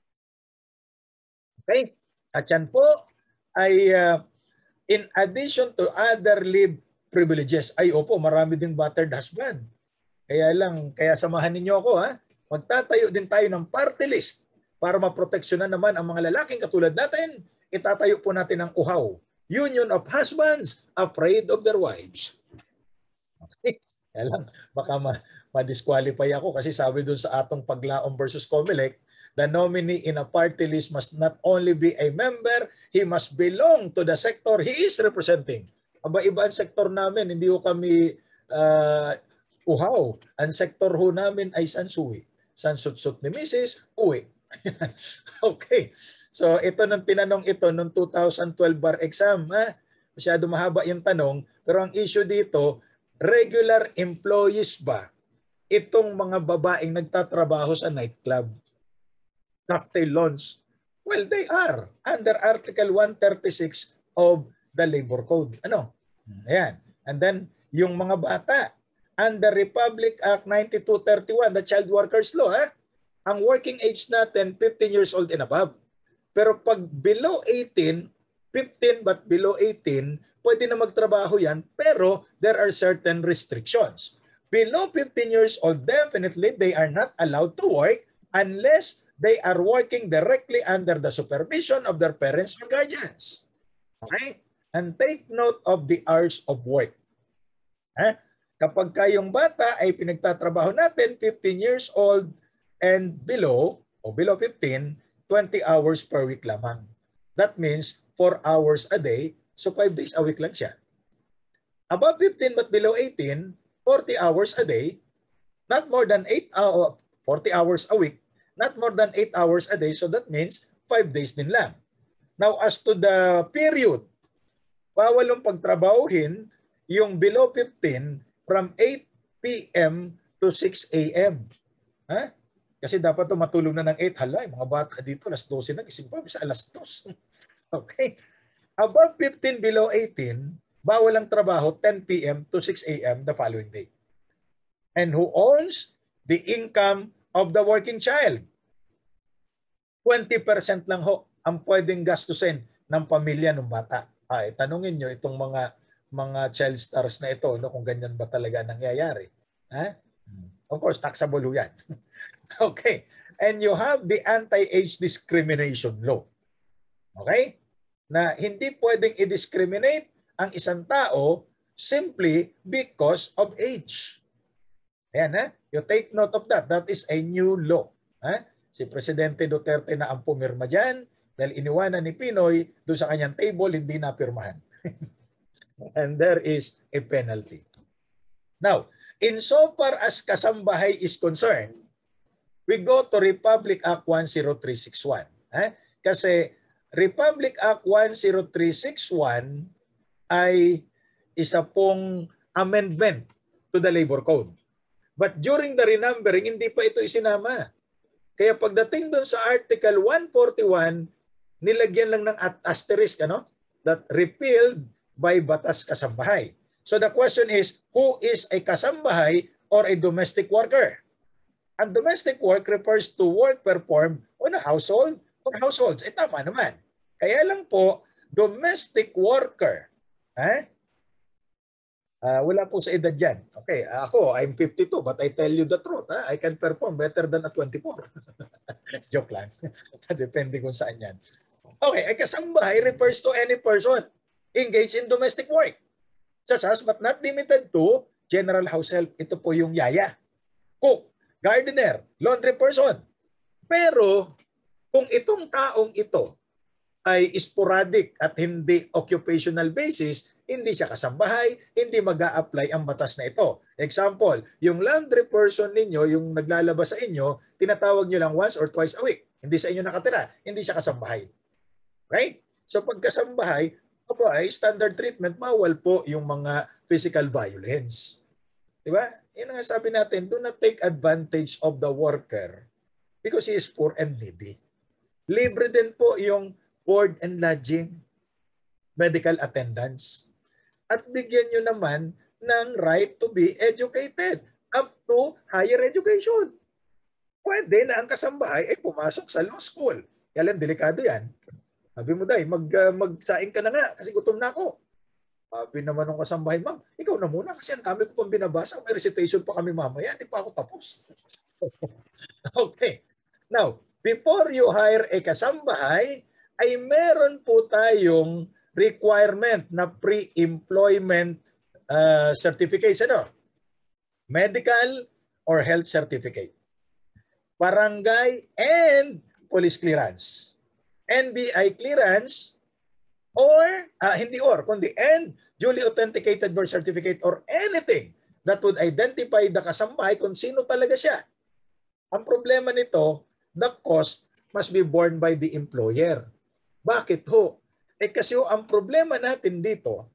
Okay? At yan po ay uh, in addition to other leave privileges. Ay opo, marami ding battered husband. Kaya lang, kaya samahan ninyo ako ha. Magtatayo din tayo ng party list para maproteksyonan naman ang mga lalaking katulad natin. Itatayo po natin ang U H A W. Union of Husbands Afraid of Their Wives. Okay? Kaya lang, baka ma-disqualify ako kasi sabi dun sa atong Paglaom versus Comelec, the nominee in a party list must not only be a member, he must belong to the sector he is representing. Aba-iba ang sektor namin, hindi ko kami uh, uhaw. Ang sektor ho namin ay sansui. Sansutsut ni Missus Uwi. Okay. So ito nang tinanong ito noong two thousand twelve bar exam. Ha? Masyado mahaba yung tanong. Pero ang issue dito, regular employees ba itong mga babaeng nagtatrabaho sa nightclub, cocktail lounge? Well, they are under Article one thirty-six of the Labor Code. Ano? Ayan. And then, yung mga bata, under Republic Act ninety-two thirty-one, the Child Workers Law, ha? Ang working age natin, fifteen years old and above. Pero pag below eighteen, fifteen but below eighteen, pwede na magtrabaho yan, pero there are certain restrictions. Below fifteen years old, definitely they are not allowed to work unless they are working directly under the supervision of their parents or guardians. Okay? And take note of the hours of work. Eh? Kapag kayong bata ay pinagtatrabaho natin, fifteen years old and below, o below fifteen, twenty hours per week lamang. That means four hours a day, so five days a week lang siya. Above fifteen but below eighteen, forty hours a day, not more than eight hours, forty hours a week, not more than eight hours a day, so that means five days din lang. Now, as to the period, bawal yung pagtrabahuhin yung below fifteen from eight p m to six a m Ha? Kasi dapat matulog na ng eight. Hala, mga bata dito, alas twelve na, gising pa, bisa alas two. Okay. Above fifteen, below eighteen, bawal ang trabaho ten p m to six a m the following day. And who owns the income of the working child? twenty percent lang ho ang pwedeng gastusin ng pamilya ng bata. Ay, tanungin nyo itong mga mga child stars na ito, no, kung ganyan ba talaga nangyayari. Ha? Of course, taxable ho yan. Okay. And you have the anti-age discrimination law. Okay? Na hindi pwedeng i-discriminate ang isang tao simply because of age. Ayan, ha? You take note of that. That is a new law. Ha? Si Presidente Duterte na ang pumirma dyan dahil iniwanan ni Pinoy doon sa kanyang table, hindi na pirmahan. And there is a penalty. Now, insofar as kasambahay is concerned, we go to Republic Act one oh three six one. Eh? Kasi Republic Act one oh three six one ay isa pong amendment to the Labor Code. But during the renumbering, hindi pa ito isinama. Kaya pagdating doon sa Article one forty-one, nilagyan lang ng asterisk, ano? That repealed by Batas Kasambahay. So the question is, who is a kasambahay or a domestic worker? And domestic work refers to work performed on a household or households. Eh tama naman. Kaya lang po, domestic worker. Eh? Uh, wala po sa edad dyan. Okay, ako, I'm fifty-two, but I tell you the truth. Ha? I can perform better than a twenty-four. Joke lang. Depende kung saan yan. Okay, ay kasambahay refers to any person engaged in domestic work. Such as, but not limited to, general house help. Ito po yung yaya, cook, gardener, laundry person. Pero, kung itong taong ito ay sporadic at hindi occupational basis, hindi siya kasambahay, hindi mag-a-apply ang batas na ito. Example, yung laundry person ninyo, yung naglalabas sa inyo, tinatawag nyo lang once or twice a week. Hindi sa inyo nakatira, hindi siya kasambahay. Right? So pag kasambahay, ay standard treatment, bawal po yung mga physical violence. Diba? Yun ang sabi natin, do not take advantage of the worker because he is poor and needy. Libre din po yung board and lodging, medical attendance. At bigyan nyo naman ng right to be educated up to higher education. Pwede na ang kasambahay ay pumasok sa law school. Kaya lang, delikado yan. Sabi mo, Day, mag, uh, magsaing ka na nga kasi gutom na ako. Sabi naman ng kasambahay, ma'am, ikaw na muna kasi ang dami ko pang binabasa. May recitation pa kami mamaya. Hindi pa ako tapos. Okay. Now, before you hire a kasambahay, ay meron po tayong requirement na pre-employment uh, certificates. Ano? Medical or health certificate. Barangay and police clearance. N B I clearance or, uh, hindi or, kundi and duly authenticated birth certificate or anything that would identify the kasambahay kung sino talaga siya. Ang problema nito, the cost must be borne by the employer. Bakit ho? Eh kasi ho, ang problema natin dito,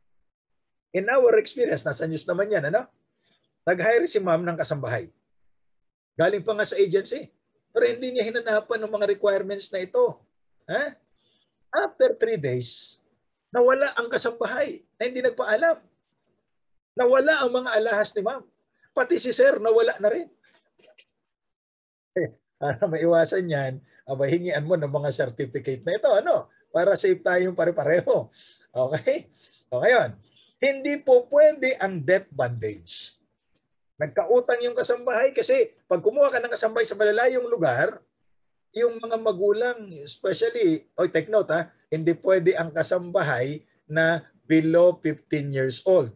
in our experience, nasa news naman yan, ano? Nag-hire si ma'am ng kasambahay. Galing pa nga sa agency. Pero hindi niya hinanapan ng mga requirements na ito. Ha? After three days, nawala ang kasambahay na hindi nagpaalam. Nawala ang mga alahas ni ma'am. Pati si sir, nawala na rin. Para maiwasan yan, aba, hingian mo ng mga certificate na ito. Ano? para safe tayong pare-pareho. Okay? So ngayon, hindi po pwede ang debt bondage. Nagkautang yung kasambahay kasi pag kumuha ka ng kasambahay sa malalayong lugar, yung mga magulang, especially, oh, take note ha, hindi pwede ang kasambahay na below fifteen years old.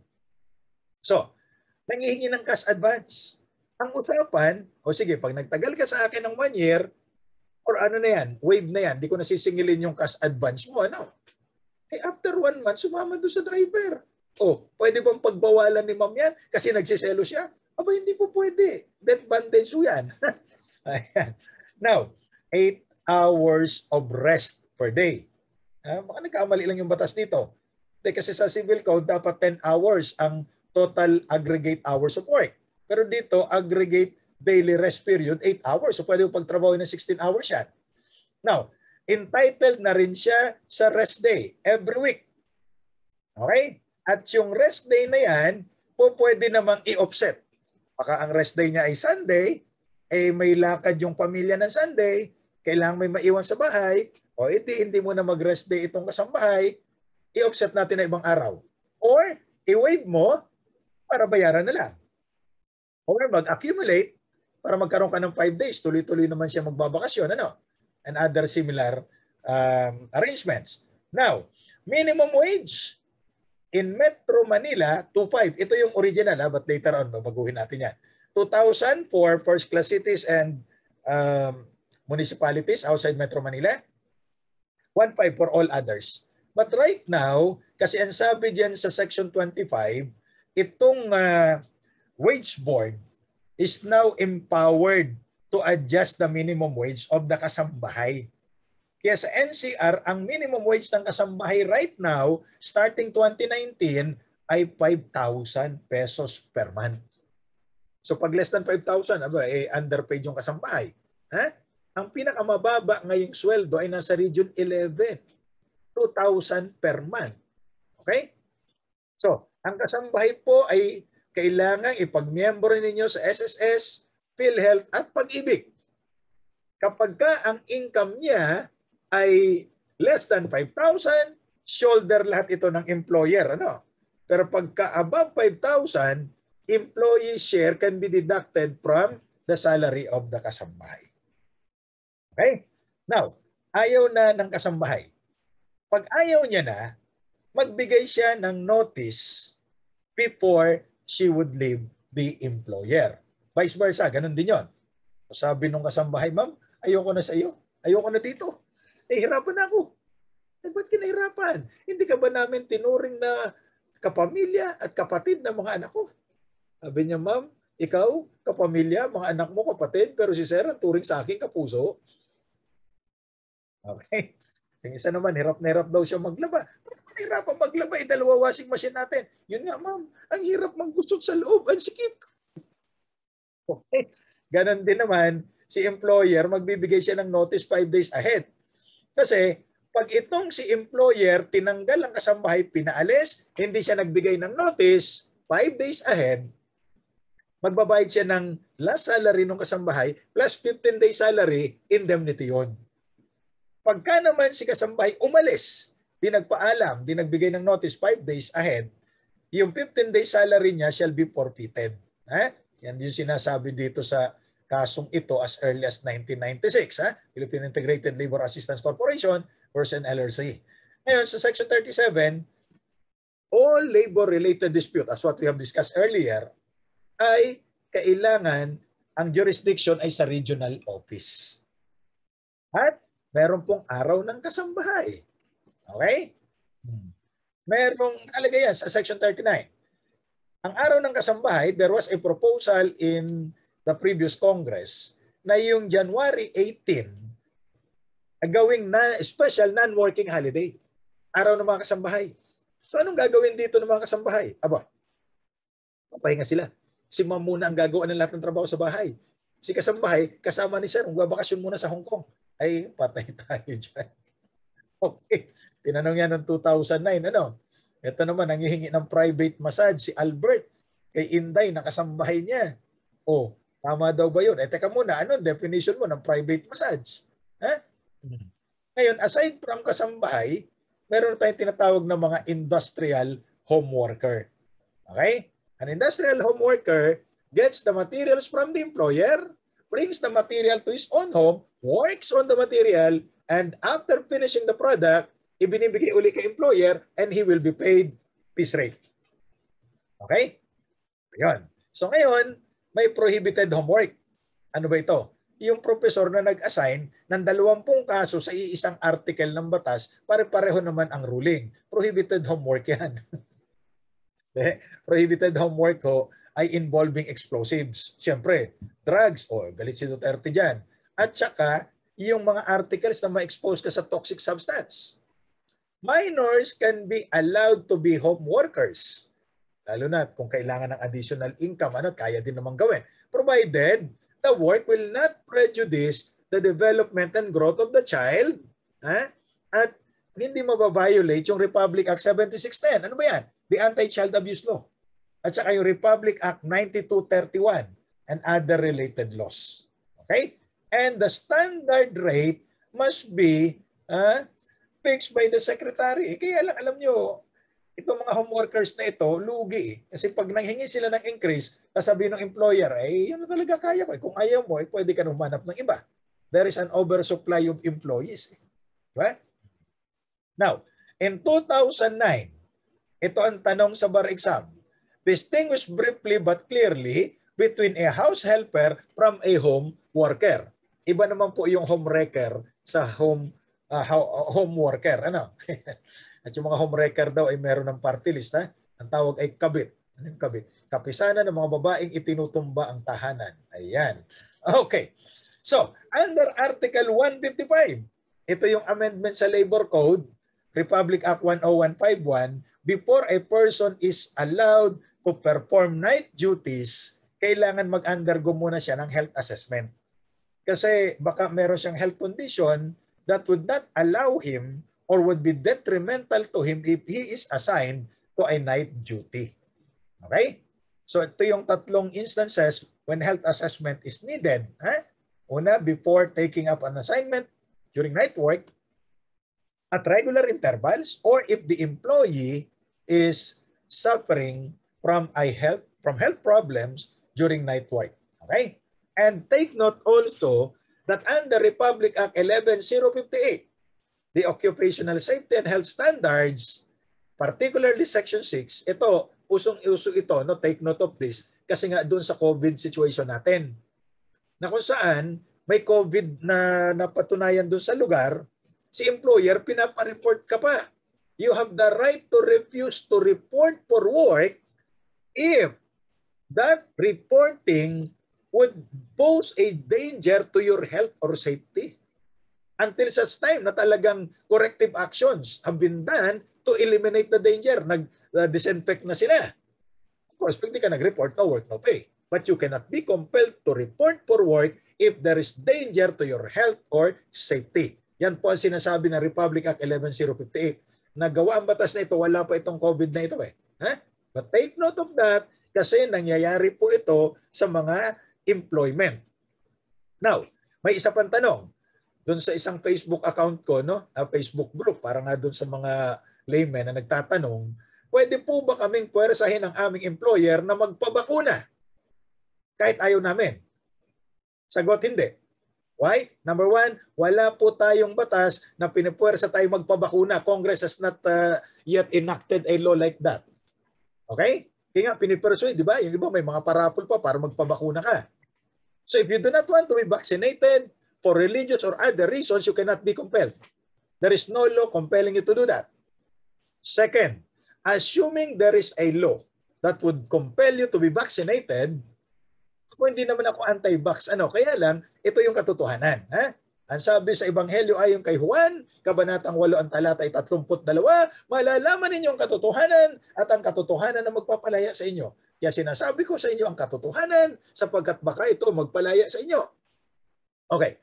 So, nangihingi ng cash advance. Ang usapan, o sige, pag nagtagal ka sa akin ng one year, or ano na yan, wave na yan, di ko nasisingilin yung cash advance mo, ano? Eh, after one month, sumama doon sa driver. Oh, pwede bang pagbawalan ni ma'am yan? Kasi nagsiselo siya? Aba, hindi po pwede. Debt bondage po yan. Ayan. Now, eight hours of rest per day. Ah, baka nagkamali lang yung batas dito. Kasi sa civil code, dapat ten hours ang total aggregate hours of work. Pero dito, aggregate daily rest period, eight hours. So pwede yung pagtrabaho ng sixteen hours yan. Now, entitled na rin siya sa rest day every week. Okay? At yung rest day na yan, po pwede namang i-offset. Baka ang rest day niya ay Sunday, eh may lakad yung pamilya ng Sunday, kailangan may maiwan sa bahay, o iti hindi mo na mag-rest day itong kasambahay, i-offset natin na ibang araw. Or i-waive mo para bayaran na lang. Or mag-accumulate para magkaroon ka ng five days, tuloy-tuloy naman siya magbabakasyon, ano? And other similar um, arrangements. Now, minimum wage in Metro Manila, two point five. Ito yung original, ha? But later on, babaguhin natin yan. two thousand for first-class cities and um, municipalities outside Metro Manila. one point five for all others. But right now, kasi ang sabi dyan sa Section twenty-five, itong uh, wage board is now empowered to adjust the minimum wage of the kasambahay. Kaya sa N C R, ang minimum wage ng kasambahay right now, starting twenty nineteen, ay five thousand pesos per month. So pag less than five thousand, aba, eh, underpaid yung kasambahay. Ha? Ang pinakamababa ngayong sweldo ay nasa region eleven. two thousand per month. Okay? So, ang kasambahay po ay kailangan ipag-miyembro ninyo sa S S S, PhilHealth at Pag-ibig. Kapag ka ang income niya ay less than five thousand, shoulder lahat ito ng employer. Ano? Pero pagka above five thousand, employee share can be deducted from the salary of the kasambahay. Okay? Now, ayaw na ng kasambahay. Pag ayaw niya na, magbigay siya ng notice before she would leave the employer. Vice versa, ganun din yon. Sabi nung kasambahay, ma'am, ayoko na sa iyo. Ayoko na dito. Eh, hirapan na ako. Eh, ba't kinahirapan? Hindi ka ba namin tinuring na kapamilya at kapatid ng mga anak ko? Sabi niya, ma'am, ikaw, kapamilya, mga anak mo, kapatid, pero si Sir, ang turing sa akin, kapuso. Okay. Yung isa naman, hirap na hirap daw siya maglaba. Bakit hirapan maglaba? Eh, dalawa washing machine natin. Yun nga, ma'am, ang hirap maggusot sa loob. Ang sikip. Okay. Ganon din naman, si employer, magbibigay siya ng notice five days ahead. Kasi, pag itong si employer, tinanggal ang kasambahay, pinaalis, hindi siya nagbigay ng notice, five days ahead, magbabayad siya ng last salary ng kasambahay plus fifteen days salary, indemnity yun. Pagka naman si kasambahay umalis, di nagpaalam, di nagbigay ng notice five days ahead, yung fifteen days salary niya shall be forfeited. Ha? Yan yung sinasabi dito sa kasong ito as early as nineteen ninety-six. Ha? Philippine Integrated Labor Assistance Corporation versus L R C. Ngayon, sa Section thirty-seven, all labor-related dispute, as what we have discussed earlier, ay kailangan ang jurisdiction ay sa regional office. At meron pong araw ng kasambahay. Okay? Merong kalagayan sa Section thirty-nine. Ang araw ng kasambahay, there was a proposal in the previous Congress na yung January eighteenth gawing na special non-working holiday. Araw ng mga kasambahay. So anong gagawin dito ng mga kasambahay? Aba, papahinga sila. Si ma'am muna ang gagawa ng lahat ng trabaho sa bahay. Si kasambahay, kasama ni sir, magbabakasyon muna sa Hong Kong. Ay, patay tayo dyan. Okay. Tinanong yan noong two thousand nine. Ano? Ito naman, nangihingi ng private massage si Albert kay Inday na kasambahay niya. Oh, tama daw ba yun? Eh, teka muna, ano definition mo ng private massage? Ha? Ngayon, aside from kasambahay, meron tayong tinatawag na mga industrial home worker. Okay? An industrial home worker gets the materials from the employer, brings the material to his own home, works on the material, and after finishing the product, ibinibigay uli kay employer and he will be paid piece rate. Okay? Ayun. So ngayon, may prohibited homework. Ano ba ito? Yung professor na nag-assign ng dalawampung kaso sa iisang article ng batas, pare-pareho naman ang ruling. Prohibited homework yan. Prohibited homework ko ay involving explosives. Siyempre, drugs, o oh, galit si Duterte dyan. At saka, yung mga articles na ma-expose ka sa toxic substance. Minors can be allowed to be home workers. Lalo na kung kailangan ng additional income, ano, kaya din naman gawin. Provided the work will not prejudice the development and growth of the child, ha? At hindi mababiolate yung Republic Act seventy-six ten. Ano ba yan? The Anti-Child Abuse Law. At saka yung Republic Act ninety-two thirty-one and other related laws. Okay? And the standard rate must be uh, fixed by the secretary. Kaya lang, alam nyo, itong mga home workers na ito, lugi eh. Kasi pag nanghingi sila ng increase, sasabihin ng employer, eh, yun na talaga kaya ko. Eh. Kung ayaw mo, eh, pwede ka humanap ng iba. There is an oversupply of employees. Eh. Diba? Now, in two thousand nine, ito ang tanong sa bar exam. Distinguish briefly but clearly between a house helper from a home worker. Iba naman po yung home wrecker sa home uh, home worker. Ano? At yung mga home wrecker daw ay meron ng party list. Ha? Ang tawag ay kabit. Ano yung kabit? Kapisanan ng mga babaeng itinutumba ang tahanan. Ayan. Okay. So, under Article one fifty-five, ito yung amendment sa Labor Code, Republic Act one oh one fifty-one, before a person is allowed to perform night duties, kailangan mag-undergo muna siya ng health assessment. Kasi baka meron siyang health condition that would not allow him or would be detrimental to him if he is assigned to a night duty. Okay? So ito yung tatlong instances when health assessment is needed. Ha? Una, before taking up an assignment during night work, at regular intervals, or if the employee is suffering from a health from health problems during night work. Okay? And take note also that under Republic Act eleven oh fifty-eight, the Occupational Safety and Health Standards, particularly Section six, ito, usong-uso ito, no? Take note of this, kasi nga doon sa COVID situation natin, na kung saan may COVID na napatunayan doon sa lugar, si employer, pinapa-report ka pa. You have the right to refuse to report for work if that reporting would pose a danger to your health or safety. Until such time na talagang corrective actions have been done to eliminate the danger. Nag-disinfect na sila. Of course, pag di ka nag-report, no work, no pay. But you cannot be compelled to report for work if there is danger to your health or safety. Yan po ang sinasabi ng Republic Act eleven oh fifty-eight. Nagawa ang batas na ito, wala pa itong COVID na ito eh. Ha? But take note of that kasi nangyayari po ito sa mga employment. Now, may isa pang tanong. Doon sa isang Facebook account ko, no, a Facebook group, para nga doon sa mga laymen na nagtatanong, pwede po ba kaming puwersahin ng aming employer na magpabakuna kahit ayaw namin? Sagot, hindi. Why? Number one, wala po tayong batas na pinipuwersa tayo magpabakuna. Congress has not uh, yet enacted a law like that. Okay? Kaya nga, pinipersuade, di ba? Yung iba may mga parapol pa para magpabakuna ka. So if you do not want to be vaccinated for religious or other reasons, you cannot be compelled. There is no law compelling you to do that. Second, assuming there is a law that would compel you to be vaccinated, kung hindi naman ako anti-vax, ano, kaya lang, ito yung katotohanan. Ha? Ang sabi sa Ebanghelyo ayon kay Juan, Kabanatang eight ang talata ay thirty-two, malalaman ninyo ang katotohanan at ang katotohanan na magpapalaya sa inyo. Kaya sinasabi ko sa inyo ang katotohanan sapagkat baka ito magpalaya sa inyo. Okay.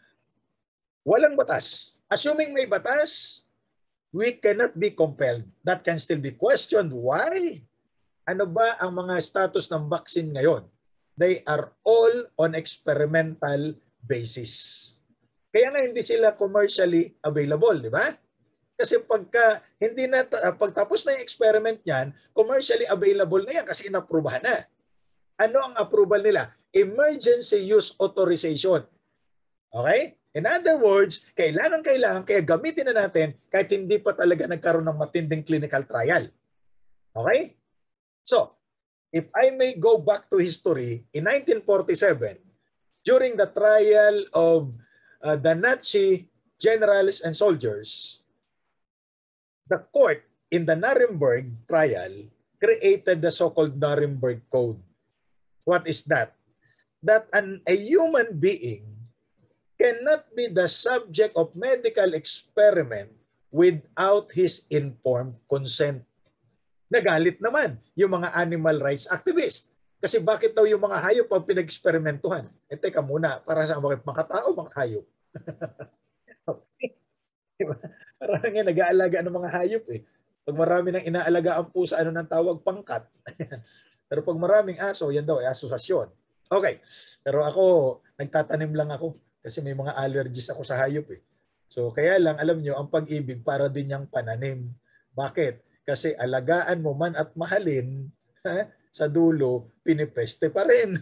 Walang batas. Assuming may batas, we cannot be compelled. That can still be questioned. Why? Ano ba ang mga status ng vaccine ngayon? They are all on experimental basis. Kaya nga hindi sila commercially available, di ba? Kasi pagka hindi na pagtapos na yung experiment niyan, commercially available na yan kasi inaprubahan na. Ano ang approval nila? Emergency use authorization. Okay? In other words, kailangan-kailangan kaya gamitin na natin kahit hindi pa talaga nagkaroon ng matinding clinical trial. Okay? So, if I may go back to history, in nineteen forty-seven, during the trial of uh, the Nazi generals and soldiers, the court in the Nuremberg trial created the so-called Nuremberg Code. What is that? That an, a human being cannot be the subject of medical experiment without his informed consent. Nagalit naman yung mga animal rights activists. Kasi bakit daw yung mga hayop ang pinag-eksperimentuhan? Eh teka muna, para sa mga, mga tao, mga hayop. Okay. Diba? Parang nga nag-aalaga ng mga hayop eh. Pag marami nang inaalaga ang pusa, ano nang tawag? Pangkat. Pero pag maraming aso, yan daw ay asosasyon. Okay. Pero ako, nagtatanim lang ako kasi may mga allergies ako sa hayop eh. So kaya lang, alam nyo, ang pag-ibig para din niyang pananim. Bakit? Kasi alagaan mo man at mahalin, ha, sa dulo, pinipeste pa rin.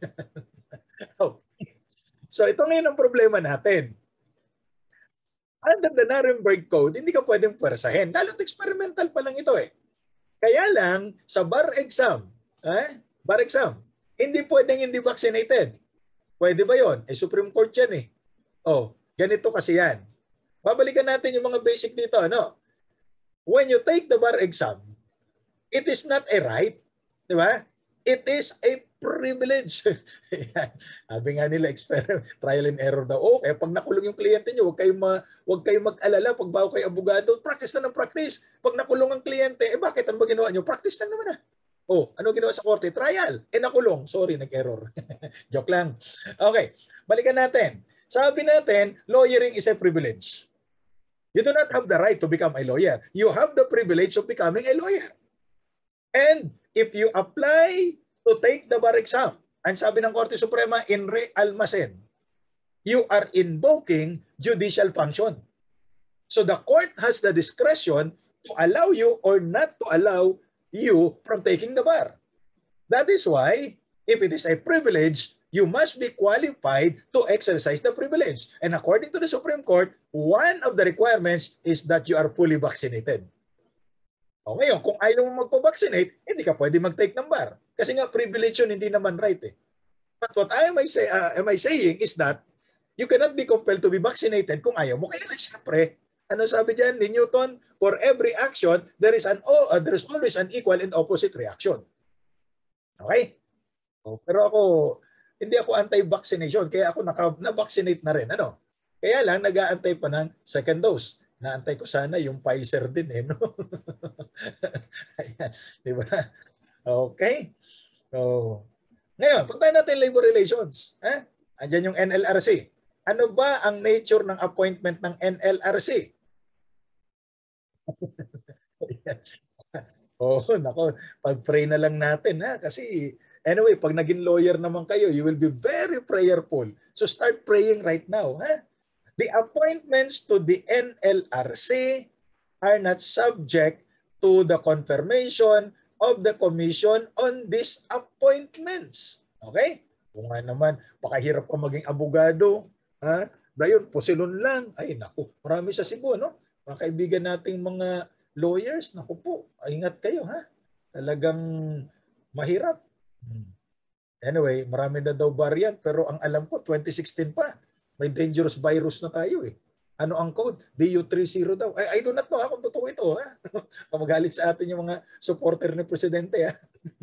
Okay. So ito ngayon ang problema natin. Under the Nuremberg Code, hindi ka pwedeng pwersahin. Lalo't experimental pa lang ito eh. Kaya lang, sa bar exam, eh, bar exam, hindi pwedeng hindi vaccinated. Pwede ba yon? Eh, Supreme Court yan eh. Oh, ganito kasi yan. Babalikan natin yung mga basic dito. Ano? When you take the bar exam, it is not a right. Di ba? It is a privilege. Sabi nga nila, experiment, trial and error daw. Oh, eh, pag nakulong yung kliyente nyo, huwag kayong, ma, huwag kayong mag-alala. Pag bago kayo abogado, practice na ng practice. Pag nakulong ang kliyente, eh bakit? Ano ba ginawa nyo? Practice lang naman ah. Oh, ano ginawa sa korte? Trial. Eh nakulong. Sorry, nag-error. Joke lang. Okay, balikan natin. Sabi natin, lawyering is a privilege. You do not have the right to become a lawyer. You have the privilege of becoming a lawyer. And if you apply to take the bar exam, ang sabi ng Korte Suprema in re almacen, you are invoking judicial function. So the court has the discretion to allow you or not to allow you from taking the bar. That is why, if it is a privilege, you must be qualified to exercise the privilege. And according to the Supreme Court, one of the requirements is that you are fully vaccinated. O ngayon, kung ayaw mo magpa-vaccinate, hindi ka pwede mag-take ng bar. Kasi nga, privilege yun, hindi naman right eh. But what I am I, say, uh, am I saying is that you cannot be compelled to be vaccinated kung ayaw mo. Kaya na siyempre, ano sabi dyan ni Newton? For every action, there is an oh, uh, there is always an equal and opposite reaction. Okay? Oh, pero ako, hindi ako anti-vaccination. Kaya ako na-vaccinate na rin. Ano? Kaya lang, nag-aantay pa ng second dose. Naantay ko sana yung Pfizer din eh, no? Ayan, di ba? Okay. So, ngayon, puntahan natin labor relations. Eh? Andiyan yung N L R C. Ano ba ang nature ng appointment ng N L R C? Oh, nako, pag-pray na lang natin ha kasi anyway, pag naging lawyer naman kayo, you will be very prayerful. So start praying right now, ha? The appointments to the N L R C are not subject to the confirmation of the Commission on these appointments. Okay? Kung nga naman, pakahirap ka maging abogado. Ha? Dayon, pusilon lang. Ay, naku, marami sa Cebu, no? Mga kaibigan nating mga lawyers, naku po, ingat kayo, ha? Talagang mahirap. Anyway, marami na daw variant, pero ang alam ko, twenty sixteen pa. May dangerous virus na tayo eh. Ano ang code? D U thirty daw. I, I do not know ha, kung totoo ito. Ha? Kamagalit sa atin yung mga supporter ni Presidente. Ha?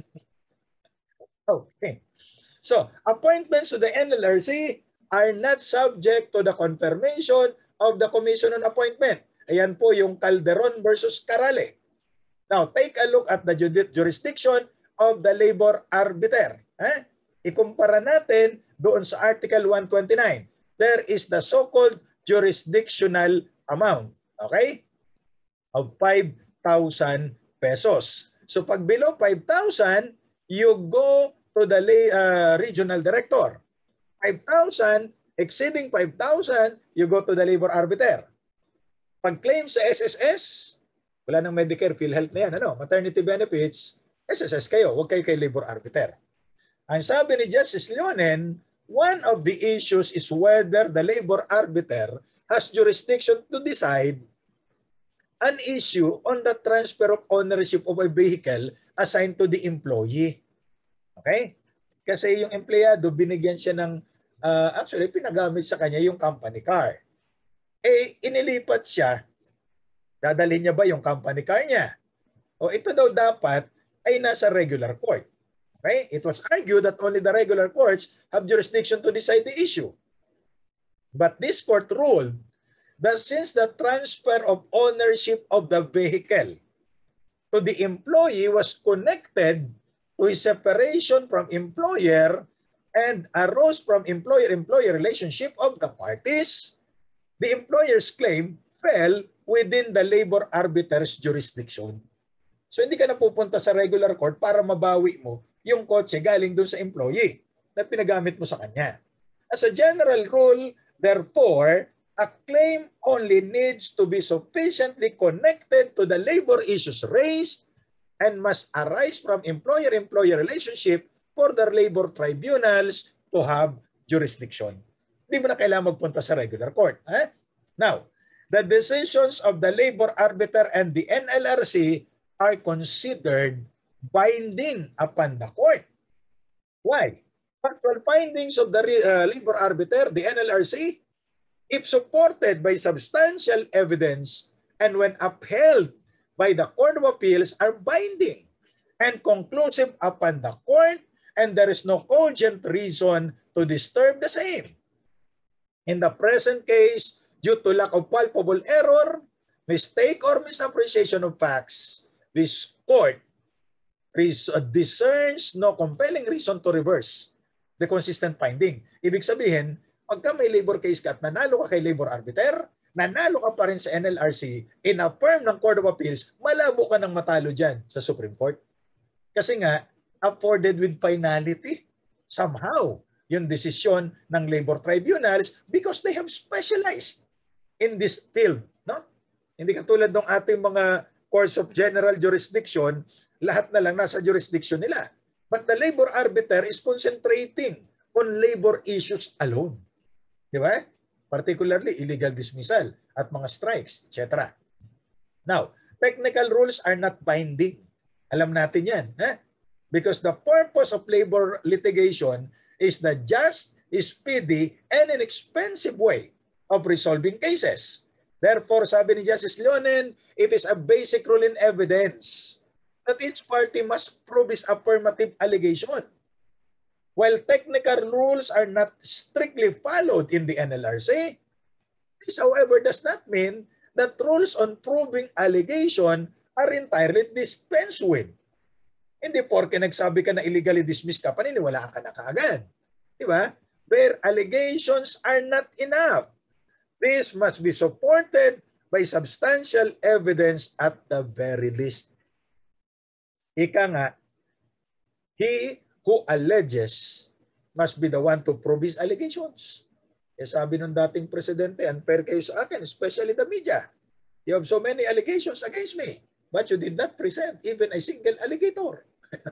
Okay. So, appointments to the N L R C are not subject to the confirmation of the Commission on Appointment. Ayan po yung Calderon versus Carale. Now, take a look at the jurisdiction of the labor arbiter. Ha? Ikumpara natin doon sa Article one twenty-nine. There is the so-called jurisdictional amount, okay, of five thousand pesos. So pag below five thousand, you go to the uh, regional director. five thousand, Exceeding five thousand, you go to the labor arbiter. Pag claim sa S S S, wala nang Medicare, PhilHealth na yan, ano? Maternity benefits, S S S kayo, huwag kayo kay labor arbiter. Ang sabi ni Justice Leonen, one of the issues is whether the labor arbiter has jurisdiction to decide an issue on the transfer of ownership of a vehicle assigned to the employee. Okay? Kasi yung empleyado, binigyan siya ng, uh, actually, pinagamit sa kanya yung company car. Eh, inilipat siya. Dadalhin niya ba yung company car niya? O ito daw dapat ay nasa regular court. Okay? It was argued that only the regular courts have jurisdiction to decide the issue. But this court ruled that since the transfer of ownership of the vehicle to the employee was connected to his separation from employer and arose from employer-employee relationship of the parties, the employer's claim fell within the labor arbiter's jurisdiction. So hindi ka na pupunta sa regular court para mabawi mo yung kotse galing doon sa employee na pinagamit mo sa kanya. As a general rule, therefore, a claim only needs to be sufficiently connected to the labor issues raised and must arise from employer-employee relationship for the labor tribunals to have jurisdiction. Hindi mo na kailangan magpunta sa regular court. Eh? Now, the decisions of the labor arbiter and the N L R C are considered binding upon the court. Why? Factual findings of the uh, labor arbiter, the N L R C, if supported by substantial evidence and when upheld by the Court of Appeals, are binding and conclusive upon the court, and there is no cogent reason to disturb the same. In the present case, due to lack of palpable error, mistake, or misappreciation of facts, this court discerns no compelling reason to reverse the consistent finding. Ibig sabihin, pagka may labor case ka at nanalo ka kay labor arbiter, nanalo ka pa rin sa N L R C, in-affirm ng Court of Appeals, malabo ka ng matalo dyan sa Supreme Court. Kasi nga, afforded with finality somehow yung desisyon ng labor tribunals because they have specialized in this field. No? Hindi katulad ng ating mga courts of general jurisdiction, lahat na lang nasa jurisdiction nila. But the labor arbiter is concentrating on labor issues alone. Di ba? Particularly illegal dismissal at mga strikes, et cetera. Now, technical rules are not binding. Alam natin yan. Eh? Because the purpose of labor litigation is the just, speedy, and inexpensive way of resolving cases. Therefore, sabi ni Justice Leonen, it is a basic rule in evidence that each party must prove its affirmative allegation. While technical rules are not strictly followed in the N L R C, this, however, does not mean that rules on proving allegation are entirely dispensed with. Hindi porke nagsabi ka na illegally dismissed ka, paniniwalaan ka na kaagad. Di ba? Where allegations are not enough, this must be supported by substantial evidence at the very least. Ika nga, he who alleges must be the one to prove his allegations. Eh sabi ng dating presidente, unfair kayo sa akin, especially the media. You have so many allegations against me, but you did not present even a single alligator.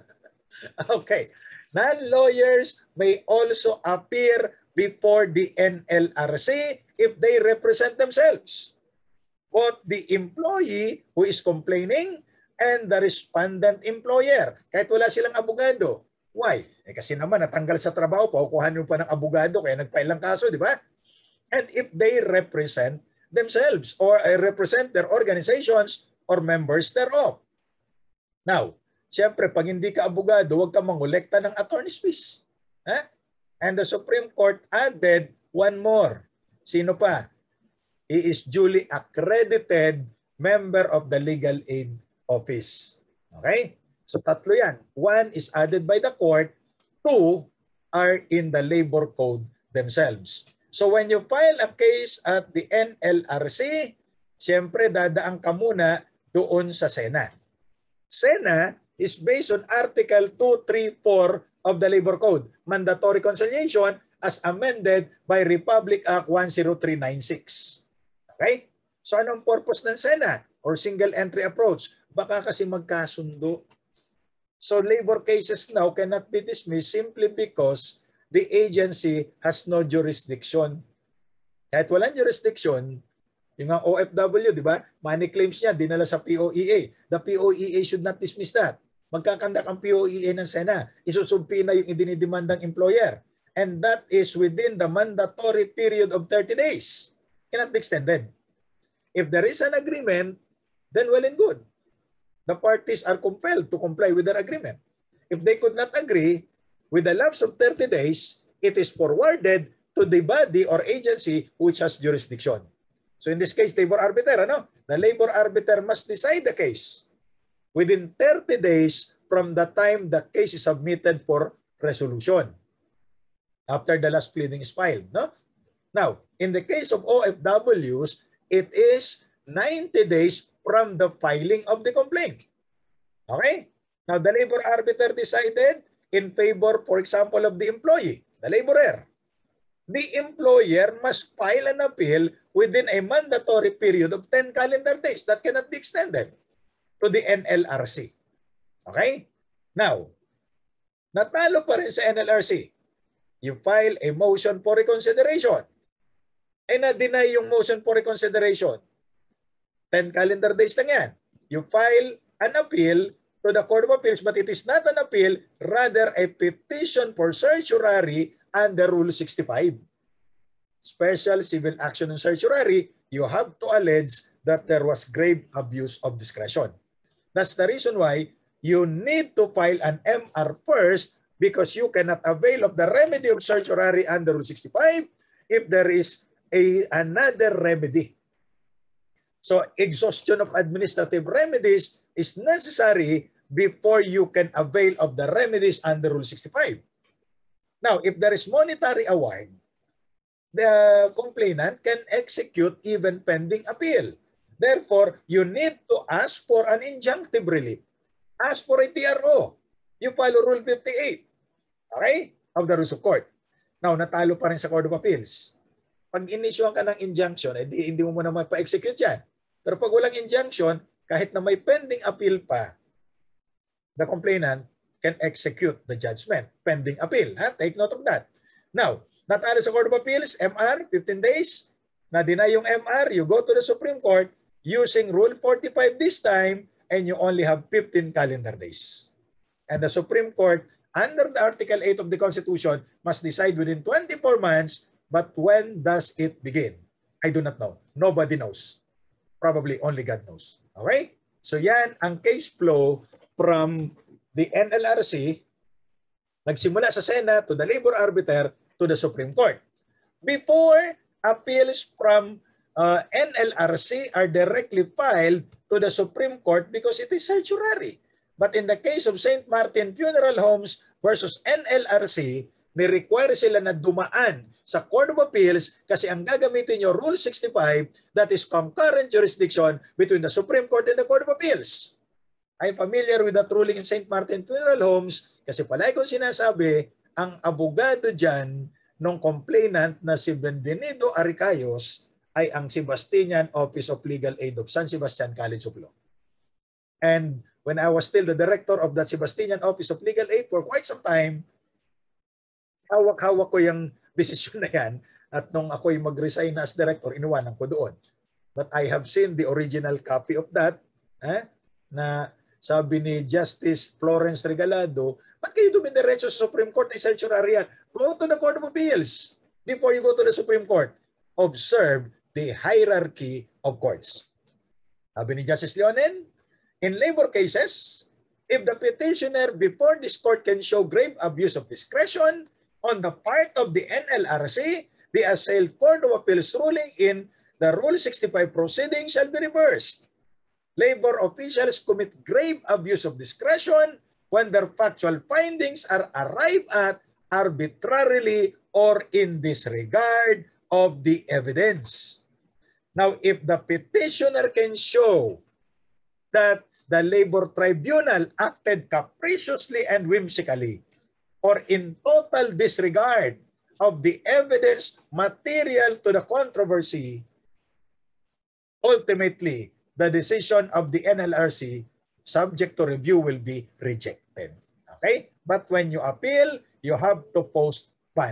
Okay. Non-lawyers may also appear before the N L R C if they represent themselves. Both the employee who is complaining and the respondent employer. Kahit wala silang abogado. Why? Eh kasi naman natanggal sa trabaho, paukuhan mo pa ng abogado kaya nag-file ng kaso, di ba? And if they represent themselves or uh, represent their organizations or members thereof. Now, siyempre, pag hindi ka abogado, huwag ka mangolekta ng attorney's fees. Eh? And the Supreme Court added one more. Sino pa? He is duly accredited member of the legal aid office. Okay? So tatlo yan. One is added by the court. Two are in the labor code themselves. So when you file a case at the N L R C, siyempre dadaan ka muna doon sa SENA. SENA is based on Article two, three, four of the Labor Code. Mandatory conciliation as amended by Republic Act one oh three ninety-six. Okay? So anong purpose ng SENA or single entry approach? Baka kasi magkasundo. So labor cases now cannot be dismissed simply because the agency has no jurisdiction. Kahit walang jurisdiction, yung nga O F W, di ba? Money claims niya, dinala sa P O E A. The P O E A should not dismiss that. Magkakandak ang P O E A ng SENA. Isusumpi na yung idinidemandang employer. And that is within the mandatory period of thirty days. Cannot be extended. If there is an agreement, then well and good. The parties are compelled to comply with their agreement. If they could not agree, with the lapse of thirty days, it is forwarded to the body or agency which has jurisdiction. So in this case, labor arbiter, ano? The labor arbiter must decide the case within thirty days from the time the case is submitted for resolution after the last pleading is filed. No? Now, in the case of O F Ws, it is ninety days from the filing of the complaint. Okay? Now, the labor arbiter decided in favor, for example, of the employee, the laborer. The employer must file an appeal within a mandatory period of ten calendar days. That cannot be extended to the N L R C. Okay? Now, natalo pa rin sa N L R C. You file a motion for reconsideration. Eh, na-deny yung motion for reconsideration. ten calendar days lang yan. You file an appeal to the Court of Appeals, but it is not an appeal, rather a petition for certiorari under Rule sixty-five. Special civil action in certiorari, you have to allege that there was grave abuse of discretion. That's the reason why you need to file an M R first, because you cannot avail of the remedy of certiorari under Rule sixty-five if there is a, another remedy. So exhaustion of administrative remedies is necessary before you can avail of the remedies under Rule sixty-five. Now, if there is monetary award, the complainant can execute even pending appeal. Therefore, you need to ask for an injunctive relief. Ask for a T R O. You follow Rule fifty-eight, okay, of the Rules of Court. Now, natalo pa rin sa Court of Appeals. Pag inisyuhan ka ng injunction, eh, di, hindi mo muna mapa-execute yan. Pero pag walang injunction, kahit na may pending appeal pa, the complainant can execute the judgment pending appeal. Ha? Take note of that. Now, natalo sa Court of Appeals, M R, fifteen days. Na-deny yung M R, you go to the Supreme Court using Rule forty-five this time, and you only have fifteen calendar days. And the Supreme Court, under the Article eight of the Constitution, must decide within twenty-four months. But when does it begin? I do not know. Nobody knows. Probably only God knows. Okay? So yan ang case flow from the N L R C, nagsimula sa Senate to the labor arbiter to the Supreme Court. Before, appeals from uh, N L R C are directly filed to the Supreme Court because it is certiorari. But in the case of Saint Martin Funeral Homes versus N L R C, ni-require sila na dumaan sa Court of Appeals kasi ang gagamitin nyo, Rule sixty-five, that is concurrent jurisdiction between the Supreme Court and the Court of Appeals. I'm familiar with that ruling in Saint Martin Funeral Homes kasi palagi kong sinasabi, ang abogado dyan ng complainant na si Benvenido Aricayos ay ang Sebastinian Office of Legal Aid of San Sebastian College of Law. And when I was still the director of that Sebastinian Office of Legal Aid for quite some time, hawak-hawak ko yung desisyon na yan, at nung ako'y mag-resign as director, inuwanan ko doon. But I have seen the original copy of that, eh, na sabi ni Justice Florence Regalado, ba't kayo dumidiretso sa Supreme Court ay certiorari yan? Go to the Court of Appeals before you go to the Supreme Court. Observe the hierarchy of courts. Sabi ni Justice Leonen, in labor cases, if the petitioner before this court can show grave abuse of discretion on the part of the N L R C, the assailed Court of Appeals ruling in the Rule sixty-five proceeding shall be reversed. Labor officials commit grave abuse of discretion when their factual findings are arrived at arbitrarily or in disregard of the evidence. Now, if the petitioner can show that the labor tribunal acted capriciously and whimsically or in total disregard of the evidence material to the controversy, ultimately, the decision of the N L R C subject to review will be rejected. Okay? But when you appeal, you have to post ban.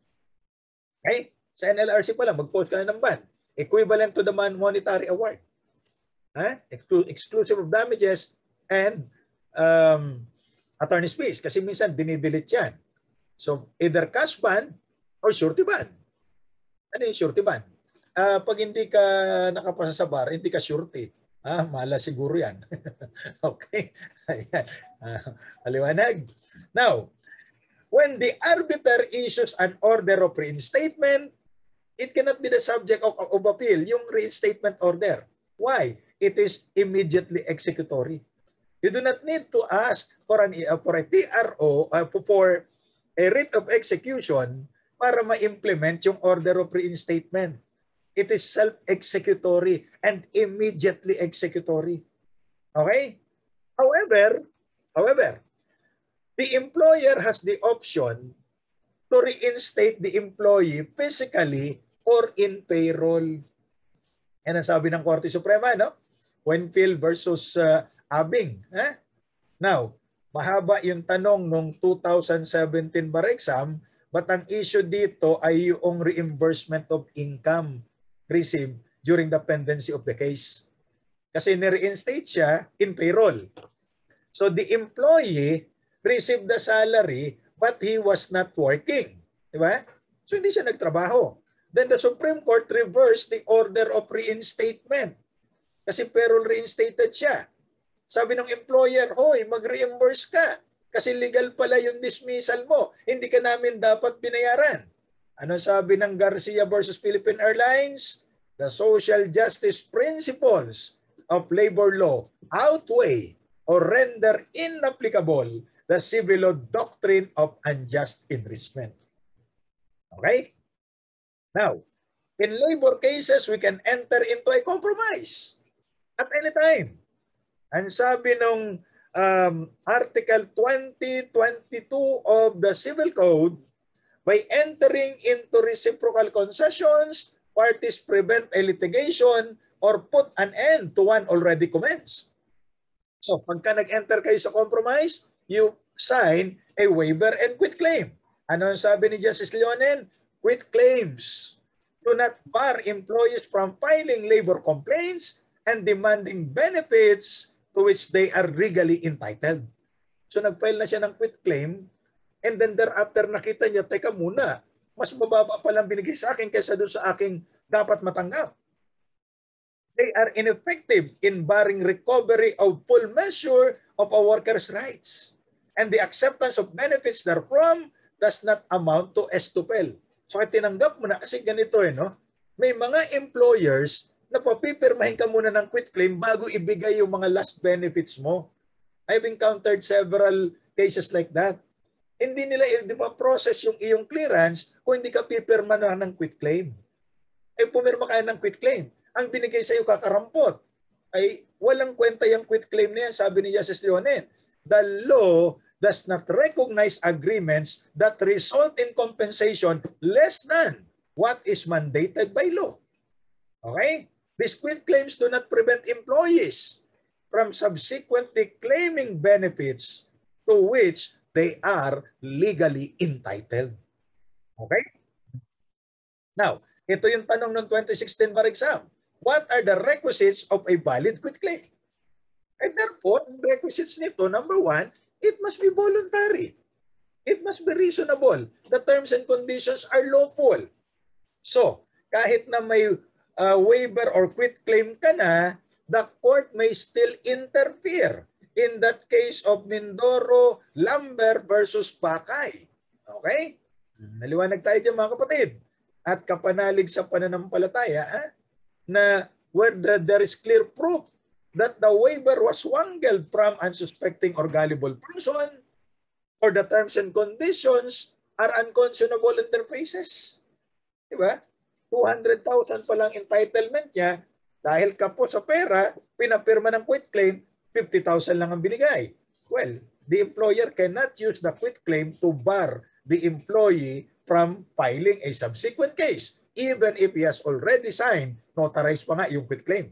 Okay? Sa N L R C pala, mag-post ka na ng ban. Equivalent to the monetary award. Huh? Exclu exclusive of damages and um, attorney's fees. Kasi minsan, dinidelete yan. So, either cash ban or surety ban. Ano yung surety ban? Uh, pag hindi ka nakapasa sa bar, hindi ka surety. Ah, mala siguro yan. Okay? Ayan. Uh, paliwanag. Now, when the arbiter issues an order of reinstatement, it cannot be the subject of, of appeal, yung reinstatement order. Why? It is immediately executory. You do not need to ask for, an, uh, for a T R O, uh, for a writ of execution para ma-implement yung order of reinstatement. It is self-executory and immediately executory. Okay? However, however, the employer has the option to reinstate the employee physically or in payroll. Yan ang sabi ng Korte Suprema, no? Winfield versus uh, Abing. Eh? Now, mahaba yung tanong nung two thousand seventeen bar exam, but ang issue dito ay yung reimbursement of income received during the pendency of the case. Kasi ni-reinstate siya in payroll. So the employee received the salary but he was not working. Diba? So hindi siya nagtrabaho. Then the Supreme Court reversed the order of reinstatement. Kasi payroll reinstated siya. Sabi ng employer, hoy, mag-reimburse ka. Kasi legal pala yung dismissal mo. Hindi ka namin dapat binayaran. Ano sabi ng Garcia versus Philippine Airlines? The social justice principles of labor law outweigh or render inapplicable the civil law doctrine of unjust enrichment. Okay? Now, in labor cases, we can enter into a compromise at any time. Ang sabi ng um, Article twenty twenty-two of the Civil Code, by entering into reciprocal concessions, parties prevent a litigation or put an end to one already commenced. So, pagka nag-enter kayo sa compromise, you sign a waiver and quit claim. Ano ang sabi ni Justice Leonen? Quit claims do not bar employees from filing labor complaints and demanding benefits to which they are legally entitled. So, nag-file na siya ng quit claim. And then thereafter nakita niya, teka muna, mas mababa pa lang binigay sa akin kaysa doon sa aking dapat matanggap. They are ineffective in barring recovery of full measure of a worker's rights. And the acceptance of benefits therefrom does not amount to estupel. So ay tinanggap mo na kasi ganito eh, no? May mga employers na papipirmahin ka muna ng quit claim bago ibigay yung mga last benefits mo. I've encountered several cases like that. Hindi nila i-process yung iyong clearance kung hindi ka pipirma na ng quit claim. Ay pumirma ka ng quit claim. Ang binigay sa iyo kakarampot. Ay walang kwenta yung quit claim na yan, sabi ni Justice Leonen. The law does not recognize agreements that result in compensation less than what is mandated by law. Okay? These quit claims do not prevent employees from subsequently claiming benefits to which they are legally entitled. Okay? Now, ito yung tanong ng twenty sixteen bar exam. What are the requisites of a valid quit claim? And therefore, the requisites nito, number one, it must be voluntary. It must be reasonable. The terms and conditions are lawful. So, kahit na may uh, waiver or quit claim ka na, the court may still interfere. In that case of Mindoro, Lumber versus Pakay. Okay? Naliwanag tayo dyan mga kapatid. At kapanalig sa pananampalataya ha, na where the, there is clear proof that the waiver was wangled from unsuspecting or gullible person or the terms and conditions are unconscionable in their faces. Diba? two hundred thousand pa lang entitlement niya dahil kapos sa pera, pinapirma ng quit claim, fifty thousand lang ang binigay. Well, the employer cannot use the quit claim to bar the employee from filing a subsequent case, even if he has already signed, notarized pa nga yung quitclaim.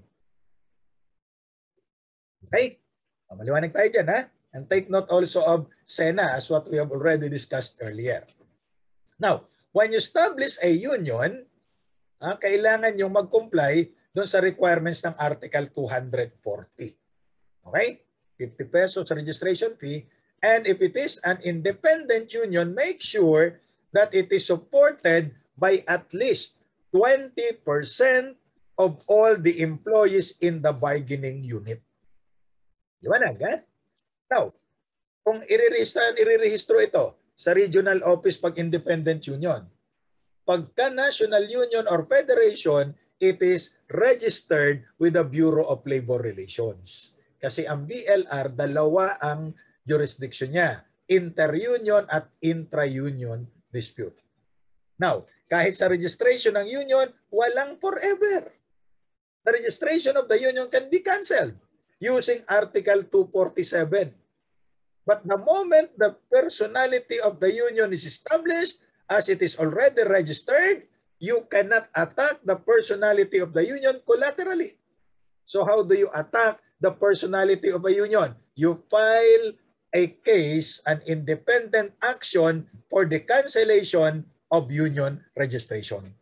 Okay? Maliwanag tayo dyan, ha? And take note also of SENA as what we have already discussed earlier. Now, when you establish a union, ah, kailangan yung mag-comply doon sa requirements ng Article two forty. Okay? fifty pesos registration fee. And if it is an independent union, make sure that it is supported by at least twenty percent of all the employees in the bargaining unit. Liwanag, ha? Now, kung irirehistro, irirehistro ito sa regional office pag independent union, pagka national union or federation, it is registered with the Bureau of Labor Relations. Kasi ang B L R, dalawa ang jurisdiction niya, inter-union at intra-union dispute. Now, kahit sa registration ng union, walang forever. The registration of the union can be canceled using Article two forty-seven. But the moment the personality of the union is established, as it is already registered, you cannot attack the personality of the union collaterally. So how do you attack the personality of a union? You file a case, an independent action for the cancellation of union registration.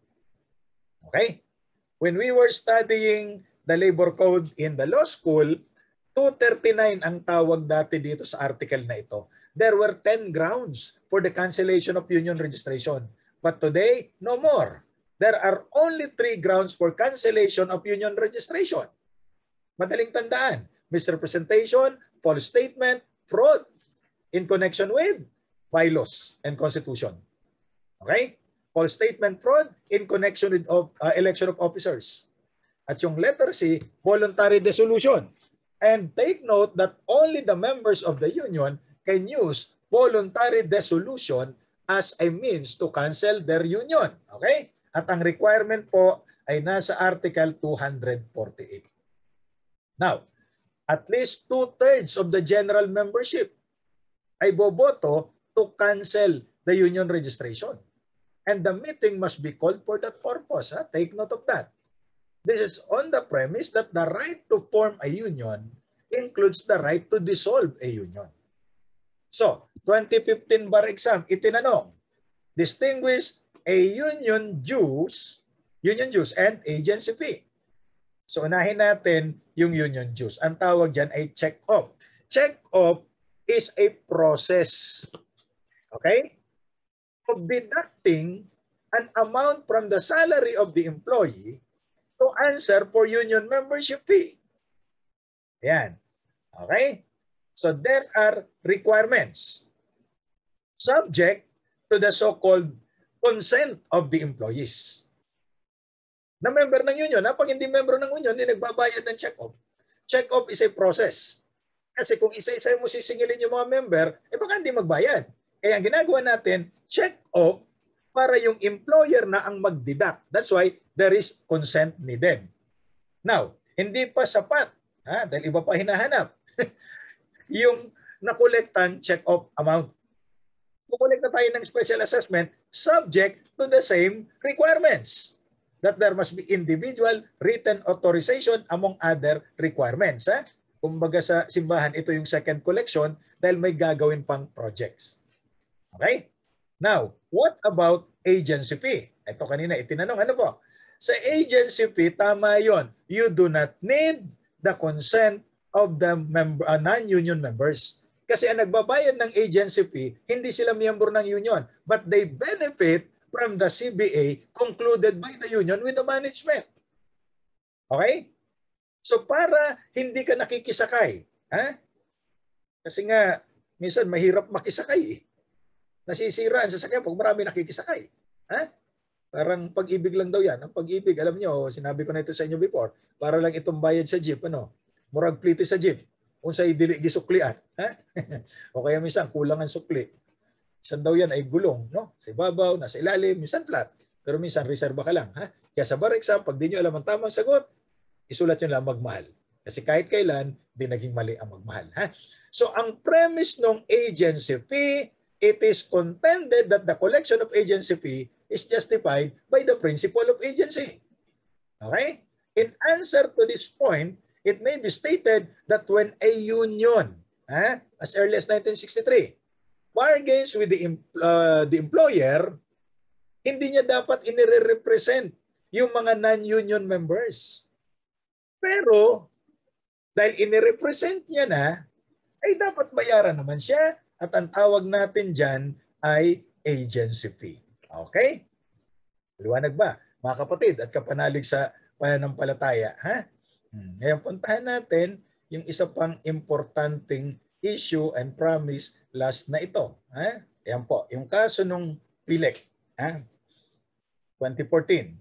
Okay? When we were studying the labor code in the law school, two thirty-nine ang tawag dati dito sa article na ito. There were ten grounds for the cancellation of union registration. But today, no more. There are only three grounds for cancellation of union registration. Madaling tandaan, misrepresentation, false statement, fraud in connection with bylaws and constitution. Okay? False statement, fraud in connection with uh, election of officers. At yung letter C, voluntary dissolution. And take note that only the members of the union can use voluntary dissolution as a means to cancel their union. Okay? At ang requirement po ay nasa Article two forty-eight. Now, at least two-thirds of the general membership ay boboto to cancel the union registration. And the meeting must be called for that purpose. Ha? Take note of that. This is on the premise that the right to form a union includes the right to dissolve a union. So, twenty fifteen bar exam, itinanong, distinguish a union dues, union dues and agency fee. So, unahin natin yung union dues. Ang tawag dyan ay check-off. Check-off is a process, okay, of deducting an amount from the salary of the employee to answer for union membership fee. Yan. Okay? So there are requirements subject to the so-called consent of the employees. Na member ng union, ha? Pag hindi member ng union, hindi nagbabayad ng check-off. Check-off is a process. Kasi kung isa-isa mo sisingilin yung mga member, eh baka hindi magbayad. Kaya ang ginagawa natin, check-off para yung employer na ang mag-deduct. That's why there is consent needed. Now, hindi pa sapat, ha? Dahil iba pa hinahanap, yung nakolektan check-off amount. Kukolekta tayo ng special assessment subject to the same requirements. That there must be individual written authorization among other requirements. Ha? Kumbaga sa simbahan, ito yung second collection dahil may gagawin pang projects. Okay? Now, what about agency fee? Ito kanina itinanong, ano po? Sa agency fee, tama yon. You do not need the consent of the member, uh, non-union members. Kasi ang nagbabayad ng agency fee, hindi sila miyembro ng union, but they benefit from the C B A concluded by the union with the management. Okay? So para hindi ka nakikisakay, ha? Kasi nga, minsan mahirap makisakay eh. Nasisira ang sasakyan pag marami nakikisakay. Ha? Parang pag-ibig lang daw yan. Ang pag-ibig, alam nyo, sinabi ko na ito sa inyo before, para lang itong bayad sa jeep, ano? Murag pliti sa jeep. Kung sa'y dili gisuklian. Ha? O kaya minsan, kulang ang sukli. Minsan daw yan ay gulong, no? Sa ibabaw, nasa ilalim, minsan flat. Pero minsan, reserva ka lang. Ha? Kaya sa bar exam, pag di nyo alam ang tamang sagot, isulat nyo lang magmahal. Kasi kahit kailan, di naging mali ang magmahal. Ha? So, ang premise ng agency fee it is contended that the collection of agency fee is justified by the principle of agency. Okay? In answer to this point, it may be stated that when a union, eh, as early as nineteen sixty-three, bargains with the, uh, the employer, hindi niya dapat inire-represent yung mga non-union members. Pero, dahil inirepresent niya na, ay dapat bayaran naman siya at ang tawag natin dyan ay agency fee. Okay? Liwanag ba? Mga kapatid at kapanalig sa pananampalataya. Ha? Hmm. Ngayon, puntahan natin yung isa pang importanteng issue and promise last na ito. Ha? Yan po, yung kaso nung P L E C. Ha? twenty fourteen.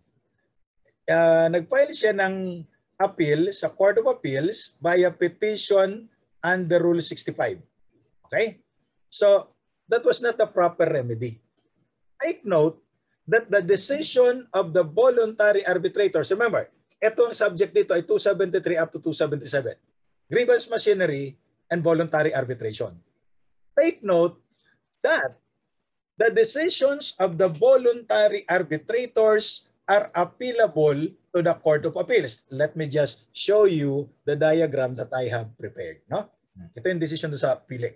Uh, nag-file siya ng appeal sa Court of Appeals via petition under Rule sixty-five. Okay? So, that was not the proper remedy. Take note that the decision of the voluntary arbitrators, remember, ito ang subject dito ay two seventy-three up to two seventy-seven. Grievance machinery and voluntary arbitration. Take note that the decisions of the voluntary arbitrators are appealable to the Court of Appeals. Let me just show you the diagram that I have prepared. No? Ito yung decision sa P L E C.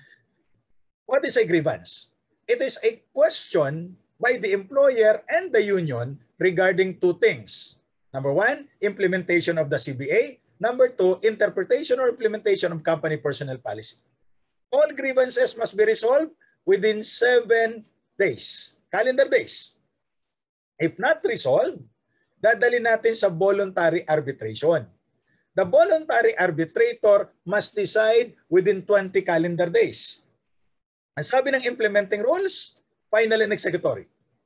What is a grievance? It is a question by the employer and the union regarding two things. Number one, implementation of the C B A. Number two, interpretation or implementation of company personnel policy. All grievances must be resolved within seven days, calendar days. If not resolved, dadali natin sa voluntary arbitration. The voluntary arbitrator must decide within twenty calendar days. Ang sabi ng implementing rules, final and executory.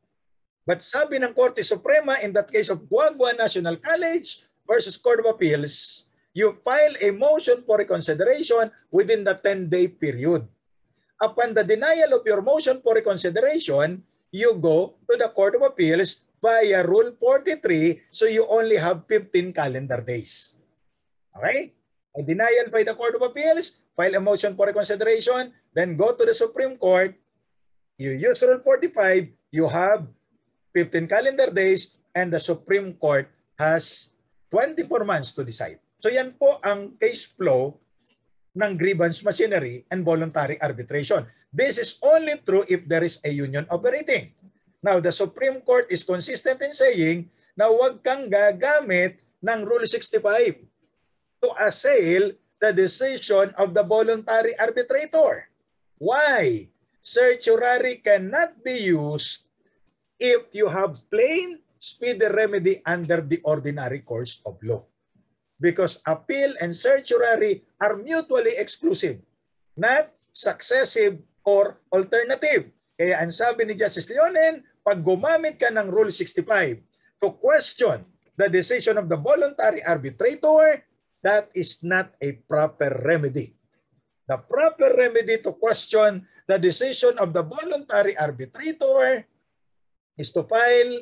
But sabi ng Korte Suprema, in that case of Guagua National College versus Court of Appeals, you file a motion for reconsideration within the ten-day period. Upon the denial of your motion for reconsideration, you go to the Court of Appeals via Rule forty-three, so you only have fifteen calendar days. Okay? A denial by the Court of Appeals, file a motion for reconsideration, then go to the Supreme Court, you use Rule forty-five, you have fifteen calendar days, and the Supreme Court has twenty-four months to decide. So yan po ang case flow ng grievance machinery and voluntary arbitration. This is only true if there is a union operating. Now, the Supreme Court is consistent in saying na huwag kang gagamit ng Rule sixty-five to assail the decision of the voluntary arbitrator. Why? Certiorari cannot be used if you have plain speedy remedy under the ordinary course of law. Because appeal and certiorari are mutually exclusive, not successive or alternative. Kaya ang sabi ni Justice Leonen, pag gumamit ka ng Rule sixty-five to question the decision of the voluntary arbitrator, that is not a proper remedy. The proper remedy to question the decision of the voluntary arbitrator is to file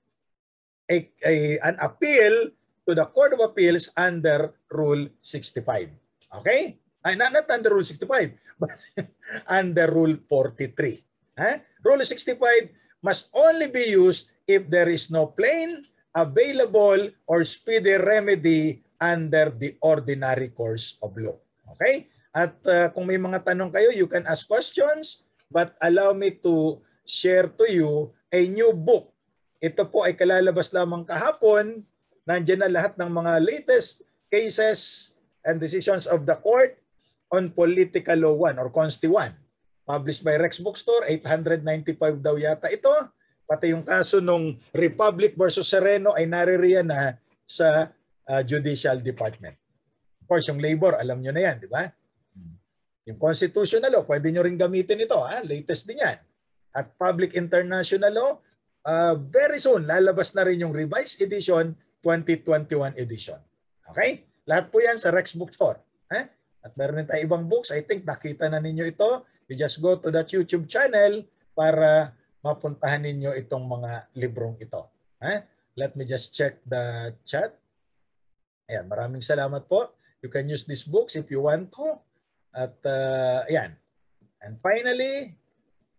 a, a, an appeal to the Court of Appeals under Rule sixty-five. Okay? Ay, not, not under Rule sixty-five, but under Rule forty-three. Huh? Rule sixty-five must only be used if there is no plain, available, or speedy remedy under the ordinary course of law. Okay? At uh, kung may mga tanong kayo, you can ask questions, but allow me to share to you a new book. Ito po ay kalalabas lamang kahapon. Nandiyan na lahat ng mga latest cases and decisions of the court on Political Law one or Consti one. Published by Rex Bookstore, eight ninety-five daw yata ito. Pati yung kaso nung Republic versus Sereno ay naririyan na sa uh, Judicial Department. Of course, yung labor, alam nyo na yan, di ba? Yung constitutional law, pwede nyo rin gamitin ito. Ha? Latest din yan. At Public International Law, uh, very soon, lalabas na rin yung revised edition, twenty twenty-one edition. Okay? Lahat po yan sa Rex Bookstore. Eh? At meron din tayo ibang books. I think nakita na ninyo ito. You just go to that YouTube channel para mapuntahan ninyo itong mga librong ito. Eh? Let me just check the chat. Ayan, maraming salamat po. You can use these books if you want to. At uh, ayan. And finally,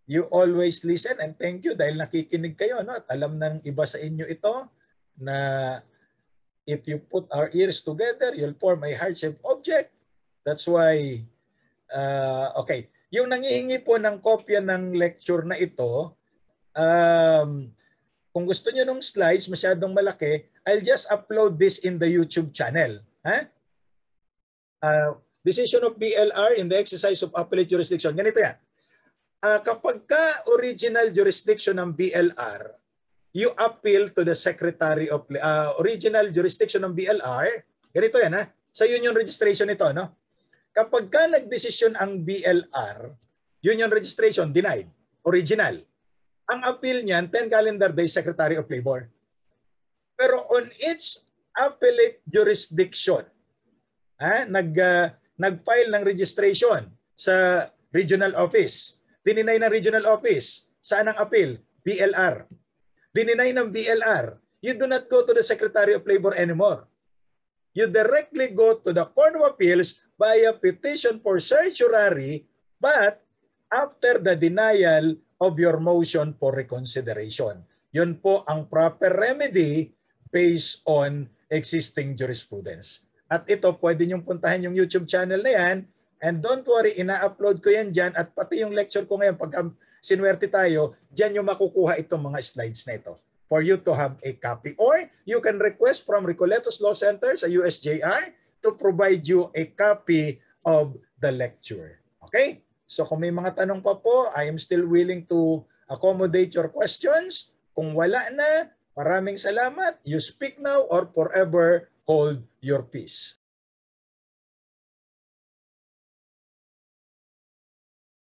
You always listen, and thank you dahil nakikinig kayo. No? At alam ng iba sa inyo ito na if you put our ears together, you'll form a heart-shaped object. That's why, uh, okay, yung nangihingi po ng kopya ng lecture na ito, um, kung gusto nyo ng slides masyadong malaki, I'll just upload this in the YouTube channel. Ha? Uh, decision of B L R in the exercise of appellate jurisdiction. Ganito yan. Uh, kapag ka original jurisdiction ng B L R, you appeal to the Secretary of uh, original jurisdiction ng B L R. Ganito yan ha. Sa union registration ito, no? Kapag ka nagdesisyon ang B L R, union registration denied, original. Ang appeal niyan, ten calendar days, Secretary of Labor. Pero on each appellate jurisdiction, ha, nag, uh, nag-file ng registration sa regional office. Dininay ng regional office. Saan ang appeal? B L R. Dininay ng B L R. You do not go to the Secretary of Labor anymore. You directly go to the Court of Appeals via petition for certiorari, but after the denial of your motion for reconsideration. Yun po ang proper remedy based on existing jurisprudence. At ito, pwede niyong puntahan yung YouTube channel na yan. And don't worry, ina-upload ko yan dyan. At pati yung lecture ko ngayon, pag sinwerte tayo, dyan yung makukuha itong mga slides na ito for you to have a copy. Or you can request from Recoletos Law Center sa U S J R to provide you a copy of the lecture. Okay? So kung may mga tanong pa po, I am still willing to accommodate your questions. Kung wala na, maraming salamat. You speak now or forever hold your peace.